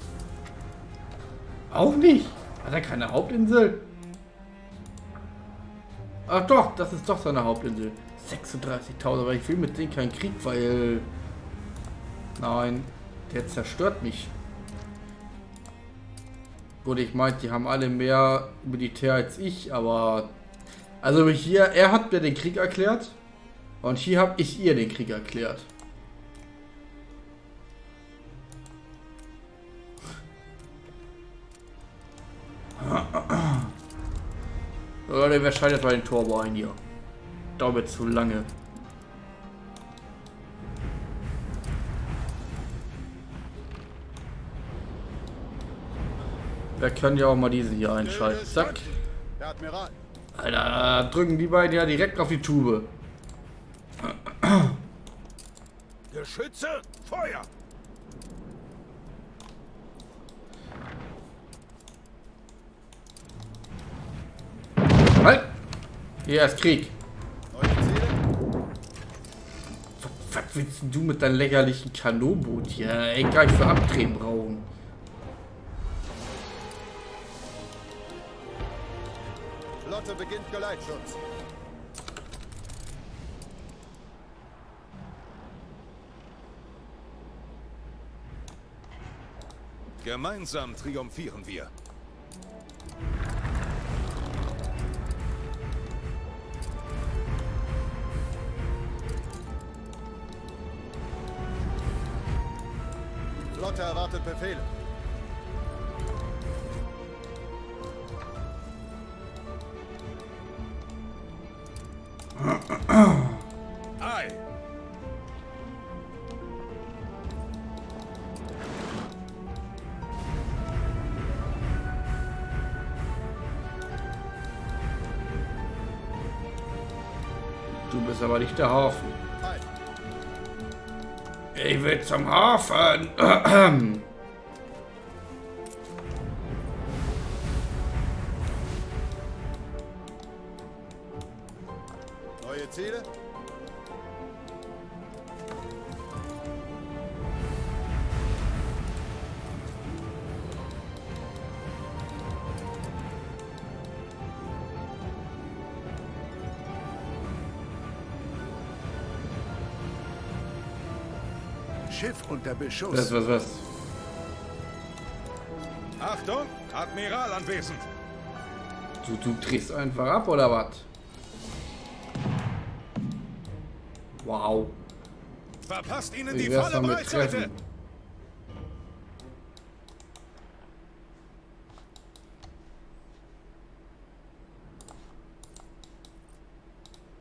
[SPEAKER 1] Auch nicht. Hat er keine Hauptinsel? Ach doch, das ist doch seine Hauptinsel. sechsunddreißigtausend, aber ich will mit denen keinen Krieg, weil... Nein, der zerstört mich. Gut, ich meine, die haben alle mehr Militär als ich, aber... Also hier, er hat mir den Krieg erklärt und hier habe ich ihr den Krieg erklärt. Oder wer schaltet bei den Turbo ein hier? Dauert zu lange. Wir können ja auch mal diesen hier einschalten. Zack.
[SPEAKER 10] Der Admiral.
[SPEAKER 1] Alter, drücken die beiden ja direkt auf die Tube.
[SPEAKER 7] Geschütze, Feuer!
[SPEAKER 1] Halt! Hier ist Krieg.
[SPEAKER 10] Neue Ziele.
[SPEAKER 1] Was, was willst du mit deinem lächerlichen Kanonboot hier? Ey, gar nicht für Abdrehen brauchen.
[SPEAKER 10] Flotte beginnt Geleitschutz.
[SPEAKER 7] Gemeinsam triumphieren wir.
[SPEAKER 10] Flotte erwartet Befehle.
[SPEAKER 7] Ei!
[SPEAKER 1] Du bist aber nicht der Hafen.
[SPEAKER 10] Ein.
[SPEAKER 1] Ich will zum Hafen.
[SPEAKER 10] Neue Ziele. Schiff unter Beschuss.
[SPEAKER 1] Was, was, was?
[SPEAKER 7] Achtung, Admiral anwesend.
[SPEAKER 1] Du, du drehst einfach ab, oder was? Wow.
[SPEAKER 7] Verpasst ihnen
[SPEAKER 1] Wie
[SPEAKER 7] die
[SPEAKER 1] wär's
[SPEAKER 7] volle
[SPEAKER 1] damit
[SPEAKER 7] Breitseite.
[SPEAKER 1] treffen?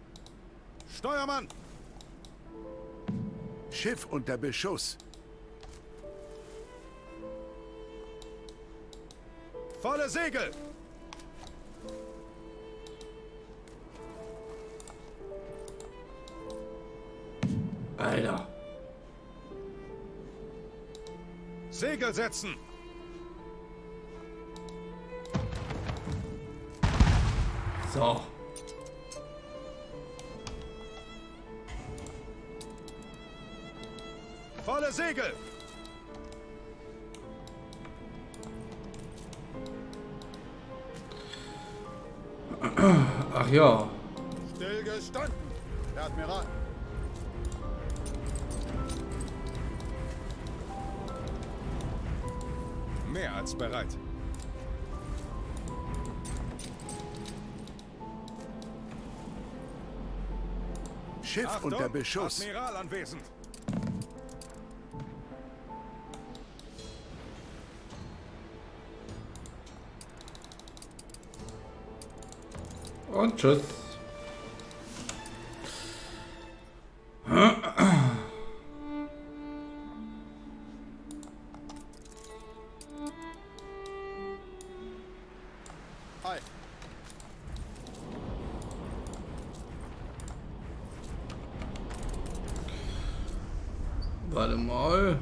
[SPEAKER 7] Steuermann!
[SPEAKER 10] Schiff unter Beschuss.
[SPEAKER 7] Volle Segel!
[SPEAKER 1] Alter.
[SPEAKER 7] Segel setzen!
[SPEAKER 1] So.
[SPEAKER 7] Volle Segel!
[SPEAKER 1] Ach ja.
[SPEAKER 5] Stillgestanden, Herr Admiral.
[SPEAKER 7] Mehr als bereit.
[SPEAKER 10] Schiff
[SPEAKER 7] Achtung,
[SPEAKER 10] unter Beschuss.
[SPEAKER 7] Admiral anwesend.
[SPEAKER 1] Und tschüss.
[SPEAKER 5] Hi.
[SPEAKER 1] Warte mal.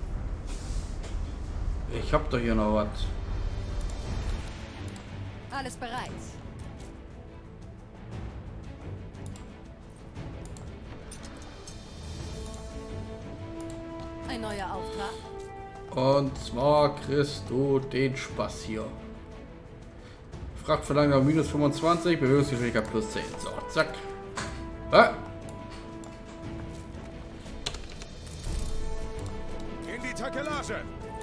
[SPEAKER 1] Ich hab doch hier noch was.
[SPEAKER 3] Alles bereit. Ein neuer Auftrag.
[SPEAKER 1] Und zwar kriegst du den Spaß hier. Frachtverlagerung minus fünfundzwanzig, Bewegungsgeschwindigkeit plus zehn. So, zack. Ah.
[SPEAKER 7] In die Takelage!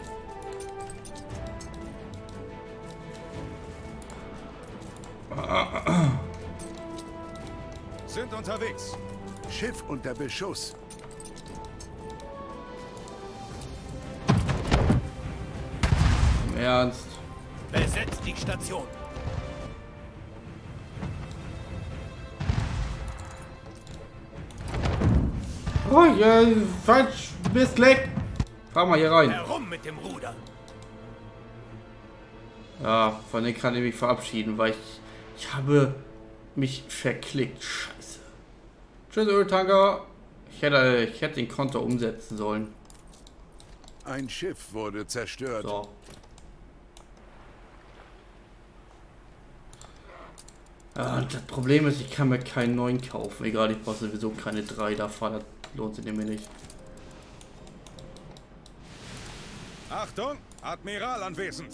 [SPEAKER 7] Sind unterwegs.
[SPEAKER 10] Schiff unter Beschuss.
[SPEAKER 1] Im Ernst.
[SPEAKER 2] Besetzt die Station.
[SPEAKER 1] Oh ja, falsch. Bist leck. Fahr mal hier rein.
[SPEAKER 2] Herum mit dem Ruder.
[SPEAKER 1] Ja, von denen kann ich mich verabschieden, weil ich, ich habe mich verklickt. Scheiße. Tschüss, Öltanker. Ich hätte, ich hätte den Konto umsetzen sollen.
[SPEAKER 10] Ein Schiff wurde zerstört.
[SPEAKER 1] So. Ja, und das Problem ist, ich kann mir keinen neuen kaufen. Egal, ich brauche sowieso keine drei davon. Das lohnt sich mir nicht.
[SPEAKER 7] Achtung, Admiral anwesend.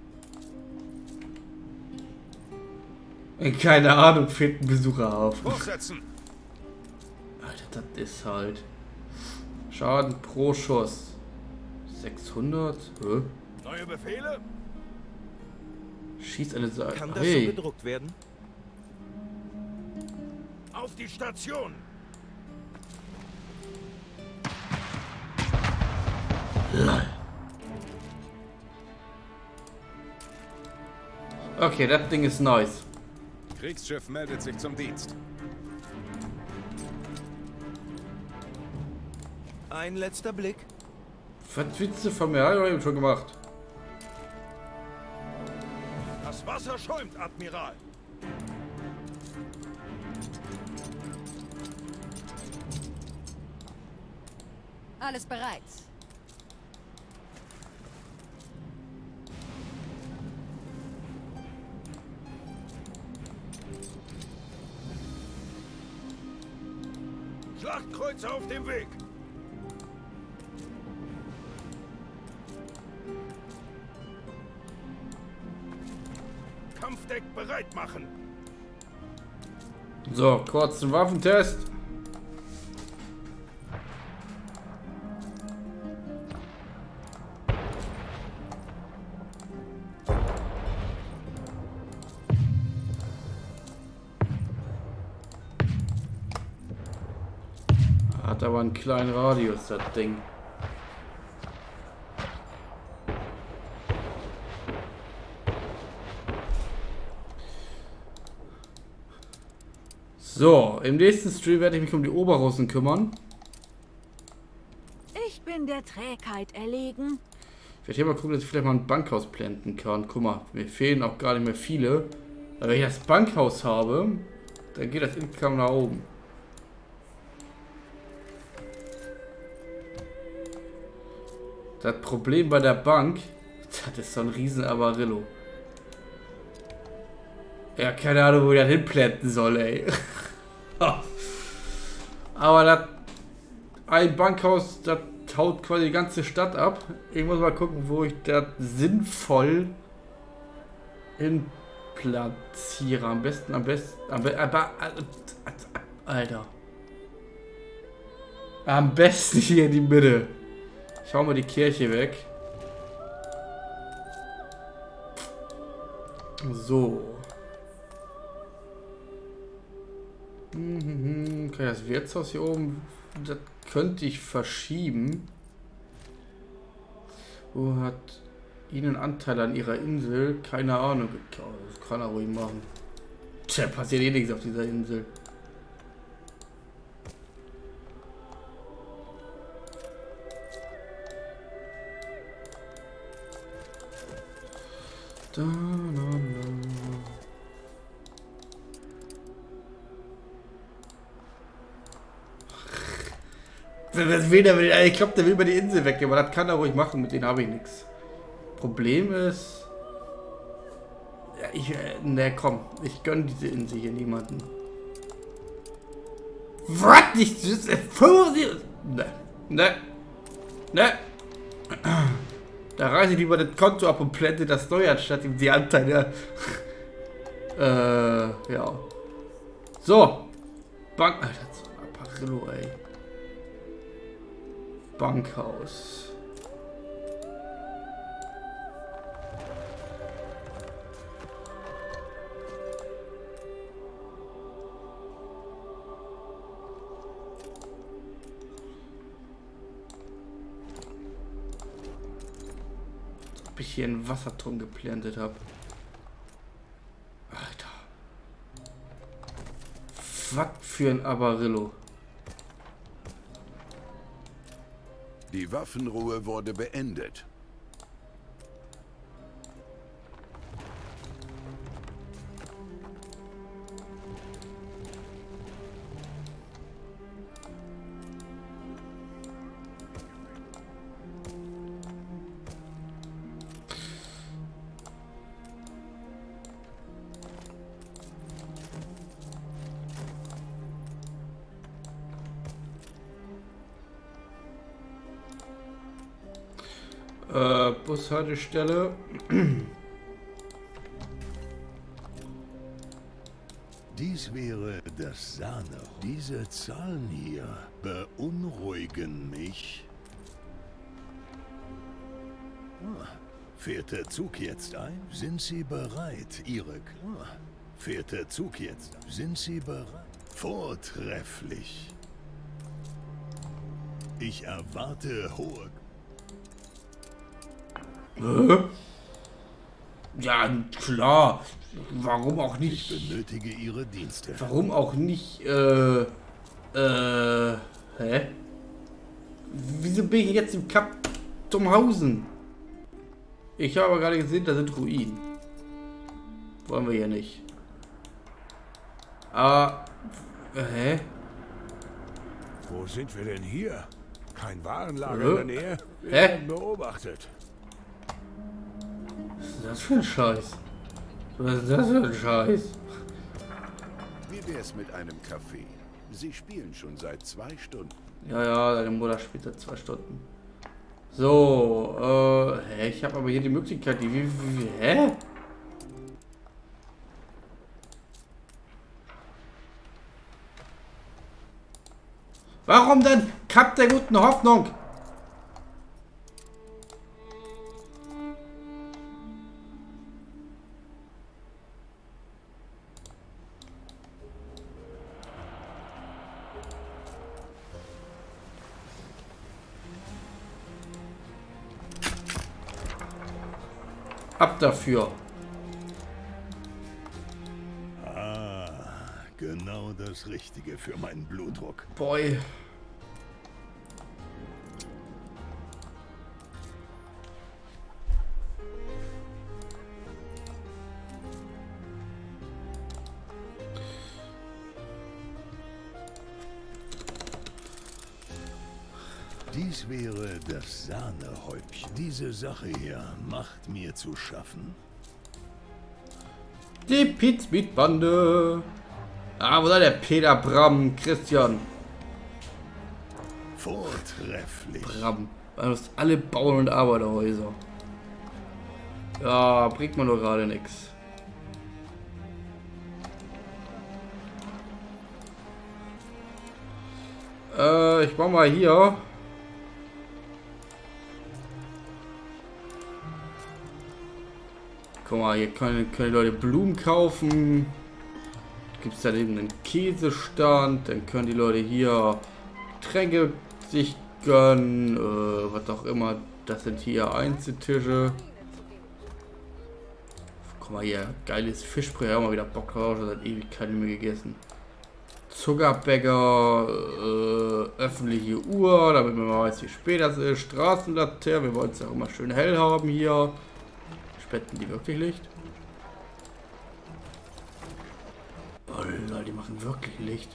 [SPEAKER 1] Keine Ahnung, fehlt ein Besucher auf.
[SPEAKER 7] Hochsetzen.
[SPEAKER 1] Alter, das ist halt. Schaden pro Schuss. sechshundert? Hä?
[SPEAKER 2] Neue Befehle?
[SPEAKER 1] Schieß eine Seite.
[SPEAKER 2] Kann das
[SPEAKER 1] Hey.
[SPEAKER 2] so gedruckt werden? Auf die Station!
[SPEAKER 1] Lol. Okay, das Ding ist nice.
[SPEAKER 7] Kriegsschiff meldet sich zum Dienst.
[SPEAKER 2] Ein letzter Blick.
[SPEAKER 1] Was willst du von mir? Hab ich eben schon gemacht.
[SPEAKER 2] Das Wasser schäumt, Admiral.
[SPEAKER 3] Alles bereit.
[SPEAKER 2] Schlachtkreuzer auf dem Weg. Kampfdeck bereit machen.
[SPEAKER 1] So, kurzen Waffentest. Hat aber einen kleinen Radius, das Ding. So, im nächsten Stream werde ich mich um die Oberrussen kümmern.
[SPEAKER 6] Ich bin der Trägheit erlegen.
[SPEAKER 1] Ich werde hier mal gucken, dass ich vielleicht mal ein Bankhaus planten kann. Guck mal, mir fehlen auch gar nicht mehr viele. Aber wenn ich das Bankhaus habe, dann geht das Income nach oben. Das Problem bei der Bank, das ist so ein riesen Amarillo. Ja, keine Ahnung, wo ich das hinplanten soll, ey. Aber das ein Bankhaus, das haut quasi die ganze Stadt ab. Ich muss mal gucken, wo ich das sinnvoll hin platziere. Am besten, am besten, am besten, aber, Alter. Am besten hier in die Mitte. Schau mal die Kirche weg. So. Mhm, okay, das Wirtshaus hier oben, das könnte ich verschieben. Wo hat Ihnen Anteil an Ihrer Insel? Keine Ahnung. Das kann er ruhig machen. Tja, passiert eh nichts auf dieser Insel. Da, da, da. Das will der, ich glaube, der will über die Insel weg, aber das kann er ruhig machen, mit denen habe ich nichts. Problem ist... Ja, ich... Ne, komm, ich gönne diese Insel hier niemanden. Was? Ich... Ne, ne, ne. Da reiße ich lieber das Konto ab und plante das neu, anstatt ihm die Anteile... äh, ja. So. Bank... Alter, so ein Apparillo, ey. Bankhaus. Als ob ich hier einen Wasserturm geplantet habe. Alter. Was für ein Amarillo.
[SPEAKER 10] Die Waffenruhe wurde beendet.
[SPEAKER 1] Äh, Bushaltestelle.
[SPEAKER 2] Dies wäre das Sahne. Diese Zahlen hier beunruhigen mich. Ah, fährt der Zug jetzt ein? Sind Sie bereit, Ihre... Ah, fährt der Zug jetzt ein? Sind Sie bereit? Vortrefflich. Ich erwarte hohe...
[SPEAKER 1] Hä? Ja, klar. Warum auch nicht?
[SPEAKER 2] Ich benötige Ihre Dienste.
[SPEAKER 1] Warum auch nicht, äh, äh, hä? Wieso bin ich jetzt im Kap Dumhausen? Ich habe aber gerade gesehen, da sind Ruinen. Wollen wir hier nicht. Aber, hä?
[SPEAKER 2] Wo sind wir denn hier? Kein Warenlager
[SPEAKER 1] Hä?
[SPEAKER 2] in der Nähe. Wir
[SPEAKER 1] Hä?
[SPEAKER 2] werden beobachtet.
[SPEAKER 1] Was ist das für ein Scheiß? Was ist das für ein Scheiß?
[SPEAKER 10] Wie wär's mit einem Kaffee? Sie spielen schon seit zwei Stunden.
[SPEAKER 1] Ja, ja, deine Mutter spielt seit zwei Stunden. So, äh, hä? Ich habe aber hier die Möglichkeit, die, wie, wie, hä? Warum denn? Kap der guten Hoffnung. Ab dafür.
[SPEAKER 2] Ah, genau das Richtige für meinen Blutdruck.
[SPEAKER 1] Boy.
[SPEAKER 2] Dies wäre das Sahnehäubchen. Diese Sache hier macht mir zu schaffen.
[SPEAKER 1] Die Pizmeat-Bande. Ah, wo ist der Peter, Bram, Christian?
[SPEAKER 2] Vortrefflich.
[SPEAKER 1] Bram. Du hast alle Bauern- und Arbeiterhäuser. Ja, bringt man doch gerade nichts. Äh, ich mach mal hier. Guck mal, hier können, können die Leute Blumen kaufen. Gibt es dann eben einen Käsestand. Dann können die Leute hier Tränke sich gönnen. Äh, was auch immer. Das sind hier Einzeltische. Guck mal hier, geiles Fischbrei. Ja, mal wieder Bock drauf. Das hat ewig keine mehr gegessen. Zuckerbäcker, äh, öffentliche Uhr, damit man mal weiß, wie spät das ist. Straßenlaterne, wir wollen es ja auch immer schön hell haben hier. Spenden die wirklich Licht? Oh Leute, die machen wirklich Licht.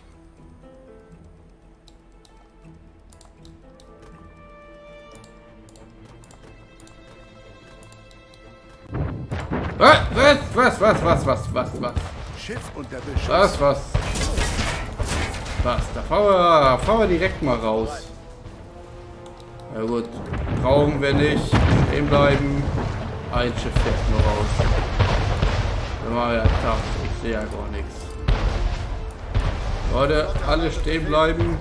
[SPEAKER 1] Was? Was? Was? Was? Was? Was? Was? Was?
[SPEAKER 10] Schiff unter Beschuss.
[SPEAKER 1] Was? Was? Was? Da fahren wir, fahren wir direkt mal raus. Na gut, brauchen wir nicht. Stehen bleiben. Ein Schiff fährt nur raus. Dann machen wir ja Tag. Ich sehe ja gar nichts. Leute, alle stehen bleiben.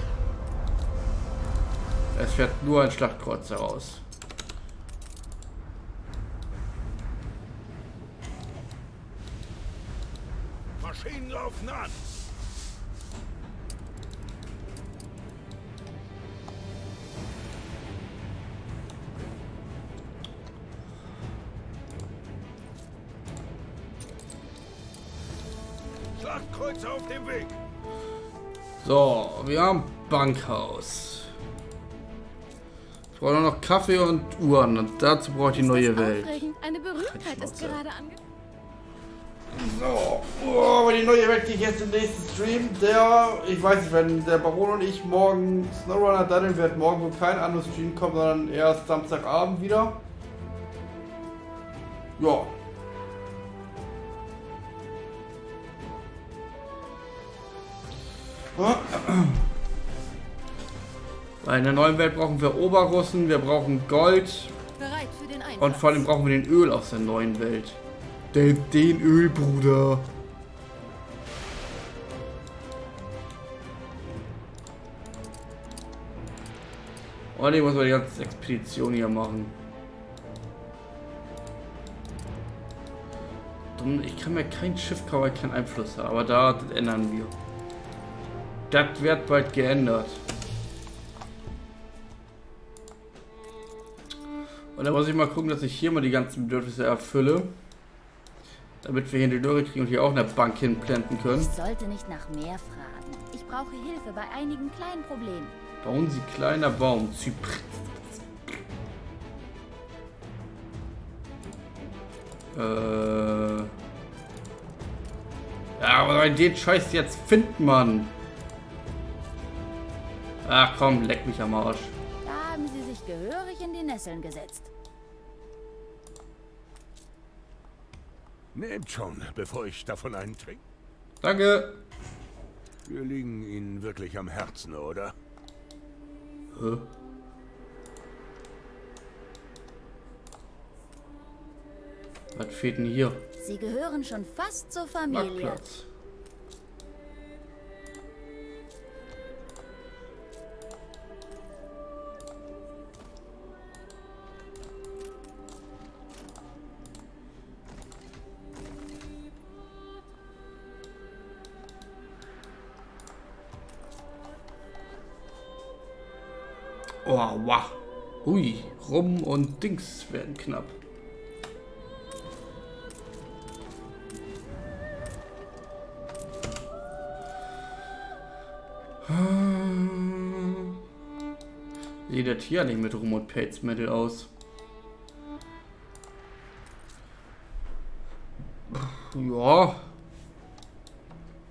[SPEAKER 1] Es fährt nur ein Schlachtkreuzer raus.
[SPEAKER 10] Maschinen laufen an. Schlachtkreuzer auf dem Weg.
[SPEAKER 1] So, wir haben Bankhaus. Ich brauche noch Kaffee und Uhren und dazu brauche ich die neue Welt.
[SPEAKER 8] Eine Berühmtheit ist gerade ange...
[SPEAKER 1] So, oh, aber die neue Welt, die ich jetzt im nächsten Stream, der, ich weiß nicht, wenn der Baron und ich morgen Snowrunner daddeln, wird morgen wohl kein anderes Stream kommen, sondern erst Samstagabend wieder. Ja. In der neuen Welt brauchen wir Oberrussen, wir brauchen Gold
[SPEAKER 8] Bereit für den Einsatz.
[SPEAKER 1] Und vor allem brauchen wir den Öl aus der neuen Welt. Den, den Öl, Bruder. Und ich muss mal die ganze Expedition hier machen. Ich kann mir kein Schiff kaufen, weil ich keinen Einfluss habe. Aber da das ändern wir. Das wird bald geändert. Und dann muss ich mal gucken, dass ich hier mal die ganzen Bedürfnisse erfülle. Damit wir hier in die Dürre kriegen und hier auch eine Bank hinplanten können.
[SPEAKER 3] Ich sollte nicht nach mehr fragen. Ich brauche Hilfe bei einigen kleinen Problemen.
[SPEAKER 1] Bauen Sie kleiner Baum. Zypr. Äh. Ja, aber den Scheiß jetzt findet man. Ach komm, leck mich am Arsch.
[SPEAKER 3] Da haben Sie sich gehörig in die Nesseln gesetzt.
[SPEAKER 10] Nehmt schon, bevor ich davon einen trinke.
[SPEAKER 1] Danke.
[SPEAKER 10] Wir liegen Ihnen wirklich am Herzen, oder?
[SPEAKER 1] Hä? Was fehlt denn hier?
[SPEAKER 3] Sie gehören schon fast zur Familie.
[SPEAKER 1] Marktplatz. Oh, wow. Hui, Rum und Dings werden knapp. Sieht das hier nicht mit Rum und Pates Metal aus? Ja.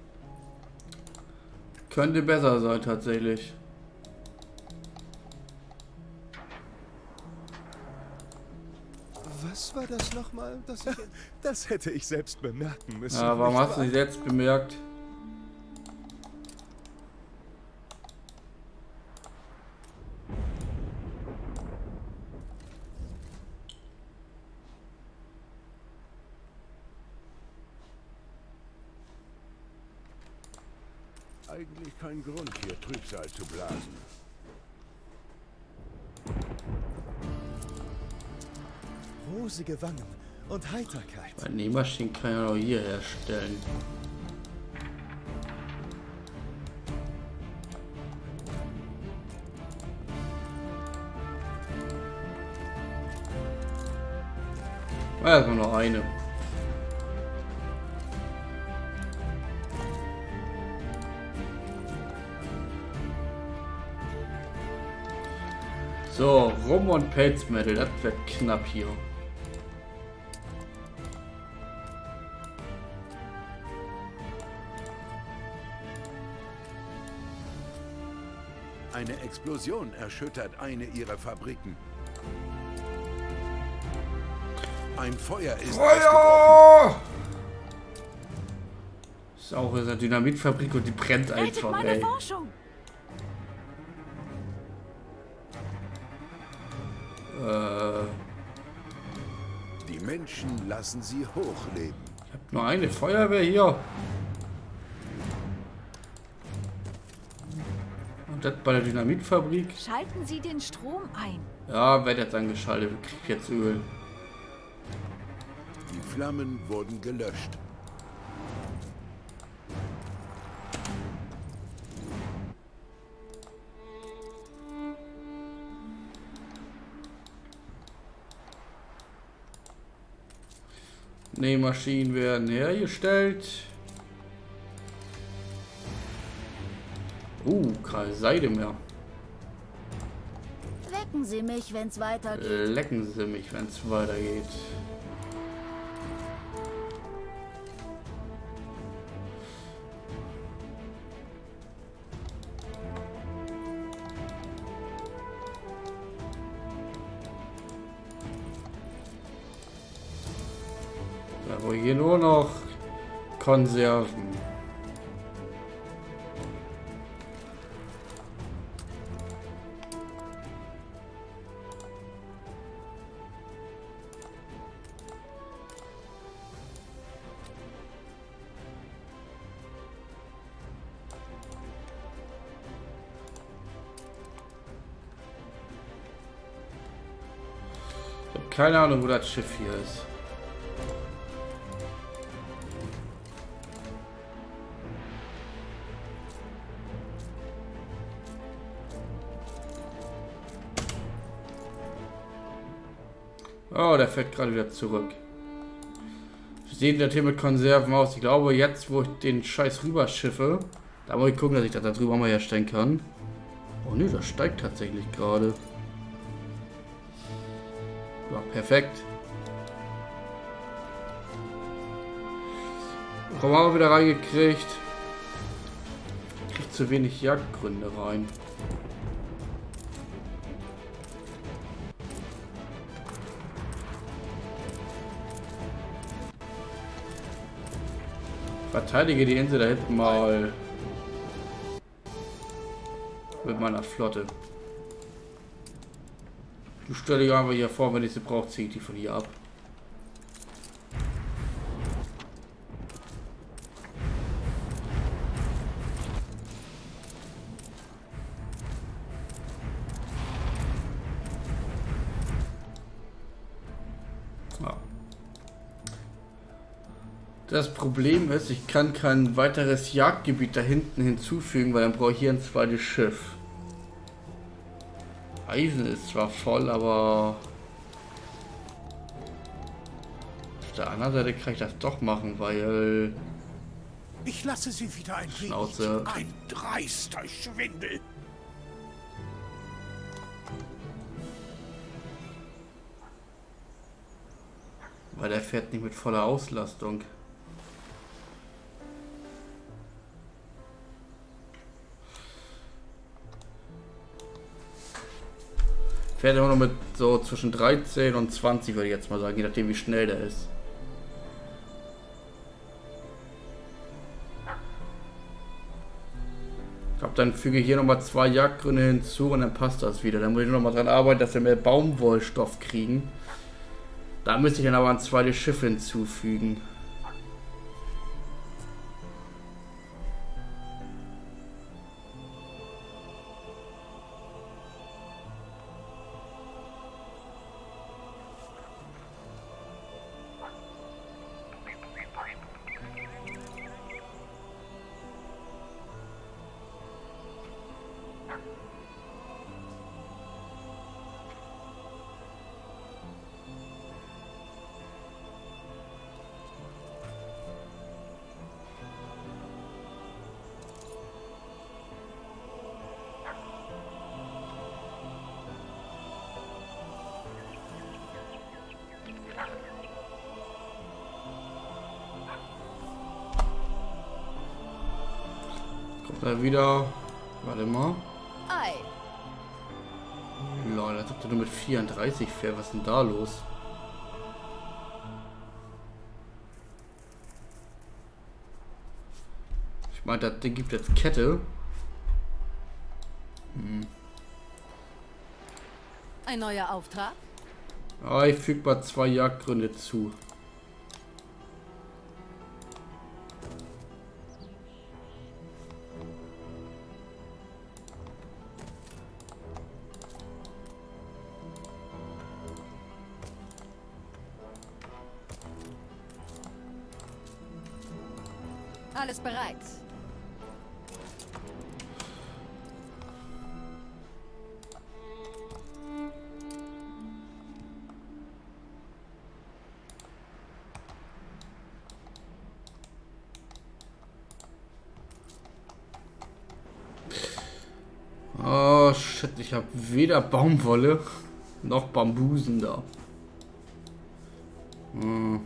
[SPEAKER 1] Könnte besser sein, tatsächlich.
[SPEAKER 5] Was war das nochmal? Das, das hätte ich selbst bemerken müssen.
[SPEAKER 1] Ja, warum
[SPEAKER 5] nicht
[SPEAKER 1] hast du
[SPEAKER 5] wahr?
[SPEAKER 1] dich selbst bemerkt?
[SPEAKER 10] Eigentlich kein Grund, hier Trübsal zu blasen.
[SPEAKER 5] Rosige Wangen und Heiterkeit.
[SPEAKER 1] Bei Nähmaschinen kann ich auch hier herstellen. Erstmal noch eine. So, Rum und Pelzmetal, das wird knapp hier.
[SPEAKER 10] Eine Explosion erschüttert eine ihrer Fabriken. Ein Feuer ist
[SPEAKER 1] Feuer! Ist auch eine Dynamitfabrik und die brennt einfach,
[SPEAKER 6] meine
[SPEAKER 1] ey.
[SPEAKER 6] Forschung.
[SPEAKER 1] Äh,
[SPEAKER 10] Die Menschen lassen sie hochleben.
[SPEAKER 1] ich hab nur eine Feuerwehr hier. Und das bei der Dynamitfabrik.
[SPEAKER 6] Schalten Sie den Strom ein.
[SPEAKER 1] Ja, wird jetzt angeschaltet. Ich krieg jetzt Öl.
[SPEAKER 10] Die Flammen wurden gelöscht.
[SPEAKER 1] Nähmaschinen werden hergestellt. Uh, keine Seide mehr.
[SPEAKER 3] Wecken Sie mich, wenn's weitergeht.
[SPEAKER 1] Lecken Sie mich, wenn es weitergeht. Da wo hier nur noch Konserven. Ich habe keine Ahnung, wo das Schiff hier ist. Oh, der fährt gerade wieder zurück. Wie sieht das hier mit Konserven aus? Ich glaube, jetzt, wo ich den Scheiß rüberschiffe, da muss ich gucken, dass ich das da drüber mal herstellen kann. Oh ne, das steigt tatsächlich gerade. Ja, perfekt. Komm mal wieder reingekriegt. Ich krieg zu wenig Jagdgründe rein. Verteidige die Insel da hinten mal mit meiner Flotte. Du stell dich einfach hier vor, wenn ich sie brauche, ziehe ich die von hier ab. Ja. Das Problem ist, ich kann kein weiteres Jagdgebiet da hinten hinzufügen, weil dann brauche ich hier ein zweites Schiff. Eisen ist zwar voll, aber auf der anderen Seite kann ich das doch machen, weil
[SPEAKER 2] Ich lasse sie wieder ein
[SPEAKER 1] Schnauze.
[SPEAKER 2] wenig. Ein dreister Schwindel.
[SPEAKER 1] Weil der fährt nicht mit voller Auslastung. Fährt immer noch mit so zwischen dreizehn und zwanzig, würde ich jetzt mal sagen, je nachdem wie schnell der ist. Ich glaube, dann füge ich hier nochmal zwei Jagdgründe hinzu und dann passt das wieder. Dann muss ich nur noch mal dran arbeiten, dass wir mehr Baumwollstoff kriegen. Da müsste ich dann aber ein zweites Schiff hinzufügen. Da wieder. Warte mal.
[SPEAKER 3] Ei.
[SPEAKER 1] Lol, als ob der nur mit vierunddreißig fährt. Was ist denn da los? Ich meine, das Ding gibt jetzt Kette. Hm.
[SPEAKER 3] Ein neuer Auftrag?
[SPEAKER 1] Ah, ich füge mal zwei Jagdgründe zu.
[SPEAKER 3] Alles bereit.
[SPEAKER 1] Oh shit, ich habe weder Baumwolle noch Bambusen da. Hm.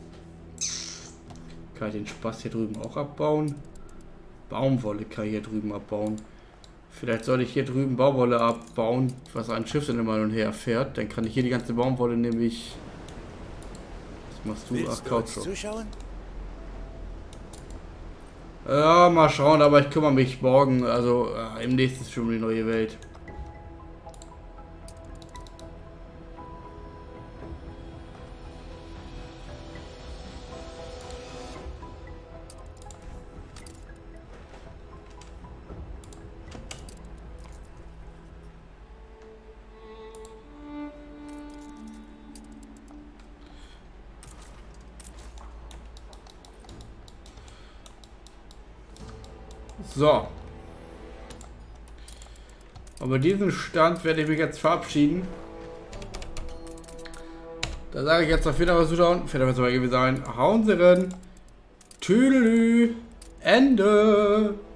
[SPEAKER 1] Kann ich den Spaß hier drüben auch abbauen? Baumwolle kann ich hier drüben abbauen. Vielleicht soll ich hier drüben Baumwolle abbauen, was ein Schiff dann immer und her fährt. Dann kann ich hier die ganze Baumwolle nämlich... Was machst du? Ach, Couch. Ja, mal schauen, aber ich kümmere mich morgen, also äh, im nächsten Stream um die neue Welt. So. Aber diesen Stand werde ich mich jetzt verabschieden. Da sage ich jetzt auf Wiedersehen, zuschauen. Vielleicht wird es dabei gewesen sein. Hauen Sie rein. Tschüdelü. Ende.